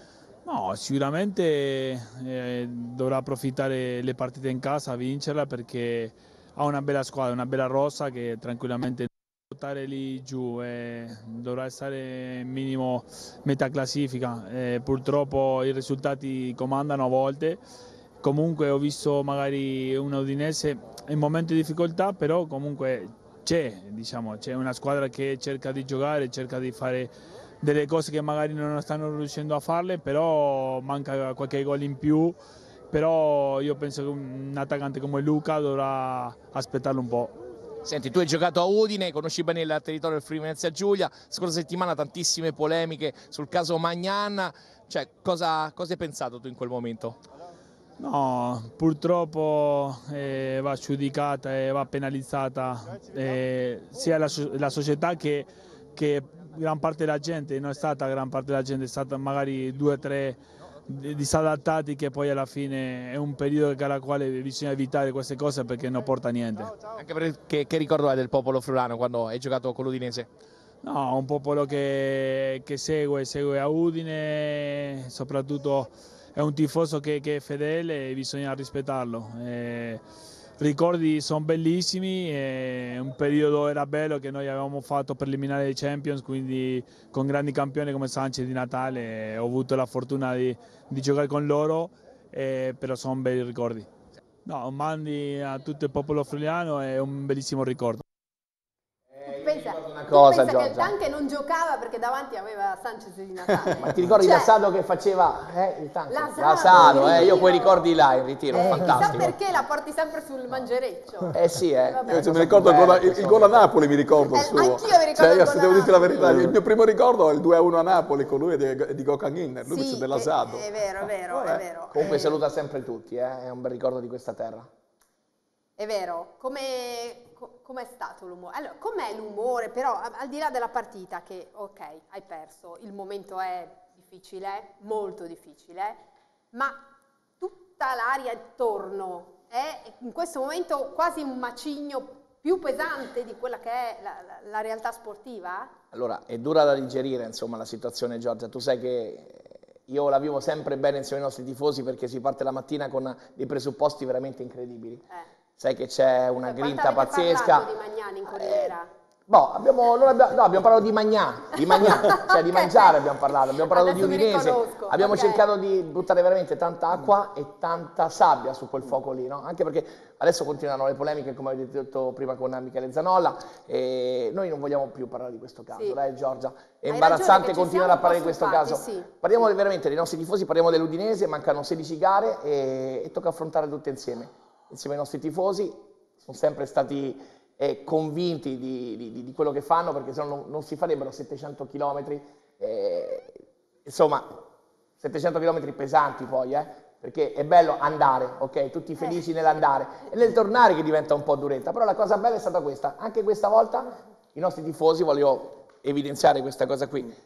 No, sicuramente eh, dovrà approfittare le partite in casa, vincerla perché ha una bella squadra, una bella rosa che tranquillamente lottare lì giù e dovrà stare minimo metà classifica. Eh, purtroppo i risultati comandano a volte. Comunque ho visto magari una Udinese in momenti di difficoltà, però comunque c'è, diciamo, c'è una squadra che cerca di giocare, cerca di fare delle cose che magari non stanno riuscendo a farle, però manca qualche gol in più. Però io penso che un attaccante come Luca dovrà aspettarlo un po'. Senti, tu hai giocato a Udine, conosci bene il territorio del Friuli Venezia Giulia, scorsa settimana tantissime polemiche sul caso Maignan, cioè cosa, cosa hai pensato tu in quel momento? No, purtroppo eh, va giudicata e va penalizzata eh, sia la, la società che, che gran parte della gente, non è stata gran parte della gente, è stata magari due o tre disadattati che poi alla fine è un periodo alla quale bisogna evitare queste cose perché non porta a niente. Anche perché che ricordo hai del popolo friulano quando hai giocato con l'Udinese? No, un popolo che, che segue, segue a Udine, soprattutto è un tifoso che, che è fedele e bisogna rispettarlo. Eh, ricordi sono bellissimi, è un periodo era bello che noi avevamo fatto per eliminare i Champions, quindi con grandi campioni come Sanchez di Natale ho avuto la fortuna di, di giocare con loro, eh, però sono bei ricordi. No, mandi a tutto il popolo friulano, è un bellissimo ricordo. Pensa, una tu cosa, pensa che il Giorgia. Tanque non giocava perché davanti aveva Sanchez di Natale. Ma ti ricordi Cioè, l'Asado che faceva? Eh, il tanto. L'Asado, L'Asado, eh, io ritiro. quei ricordi là in ritiro, eh, chissà fantastico. perché la porti sempre sul mangereccio. Eh sì, eh. Vabbè. Io mi ricordo il gol, il, il gol a Napoli, mi ricordo il Eh, suo. anch'io mi ricordo Cioè, il io, gol se a devo dirti la Napoli. verità, il mio primo ricordo è il due a uno a Napoli con lui e di, di Gökhan Inner, lui Sì, invece dell'Asado. È, è vero, è vero, è vero. Comunque Eh, saluta sempre tutti, eh, è un bel ricordo di questa terra. È vero, come co- com'è stato l'umore? Allora, com'è l'umore? Però a- al di là della partita che, ok, hai perso, il momento è difficile, molto difficile, ma tutta l'aria attorno è in questo momento quasi un macigno più pesante di quella che è la, la- la realtà sportiva? Allora, è dura da digerire, insomma, la situazione, Giorgia. Tu sai che io la vivo sempre bene insieme ai nostri tifosi perché si parte la mattina con dei presupposti veramente incredibili. Eh. Sai che c'è una Quanto grinta avete pazzesca. parlato di Magnani in Corriera? Boh, abbiamo, non abbiamo, no, abbiamo parlato di magnà, di magnà, cioè di mangiare abbiamo parlato, abbiamo parlato Adesso di mi Udinese, riconosco, abbiamo ok. cercato di buttare veramente tanta acqua e tanta sabbia su quel fuoco lì, no? Anche perché adesso continuano le polemiche, come avete detto prima con Michele Zanolla, e noi non vogliamo più parlare di questo caso, Sì. dai Giorgia, è Hai imbarazzante ragione che ci continuare siamo a parlare un di po' questo stufati, caso. sì. Parliamo veramente dei nostri tifosi, parliamo dell'Udinese, mancano sedici gare e, e tocca affrontare tutte insieme, insieme ai nostri tifosi, sono sempre stati eh, convinti di, di, di quello che fanno perché se no non, non si farebbero settecento chilometri, eh, insomma settecento chilometri pesanti poi, eh, perché è bello andare, ok, tutti felici nell'andare, e nel tornare che diventa un po' duretta, però la cosa bella è stata questa, anche questa volta i nostri tifosi, voglio evidenziare questa cosa qui,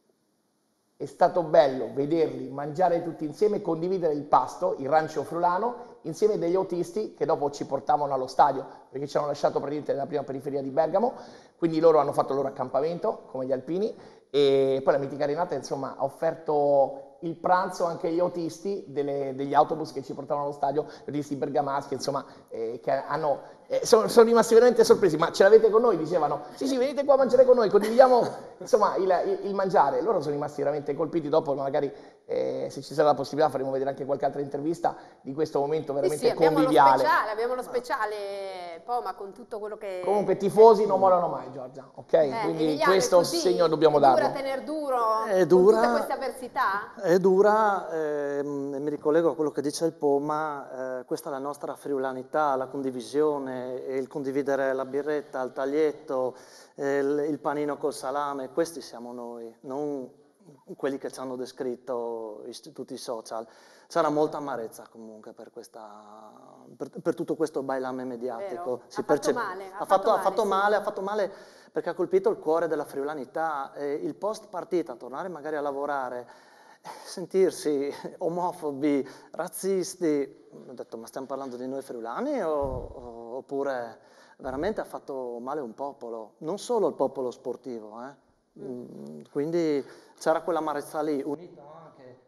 è stato bello vederli mangiare tutti insieme, condividere il pasto, il rancio friulano, insieme degli autisti che dopo ci portavano allo stadio, perché ci hanno lasciato praticamente nella prima periferia di Bergamo, quindi loro hanno fatto il loro accampamento, come gli alpini, e poi la mitica Renata, insomma, ha offerto il pranzo anche agli autisti delle, degli autobus che ci portavano allo stadio, gli autisti bergamaschi, insomma, eh, che hanno, eh, sono, sono rimasti veramente sorpresi, ma ce l'avete con noi? Dicevano, sì sì, venite qua a mangiare con noi, condividiamo insomma il, il, il mangiare. Loro sono rimasti veramente colpiti, dopo magari eh, se ci sarà la possibilità faremo vedere anche qualche altra intervista di questo momento veramente Sì, sì, abbiamo lo conviviale. speciale, abbiamo lo speciale Poma con tutto quello che... Comunque tifosi non mollano mai, Giorgia, ok? Eh, Quindi Emiliano, questo è così? segno dobbiamo È dura darlo. tener duro È con dura. tutte queste avversità? È dura, ehm, e mi ricollego a quello che dice il Poma, eh, questa è la nostra friulanità, la condivisione, il condividere la birretta, il taglietto, eh, il, il panino col salame, questi siamo noi, non quelli che ci hanno descritto i- tutti i social. C'era molta amarezza comunque per, questa, per, per tutto questo bailame mediatico. Vero? Si Ha fatto percep- male, ha ha fatto fatto, ha male, fatto sì. male, ha fatto male perché ha colpito il cuore della friulanità. Eh, il post partita, tornare magari a lavorare, eh, sentirsi omofobi, razzisti, ho detto ma stiamo parlando di noi friulani o, o- oppure veramente ha fatto male un popolo, non solo il popolo sportivo, eh. Mm, quindi c'era quell'amarezza lì, unita anche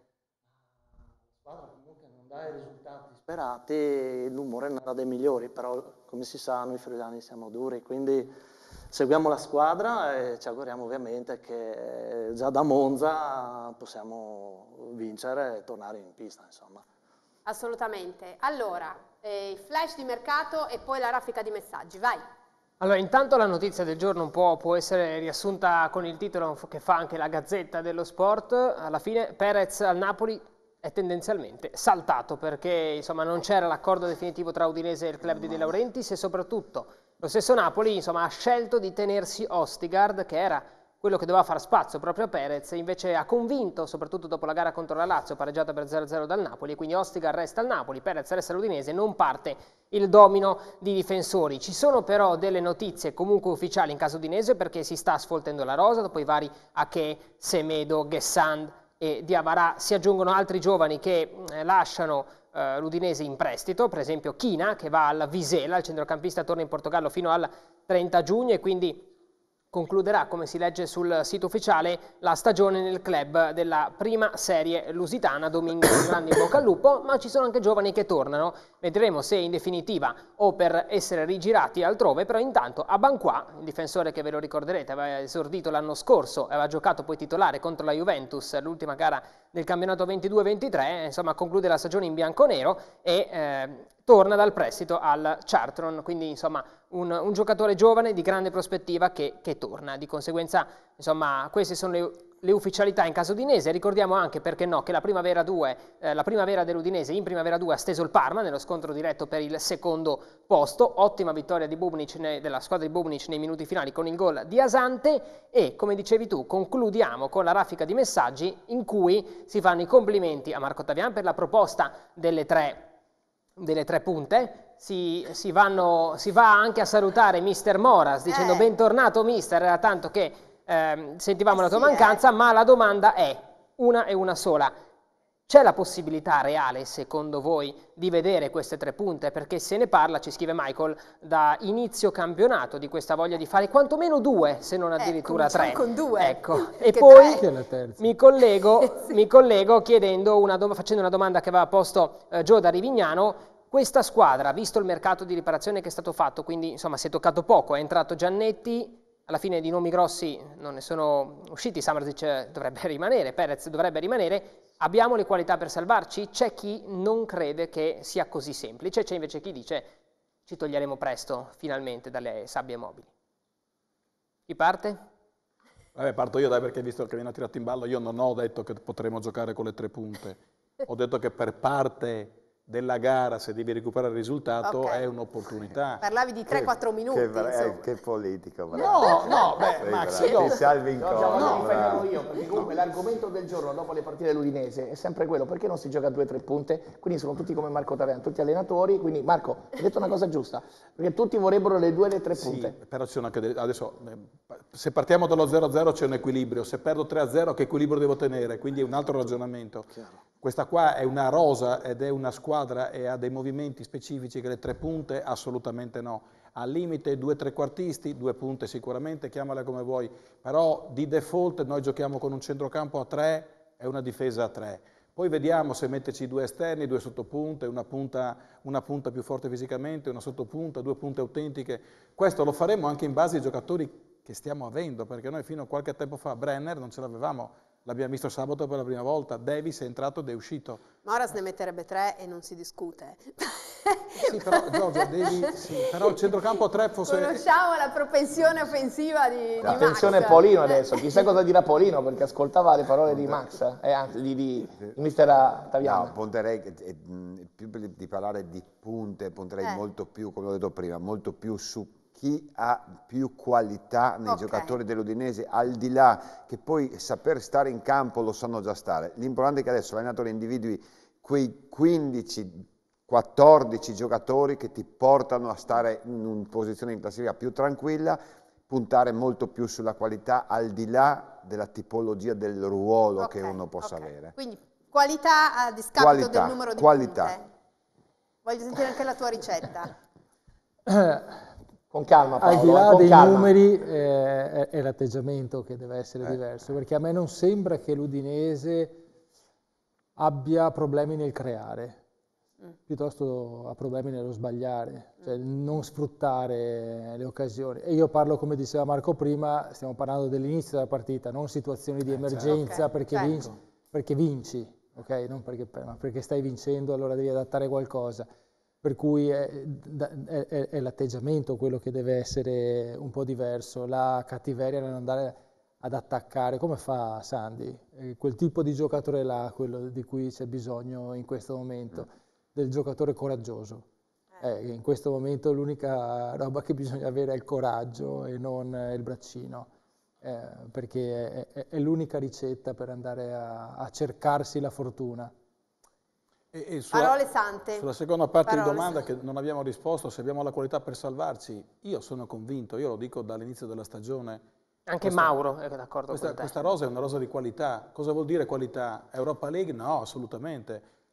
la squadra comunque non dà i risultati sperati, l'umore non era dei migliori, però come si sa noi friulani siamo duri, quindi seguiamo la squadra e ci auguriamo ovviamente che già da Monza possiamo vincere e tornare in pista, insomma. Assolutamente. Allora, eh, il flash di mercato e poi la raffica di messaggi, vai. Allora, intanto la notizia del giorno un po' può essere riassunta con il titolo che fa anche la Gazzetta dello Sport. Alla fine Perez al Napoli è tendenzialmente saltato perché insomma non c'era l'accordo definitivo tra Udinese e il club di De Laurentiis e soprattutto lo stesso Napoli insomma ha scelto di tenersi Østigard, che era quello che doveva far spazio proprio a Perez, invece ha convinto, soprattutto dopo la gara contro la Lazio, pareggiata per zero a zero dal Napoli, quindi Østigard resta al Napoli, Perez resta all'Udinese, non parte il domino di difensori. Ci sono però delle notizie comunque ufficiali in caso Udinese perché si sta sfoltendo la rosa, dopo i vari Ake, Semedo, Ghessand e Diawara si aggiungono altri giovani che eh, lasciano eh, l'Udinese in prestito, per esempio China che va alla Vizela, il centrocampista torna in Portogallo fino al trenta giugno e quindi concluderà, come si legge sul sito ufficiale, la stagione nel club della prima serie lusitana. Domingo, un grande in bocca al lupo, ma ci sono anche giovani che tornano. Vedremo se in definitiva o per essere rigirati altrove, però intanto a Banquà, il difensore che ve lo ricorderete aveva esordito l'anno scorso, aveva giocato poi titolare contro la Juventus, l'ultima gara del campionato ventidue ventitré, insomma conclude la stagione in bianconero e eh, torna dal prestito al Chartron, quindi insomma un, un giocatore giovane di grande prospettiva che, che torna. Di conseguenza insomma queste sono le, le ufficialità in caso Udinese. Ricordiamo anche, perché no, che la Primavera due, eh, la Primavera dell'Udinese in Primavera due ha steso il Parma nello scontro diretto per il secondo posto. Ottima vittoria di Bubnic ne, della squadra di Bubnic nei minuti finali con il gol di Asante e, come dicevi tu, concludiamo con la raffica di messaggi in cui si fanno i complimenti a Marco Tavian per la proposta delle tre delle tre punte, si, si, vanno, si va anche a salutare mister Moras dicendo eh. bentornato mister, era tanto che eh, sentivamo eh la tua sì, mancanza, eh. ma la domanda è una e una sola: c'è la possibilità reale secondo voi di vedere queste tre punte? Perché se ne parla, ci scrive Michael, da inizio campionato di questa voglia di fare quantomeno due, se non addirittura eh, tre. Con due. Ecco. E poi mi collego, sì. mi collego chiedendo una facendo una domanda che aveva posto eh, Gio da Rivignano. Questa squadra, visto il mercato di riparazione che è stato fatto, quindi insomma si è toccato poco, è entrato Giannetti, alla fine di nomi grossi non ne sono usciti, Samardžić dovrebbe rimanere, Perez dovrebbe rimanere, abbiamo le qualità per salvarci? C'è chi non crede che sia così semplice, c'è invece chi dice ci toglieremo presto finalmente dalle sabbie mobili. Chi parte? Vabbè, parto io dai, perché visto che viene tirato in ballo, io non ho detto che potremo giocare con le tre punte, ho detto che per parte della gara, se devi recuperare il risultato, okay. è un'opportunità. Parlavi di tre quattro minuti. Che, eh, che politico. No, no, beh, sì, Max, io... Ti salvi in cosa. No, no, io, perché comunque l'argomento del giorno dopo le partite dell'Udinese è sempre quello: perché non si gioca a due o tre punte? Quindi sono tutti come Marco Tavian, tutti allenatori, quindi Marco, hai detto una cosa giusta, perché tutti vorrebbero le due e le tre punte. Sì, però c'è anche adesso, se partiamo dallo zero a zero c'è un equilibrio, se perdo tre a zero che equilibrio devo tenere? Quindi è un altro ragionamento. Chiaro. Questa qua è una rosa ed è una squadra e ha dei movimenti specifici che le tre punte assolutamente no. Al limite due trequartisti, due punte sicuramente, chiamale come vuoi, però di default noi giochiamo con un centrocampo a tre e una difesa a tre. Poi vediamo se metterci due esterni, due sottopunte, una punta, una punta più forte fisicamente, una sottopunta, due punte autentiche. Questo lo faremo anche in base ai giocatori che stiamo avendo, perché noi fino a qualche tempo fa Brenner non ce l'avevamo. L'abbiamo visto sabato per la prima volta, Davis è entrato ed è uscito. Moras ne metterebbe tre e non si discute. Sì, però Giorgio, devi, sì, però il centrocampo a tre fosse... Conosciamo la propensione offensiva di, di Max. Attenzione Polino adesso, chissà cosa dirà Polino, perché ascoltava le parole di Max, eh, anzi di, di, di mister Tavian. No, punterei, eh, più di parlare di punte, punterei eh. molto più, come ho detto prima, molto più su chi ha più qualità nei okay. giocatori dell'Udinese, al di là che poi saper stare in campo lo sanno già stare. L'importante è che adesso l'allenatore individui quei quindici quattordici giocatori che ti portano a stare in una posizione in classifica più tranquilla, puntare molto più sulla qualità al di là della tipologia del ruolo okay. che uno possa okay. avere. Quindi qualità a discapito qualità, del numero di qualità. punte. Voglio sentire anche la tua ricetta. Con calma Paolo, al di là con dei calma. numeri eh, è, è l'atteggiamento che deve essere eh. diverso, perché a me non sembra che l'Udinese abbia problemi nel creare, mm. piuttosto ha problemi nello sbagliare, cioè mm. non sfruttare le occasioni. E io parlo, come diceva Marco prima, stiamo parlando dell'inizio della partita, non situazioni di emergenza, okay. perché, certo. vinci, perché vinci, okay? Non perché, ma perché stai vincendo, allora devi adattare qualcosa. Per cui è, è, è, è l'atteggiamento quello che deve essere un po' diverso, la cattiveria nell'andare ad attaccare, come fa Sandy, eh, quel tipo di giocatore là, quello di cui c'è bisogno in questo momento, mm. del giocatore coraggioso. Eh, in questo momento l'unica roba che bisogna avere è il coraggio e non il braccino, eh, perché è, è, è l'unica ricetta per andare a, a cercarsi la fortuna. E, e sulla, Parole sante. Sulla seconda parte Parole di domanda sante. che non abbiamo risposto, se abbiamo la qualità per salvarci, io sono convinto, io lo dico dall'inizio della stagione. Anche questa, Mauro è d'accordo questa, con te. Questa rosa è una rosa di qualità. Cosa vuol dire qualità? Europa League? No, assolutamente.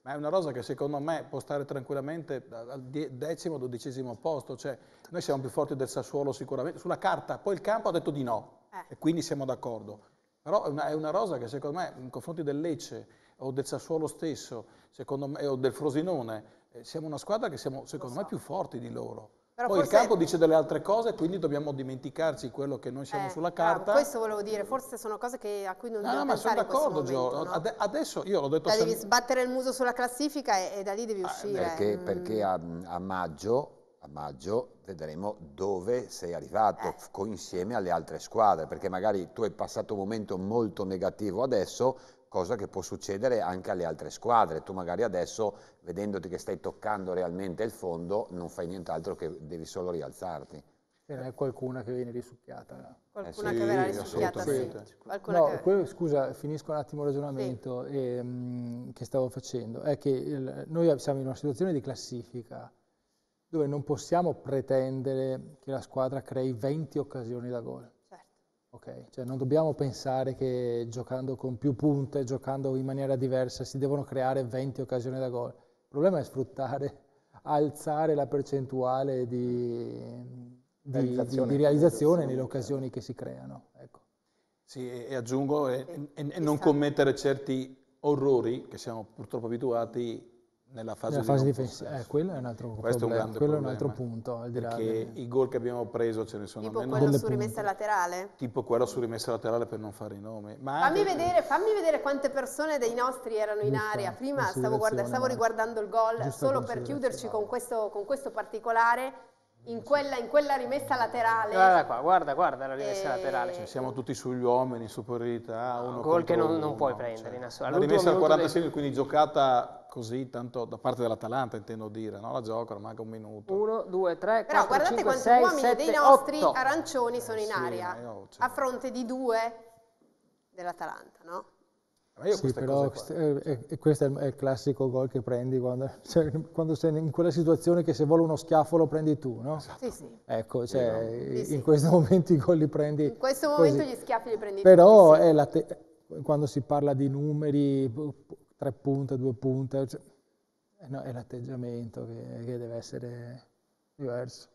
Ma è una rosa che secondo me può stare tranquillamente al decimo, dodicesimo posto, cioè noi siamo più forti del Sassuolo sicuramente, sulla carta, poi il campo ha detto di no, eh. e quindi siamo d'accordo. Però è una, è una rosa che secondo me, in confronti del Lecce o del Sassuolo stesso, secondo me, o del Frosinone, eh, siamo una squadra che siamo secondo so. me più forti di loro. Però poi forse... il campo dice delle altre cose, quindi dobbiamo dimenticarci quello che noi siamo eh, sulla carta. Bravo, questo volevo dire, forse sono cose che, a cui non dobbiamo no, pensare in questo momento. No, ma sono d'accordo, Gio. No? Adesso io l'ho detto da sempre... Devi sbattere il muso sulla classifica e, e da lì devi uscire. Perché, mm. perché a, a, maggio, a maggio vedremo dove sei arrivato, eh. co- insieme alle altre squadre, perché magari tu hai passato un momento molto negativo adesso, cosa che può succedere anche alle altre squadre. Tu magari adesso, vedendoti che stai toccando realmente il fondo, non fai nient'altro che devi solo rialzarti. Ce n'è qualcuna che viene risucchiata. Qualcuna eh sì, che verrà risucchiata, sì. Qualcuna no, che... quello, scusa, finisco un attimo il ragionamento sì. e, mh, che stavo facendo. È che il, noi siamo in una situazione di classifica dove non possiamo pretendere che la squadra crei venti occasioni da gol. Okay. Cioè non dobbiamo pensare che giocando con più punte, giocando in maniera diversa, si devono creare venti occasioni da gol. Il problema è sfruttare, alzare la percentuale di, di realizzazione, di realizzazione nelle occasioni che si creano. Ecco. Sì, e aggiungo, e, e, e non commettere certi orrori che siamo purtroppo abituati nella fase, nella fase di difensiva. Eh, quello è un altro Questo problema, è un grande quello problema, è un altro punto. Al di là perché del... i gol che abbiamo preso ce ne sono tipo almeno quello su rimessa laterale? Tipo quello su rimessa laterale, per non fare i nomi. Ma fammi, anche... vedere, fammi vedere quante persone dei nostri erano in Giusta area. Prima stavo, guarda, stavo riguardando il gol, solo per chiuderci con questo, con questo particolare. In quella, in quella rimessa laterale. Guarda qua, guarda, guarda la rimessa e... laterale. Cioè, siamo tutti sugli uomini, superiorità. No, uno gol che non, uno, non puoi cioè, prendere in assoluto. La rimessa al quarantasei, del... quindi giocata così, tanto da parte dell'Atalanta, intendo dire, no? La giocano, manca un minuto. Uno, due, tre, Però quattro, guardate cinque, quanti sei, uomini sette, dei nostri otto. arancioni sono eh, in sì, aria, io, cioè... a fronte di due dell'Atalanta, no? Sì, però è, questo è il classico gol che prendi quando, cioè, quando sei in quella situazione che se vuole uno schiaffo lo prendi tu, no? Sì, sì. Ecco, cioè, sì, in sì. questo momento i gol li prendi in questo così. momento gli schiaffi li prendi però tutti, sì. è la te- quando si parla di numeri, tre punte, due punte, cioè, no, è l'atteggiamento che, che deve essere diverso.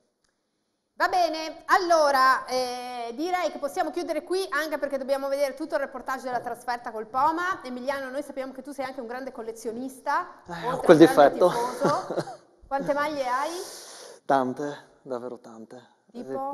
Va bene, allora eh, direi che possiamo chiudere qui, anche perché dobbiamo vedere tutto il reportage della trasferta col Poma. Emiliano, noi sappiamo che tu sei anche un grande collezionista, eh, oltre quel a un grande difetto. tifoso. Quante maglie hai? Tante, davvero tante. Tipo?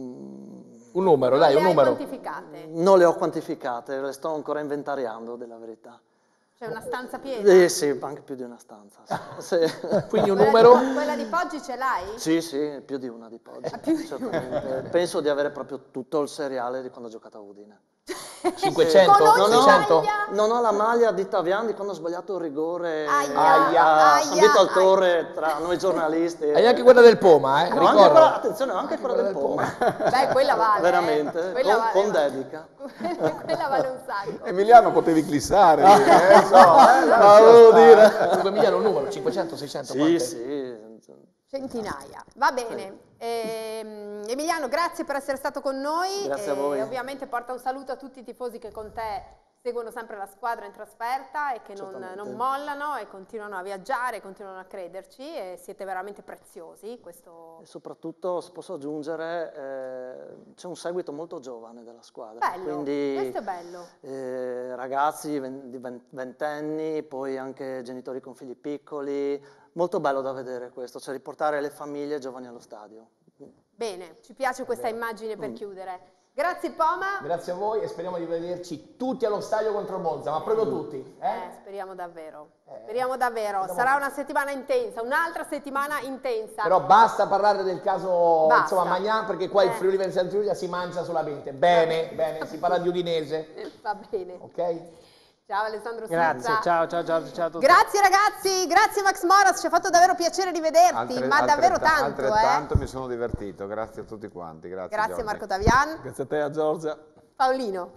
Mm, un numero, non dai, un le numero. hai quantificate? Non le ho quantificate, le sto ancora inventariando, della verità. C'è una stanza piena? Eh, sì, anche più di una stanza. Sì. Quindi un quella numero? Di, quella di Poggi ce l'hai? Sì, sì, più di una di Poggi. Ah, più di una. Penso di avere proprio tutto il seriale di quando ho giocato a Udine. cinquecento? Non seicento? ho, non ho la maglia di Tavian di quando ho sbagliato il rigore aia, a aia, San Vito al aia. Torre tra noi giornalisti. Hai anche quella del Poma, eh? No, anche quella, attenzione, ho anche quella del Poma. Beh, quella vale. Veramente, eh. quella con, vale, con vale. dedica. Quella vale un sacco. Emiliano potevi glissare. Ah, eh, so, eh, no, volevo dire. Dunque Emiliano un numero, cinquecento, seicento? Sì, quante? sì. Centinaia, va bene. Ehm, Emiliano, grazie per essere stato con noi. Grazie a voi. E ovviamente porta un saluto a tutti i tifosi che con te seguono sempre la squadra in trasferta e che non, non mollano e continuano a viaggiare, continuano a crederci e siete veramente preziosi. Questo... E soprattutto, se posso aggiungere, eh, c'è un seguito molto giovane della squadra. Bello, quindi, questo è bello. Eh, ragazzi di ventenni, poi anche genitori con figli piccoli. Molto bello da vedere questo, cioè riportare le famiglie giovani allo stadio. Bene, ci piace questa immagine per chiudere. Grazie Poma. Grazie a voi e speriamo di vederci tutti allo stadio contro Monza, ma proprio tutti. Eh? Eh, speriamo davvero. Eh, speriamo davvero. Sarà una settimana intensa, un'altra settimana intensa. Però basta parlare del caso Basta. insomma Magnan, perché qua Eh. il Friuli Venezia Giulia si mangia solamente. Bene, bene, si parla di Udinese. Va bene. Ok? Ciao Alessandro Grazie, Sizza. ciao, ciao, ciao, ciao a tutti. Grazie ragazzi, grazie Max Moras, ci ha fatto davvero piacere rivederti, Altre- ma davvero altretta- tanto. Altrettanto eh. mi sono divertito, grazie a tutti quanti. Grazie, Grazie Giorgia. Marco Tavian. Grazie a te, a Giorgia. Paolino.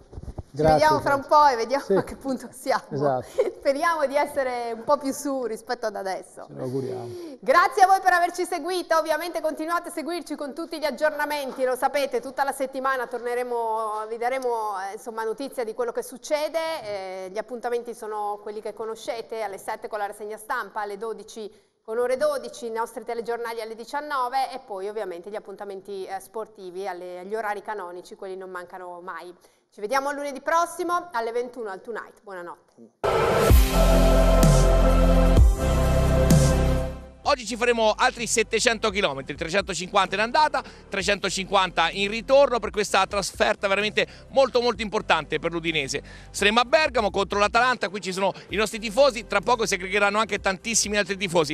Ci vediamo fra un po' e vediamo sì. a che punto siamo. Esatto. Speriamo di essere un po' più su rispetto ad adesso. Ce lo auguriamo. Grazie a voi per averci seguito, ovviamente continuate a seguirci con tutti gli aggiornamenti, lo sapete, tutta la settimana torneremo, vi daremo eh, insomma, notizia di quello che succede, eh, gli appuntamenti sono quelli che conoscete, alle sette con la rassegna stampa, alle dodici con ore dodici, i nostri telegiornali alle diciannove e poi ovviamente gli appuntamenti eh, sportivi alle, agli orari canonici, quelli non mancano mai. Ci vediamo lunedì prossimo alle ventuno al Tonight. Buonanotte. Oggi ci faremo altri settecento chilometri, trecentocinquanta in andata, trecentocinquanta in ritorno per questa trasferta veramente molto molto importante per l'Udinese. Saremo a Bergamo contro l'Atalanta, qui ci sono i nostri tifosi, tra poco si aggregheranno anche tantissimi altri tifosi.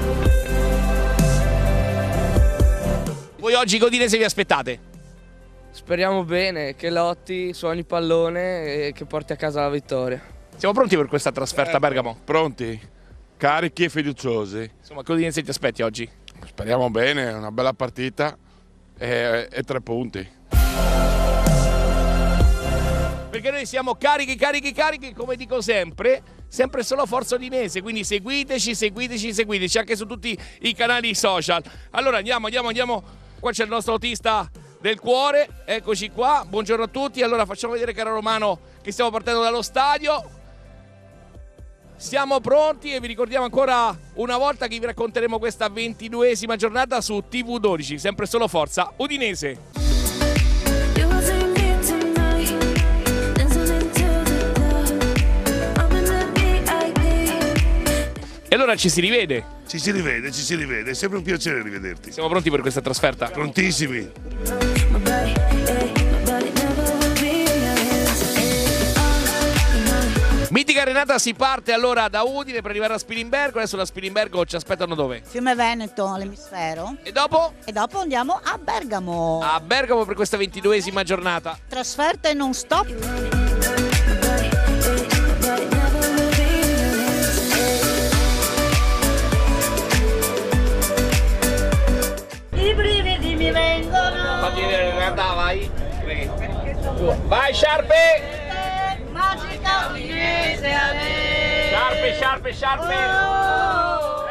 Voi oggi che Udinese vi aspettate? Speriamo bene, che lotti su ogni pallone e che porti a casa la vittoria. Siamo pronti per questa trasferta a Bergamo? Pronti, carichi e fiduciosi. Insomma, che Udinese ti aspetti oggi? Speriamo bene, una bella partita e, e tre punti. Perché noi siamo carichi, carichi, carichi, come dico sempre, sempre solo Forza Udinese, quindi seguiteci, seguiteci, seguiteci, anche su tutti i canali social. Allora andiamo, andiamo, andiamo, qua c'è il nostro autista del cuore, eccoci qua, buongiorno a tutti. Allora facciamo vedere, caro Romano, che stiamo partendo dallo stadio. Siamo pronti e vi ricordiamo ancora una volta che vi racconteremo questa ventiduesima giornata su T V dodici, sempre solo Forza Udinese. E allora ci si rivede. Ci si rivede, ci si rivede, è sempre un piacere rivederti. Siamo pronti per questa trasferta? Prontissimi. Mitica Renata, si parte allora da Udine per arrivare a Spilimbergo. Adesso da Spilimbergo ci aspettano dove? Fiume Veneto, all'emisfero. E dopo? E dopo andiamo a Bergamo. A Bergamo per questa ventiduesima giornata. Trasferta e non stop. I brividi mi vengono. Fatti vedere Renata, vai. Vai Sciarpe! Magica Udinese a me. Sciarpe, Sciarpe, Sciarpe! Oh.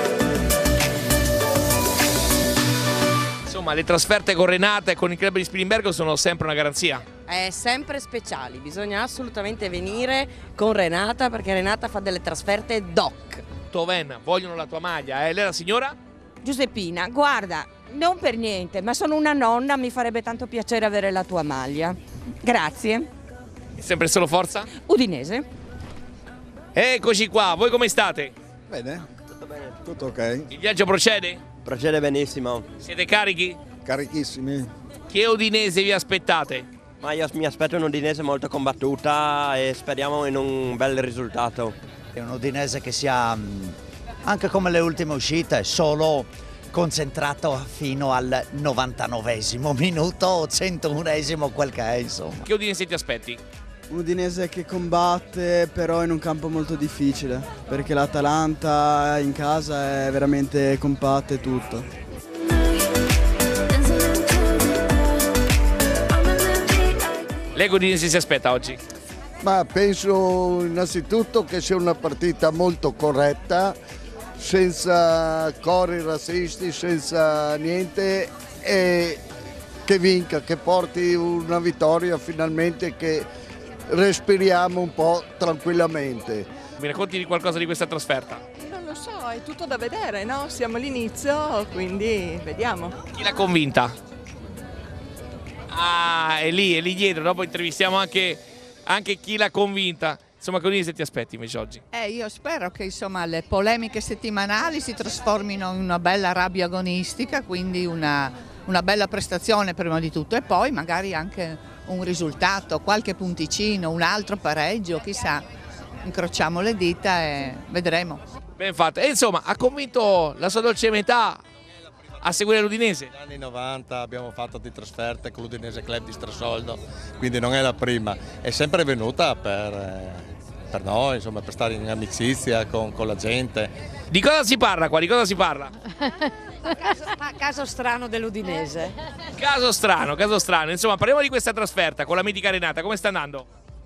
Insomma, le trasferte con Renata e con il club di Spilimbergo sono sempre una garanzia. È sempre speciali, bisogna assolutamente venire con Renata perché Renata fa delle trasferte doc. Toven, vogliono la tua maglia, eh? Lei è la signora? Giuseppina, guarda, non per niente, ma sono una nonna, mi farebbe tanto piacere avere la tua maglia. Grazie. È sempre solo Forza? Udinese. Eccoci qua, voi come state? Bene, tutto bene, tutto ok. Il viaggio procede? Procede benissimo. Siete carichi? Carichissimi. Che Udinese vi aspettate? Ma io mi aspetto un Udinese molto combattuta e speriamo in un bel risultato. È un Udinese che sia, anche come le ultime uscite, solo concentrato fino al novantanovesimo minuto o centounesimo, quel che è, insomma. Che Udinese ti aspetti? Un Udinese che combatte però in un campo molto difficile, perché l'Atalanta in casa è veramente compatta e tutto. Lei che Udinese si aspetta oggi? Ma penso innanzitutto che sia una partita molto corretta, senza cori razzisti, senza niente, e che vinca, che porti una vittoria finalmente, che respiriamo un po' tranquillamente. Mi racconti di qualcosa di questa trasferta? Non lo so, è tutto da vedere, no? Siamo all'inizio, quindi vediamo. Chi l'ha convinta? Ah, è lì, è lì dietro, dopo intervistiamo anche, anche chi l'ha convinta. Insomma, che Udinese ti aspetti invece oggi? Eh, io spero che insomma, le polemiche settimanali si trasformino in una bella rabbia agonistica, quindi una, una bella prestazione prima di tutto e poi magari anche un risultato, qualche punticino, un altro pareggio, chissà. Incrociamo le dita e vedremo. Ben fatto. E insomma, ha convinto la sua dolce metà a seguire l'Udinese? Negli anni novanta abbiamo fatto di trasferte con l'Udinese Club di Strassoldo, quindi non è la prima. È sempre venuta per, per noi, insomma, per stare in amicizia con, con la gente. Di cosa si parla qua? Di cosa si parla? Caso, caso strano dell'Udinese. Caso strano, caso strano. Insomma, parliamo di questa trasferta con la mitica Renata. Come sta andando?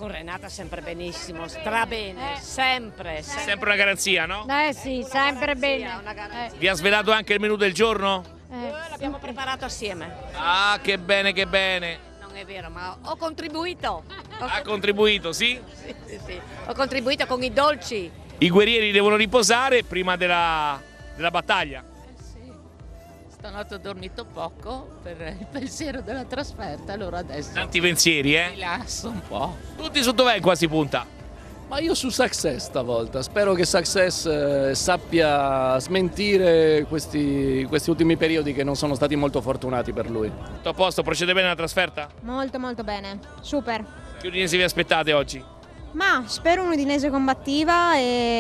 con Renata sempre benissimo, strabene, sempre, sempre. Sempre una garanzia, no? Eh sì, sempre bene. Eh. Vi ha svelato anche il menù del giorno? Eh, l'abbiamo preparato assieme. Ah, che bene, che bene. Non è vero, ma ho contribuito. Ho Ha contribuito, sì? Sì, sì, sì. Ho contribuito con i dolci. I guerrieri devono riposare prima della, della battaglia. Stanotte ho dormito poco per il pensiero della trasferta, allora adesso Tanti pensieri, eh? rilasso un po'. Tutti su dov'è qua si punta? Ma io su Success stavolta, spero che Success eh, sappia smentire questi, questi ultimi periodi che non sono stati molto fortunati per lui. Tutto a posto, procede bene la trasferta? Molto molto bene, super. Che udinese vi aspettate oggi? Ma spero un'Udinese combattiva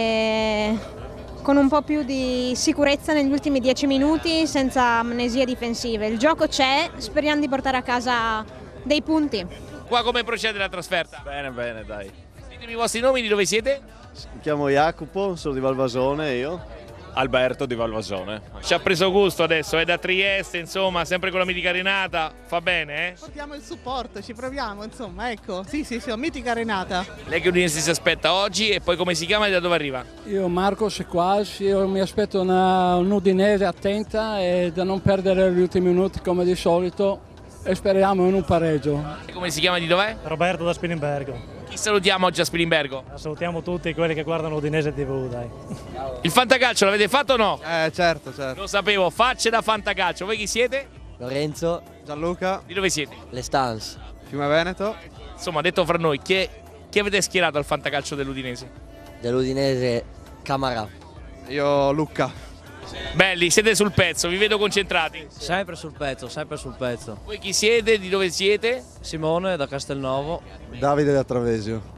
e con un po' più di sicurezza negli ultimi dieci minuti, senza amnesie difensive. Il gioco c'è, speriamo di portare a casa dei punti. Qua come procede la trasferta? Bene, bene, dai. Ditemi i vostri nomi, di dove siete? Mi chiamo Jacopo, sono di Valvasone io. Alberto di Valvasone. Ci ha preso gusto adesso, è da Trieste, insomma, sempre con la mitica Renata, fa bene, eh? Portiamo il supporto, ci proviamo, insomma, ecco. Sì, sì, sì, mitica Renata. Lei che udinese si aspetta oggi e poi come si chiama e da dove arriva? Io Marco Sequas, io mi aspetto una, un'Udinese attenta e da non perdere gli ultimi minuti come di solito e speriamo in un pareggio. E come si chiama, di dov'è? Roberto da Spilimbergo. Chi salutiamo oggi a Spilimbergo? Salutiamo tutti quelli che guardano Udinese tivù, dai. Il fantacalcio l'avete fatto o no? Eh, certo, certo. Lo sapevo, facce da fantacalcio. Voi chi siete? Lorenzo. Gianluca. Di dove siete? Le Stans. Fiume Veneto. Insomma, detto fra noi, chi, è, chi avete schierato al fantacalcio dell'Udinese? Dell'Udinese Camara. Io Lucca. Belli, siete sul pezzo, vi vedo concentrati. Sempre sul pezzo, sempre sul pezzo. Voi chi siete? Di dove siete? Simone da Castelnuovo. Davide da Travesio.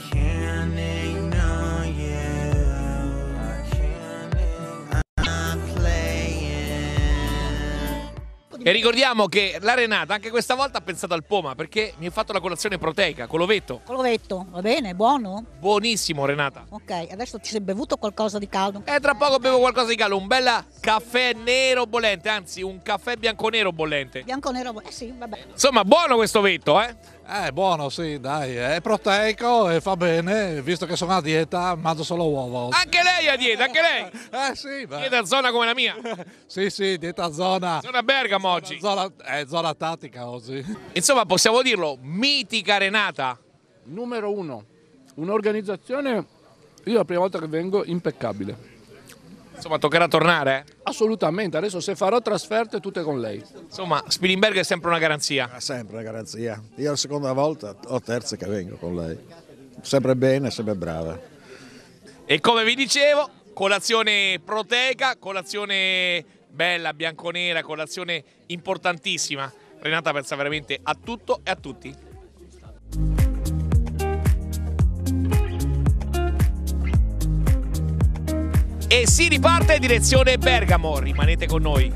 E ricordiamo che la Renata anche questa volta ha pensato al Poma perché mi ha fatto la colazione proteica con l'ovetto. Con l'ovetto, va bene, buono? Buonissimo, Renata. Ok, adesso ti sei bevuto qualcosa di caldo? E tra poco bevo qualcosa di caldo, un bel caffè nero bollente, anzi un caffè bianco-nero bollente. Bianco-nero, eh sì, vabbè. Insomma, buono questo ovetto, eh? Eh, buono, sì, dai, è proteico e fa bene, visto che sono a dieta, mangio solo uovo. Anche lei a dieta, anche lei? Eh sì, beh. Dieta zona come la mia? Sì, sì, dieta zona. Zona Bergamo oggi. Zona, è zona tattica oggi. Insomma, possiamo dirlo, mitica Renata. Numero uno, un'organizzazione, io la prima volta che vengo, impeccabile. Insomma, toccherà tornare, eh? Assolutamente, adesso se farò trasferte tutte con lei. Insomma, Spilimbergo è sempre una garanzia. È sempre una garanzia. Io la seconda volta o terza che vengo con lei. Sempre bene, sempre brava. E come vi dicevo, colazione proteica, colazione bella, bianconera, colazione importantissima. Renata pensa veramente a tutto e a tutti. E si riparte direzione Bergamo, rimanete con noi.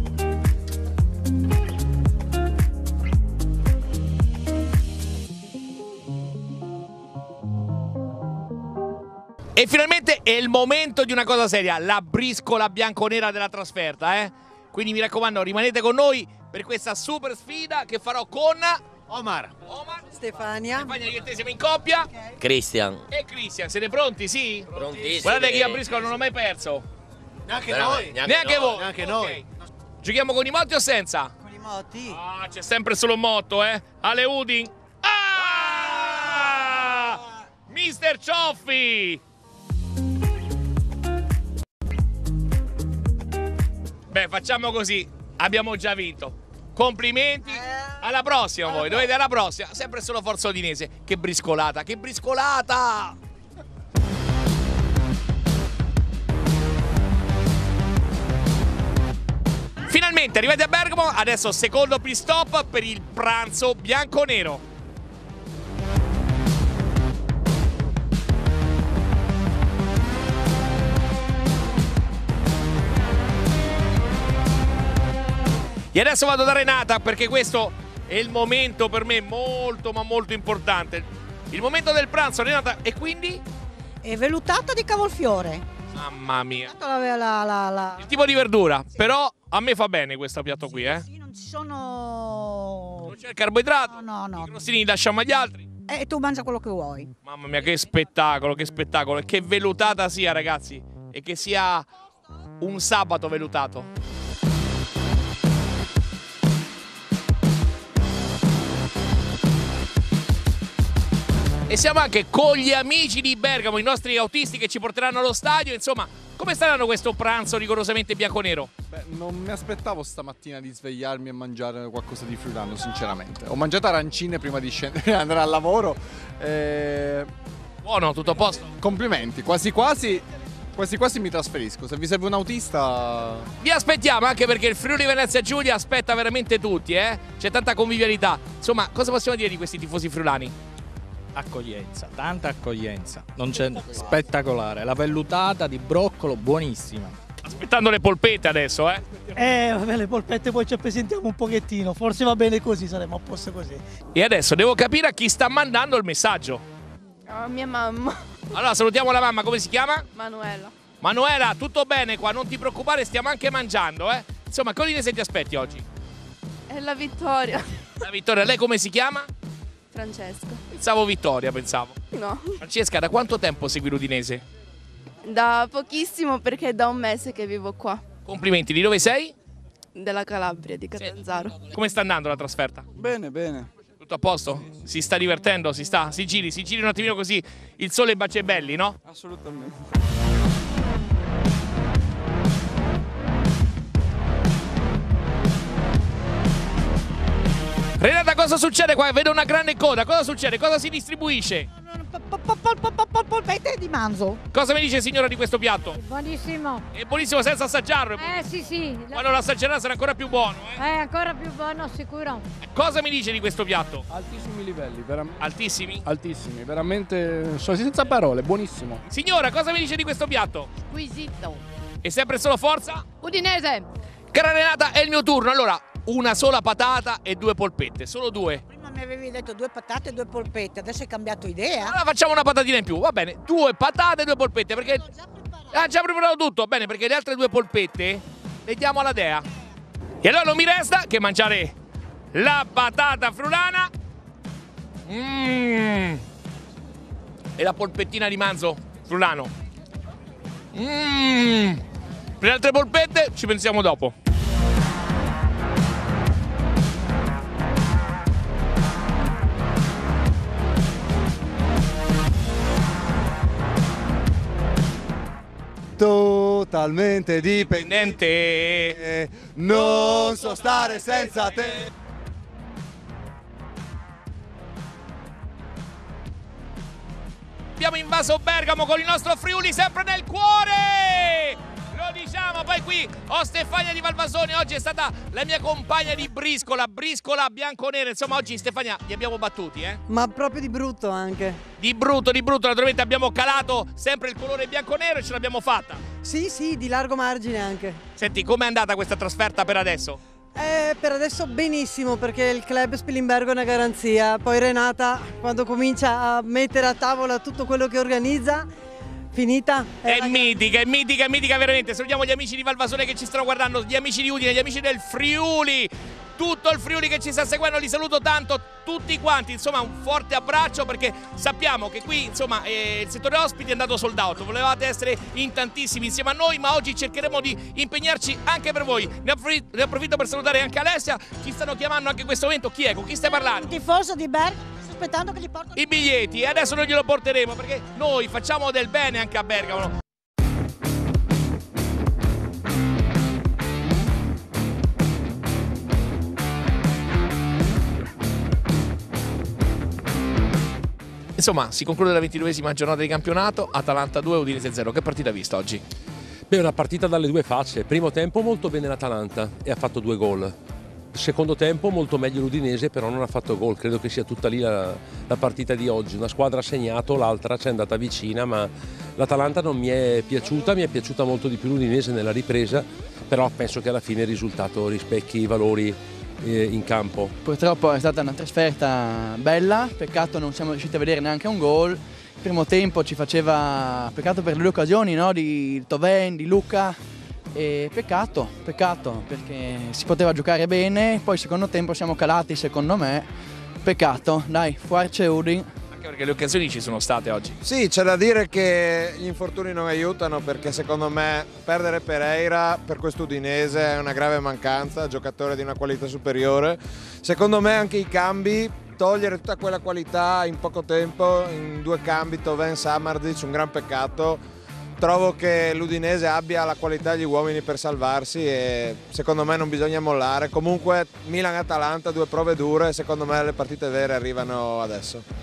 E finalmente è il momento di una cosa seria, la briscola bianconera della trasferta, eh? Quindi mi raccomando, rimanete con noi per questa super sfida che farò con Omar. Omar. Stefania. Stefania, io e te siamo in coppia. Okay. Cristian. E Cristian, siete pronti? Sì? Prontissimi. Guardate che io a briscola non ho mai perso. Neanche Però, noi. Neanche, neanche noi. voi. Neanche okay. noi. Giochiamo con i motti o senza? Con i motti. Ah, c'è sempre solo un motto, eh. Ale Udin. Ah! Mister Cioffi. Beh, facciamo così. Abbiamo già vinto. Complimenti. Alla prossima voi. Dovete alla prossima. Sempre solo Forza Udinese. Che briscolata, che briscolata! Finalmente arrivati a Bergamo, adesso secondo pit stop per il pranzo bianco-nero. E adesso vado da Renata perché questo è il momento per me molto ma molto importante. Il momento del pranzo, Renata, e quindi? E vellutata di cavolfiore. Mamma mia. La, la, la, la... Il tipo di verdura, però a me fa bene questo piatto qui, eh? Sì, non ci sono... Non c'è il carboidrato. No, no, no. I crostini li lasciamo agli altri. e tu mangia quello che vuoi. Mamma mia, che spettacolo, che spettacolo. E che velutata sia, ragazzi. E che sia un sabato velutato. E siamo anche con gli amici di Bergamo, i nostri autisti che ci porteranno allo stadio. Insomma, come staranno questo pranzo rigorosamente bianconero? Beh, non mi aspettavo stamattina di svegliarmi e mangiare qualcosa di friulano, sinceramente. Ho mangiato arancine prima di scendere e andare al lavoro. E... Buono, tutto a posto? Complimenti, quasi quasi, quasi quasi mi trasferisco. Se vi serve un autista... Vi aspettiamo, anche perché il Friuli Venezia Giulia aspetta veramente tutti, eh? C'è tanta convivialità. Insomma, cosa possiamo dire di questi tifosi friulani? Accoglienza, tanta accoglienza, non c'è spettacolare, la vellutata di broccolo buonissima. Aspettando le polpette adesso, eh? Eh, vabbè, le polpette poi ci appesentiamo un pochettino, forse va bene così, saremo a posto così. E adesso devo capire a chi sta mandando il messaggio. Oh, mia mamma. Allora salutiamo la mamma, come si chiama? Manuela. Manuela, tutto bene qua, non ti preoccupare, stiamo anche mangiando, eh? Insomma, che Udinese ti aspetti oggi? È la vittoria. La vittoria, lei come si chiama? Francesca. Pensavo Vittoria, pensavo. No. Francesca, da quanto tempo segui l'Udinese? Da pochissimo, perché è da un mese che vivo qua. Complimenti, di dove sei? Della Calabria, di Catanzaro. Come sta andando la trasferta? Bene, bene. Tutto a posto? Si sta divertendo? Si sta? Si giri, si giri un attimino così il sole bacia i belli, no? Assolutamente. Renata, cosa succede qua? Vedo una grande coda, cosa succede? Cosa si distribuisce? Polpette di manzo. Cosa mi dice signora di questo piatto? Buonissimo. È buonissimo senza assaggiarlo. Eh sì sì. Quando lo assaggerà sarà ancora più buono, eh? È ancora più buono, sicuro. Cosa mi dice di questo piatto? Altissimi livelli, veramente. Altissimi? Altissimi, veramente, sono senza parole, buonissimo. Signora, cosa mi dice di questo piatto? Squisito. E sempre solo forza? Udinese. Cara Renata, è il mio turno, allora una sola patata e due polpette, solo due. Prima mi avevi detto due patate e due polpette, adesso hai cambiato idea? Allora facciamo una patatina in più, va bene, due patate e due polpette, perché... Ha già preparato tutto, bene, perché le altre due polpette le diamo alla Dea. E allora non mi resta che mangiare la patata friulana mm. e la polpettina di manzo friulano. Mm. Per le altre polpette ci pensiamo dopo. Totalmente dipendente, non so stare senza te. Abbiamo invaso Bergamo con il nostro Friuli sempre nel cuore! Lo diciamo, poi qui ho Stefania di Valvasone, oggi è stata la mia compagna di briscola, briscola bianconera, insomma oggi Stefania li abbiamo battuti, eh? Ma proprio di brutto anche. Di brutto, di brutto, naturalmente abbiamo calato sempre il colore bianconero e ce l'abbiamo fatta. Sì, sì, di largo margine anche. Senti, com'è andata questa trasferta per adesso? Eh, per adesso benissimo, perché il club Spilimbergo è una garanzia, poi Renata quando comincia a mettere a tavola tutto quello che organizza, finita. È, è mitica, è mitica, è mitica veramente. Salutiamo gli amici di Valvasone che ci stanno guardando, gli amici di Udine, gli amici del Friuli, tutto il Friuli che ci sta seguendo, li saluto tanto, tutti quanti, insomma un forte abbraccio perché sappiamo che qui insomma eh, il settore ospiti è andato sold out, volevate essere in tantissimi insieme a noi, ma oggi cercheremo di impegnarci anche per voi. Ne approfitto, ne approfitto per salutare anche Alessia, ci stanno chiamando anche in questo momento, chi è? Con chi stai parlando? Il tifoso di Bergamo, sto aspettando che gli portano i biglietti e adesso noi glielo porteremo perché noi facciamo del bene anche a Bergamo. Insomma, si conclude la ventiduesima giornata di campionato, Atalanta due, Udinese zero. Che partita hai visto oggi? Beh, una partita dalle due facce. Primo tempo molto bene l'Atalanta e ha fatto due gol. Secondo tempo molto meglio l'Udinese, però non ha fatto gol. Credo che sia tutta lì la, la partita di oggi. Una squadra ha segnato, l'altra ci è andata vicina, ma l'Atalanta non mi è piaciuta, mi è piaciuta molto di più l'Udinese nella ripresa, però penso che alla fine il risultato rispecchi i valori in campo. Purtroppo è stata una trasferta bella, peccato non siamo riusciti a vedere neanche un gol. Il primo tempo ci faceva peccato per le occasioni, no? Di Toven, di Luca, e peccato, peccato perché si poteva giocare bene, poi il secondo tempo siamo calati secondo me, peccato, dai, Forza Udine. Anche perché le occasioni ci sono state oggi. Sì, c'è da dire che gli infortuni non aiutano, perché secondo me perdere Pereira per questo Udinese è una grave mancanza, giocatore di una qualità superiore. Secondo me anche i cambi, togliere tutta quella qualità in poco tempo, in due cambi, Thauvin, Samardžić, un gran peccato. Trovo che l'Udinese abbia la qualità degli uomini per salvarsi e secondo me non bisogna mollare. Comunque Milan-Atalanta, due prove dure, secondo me le partite vere arrivano adesso.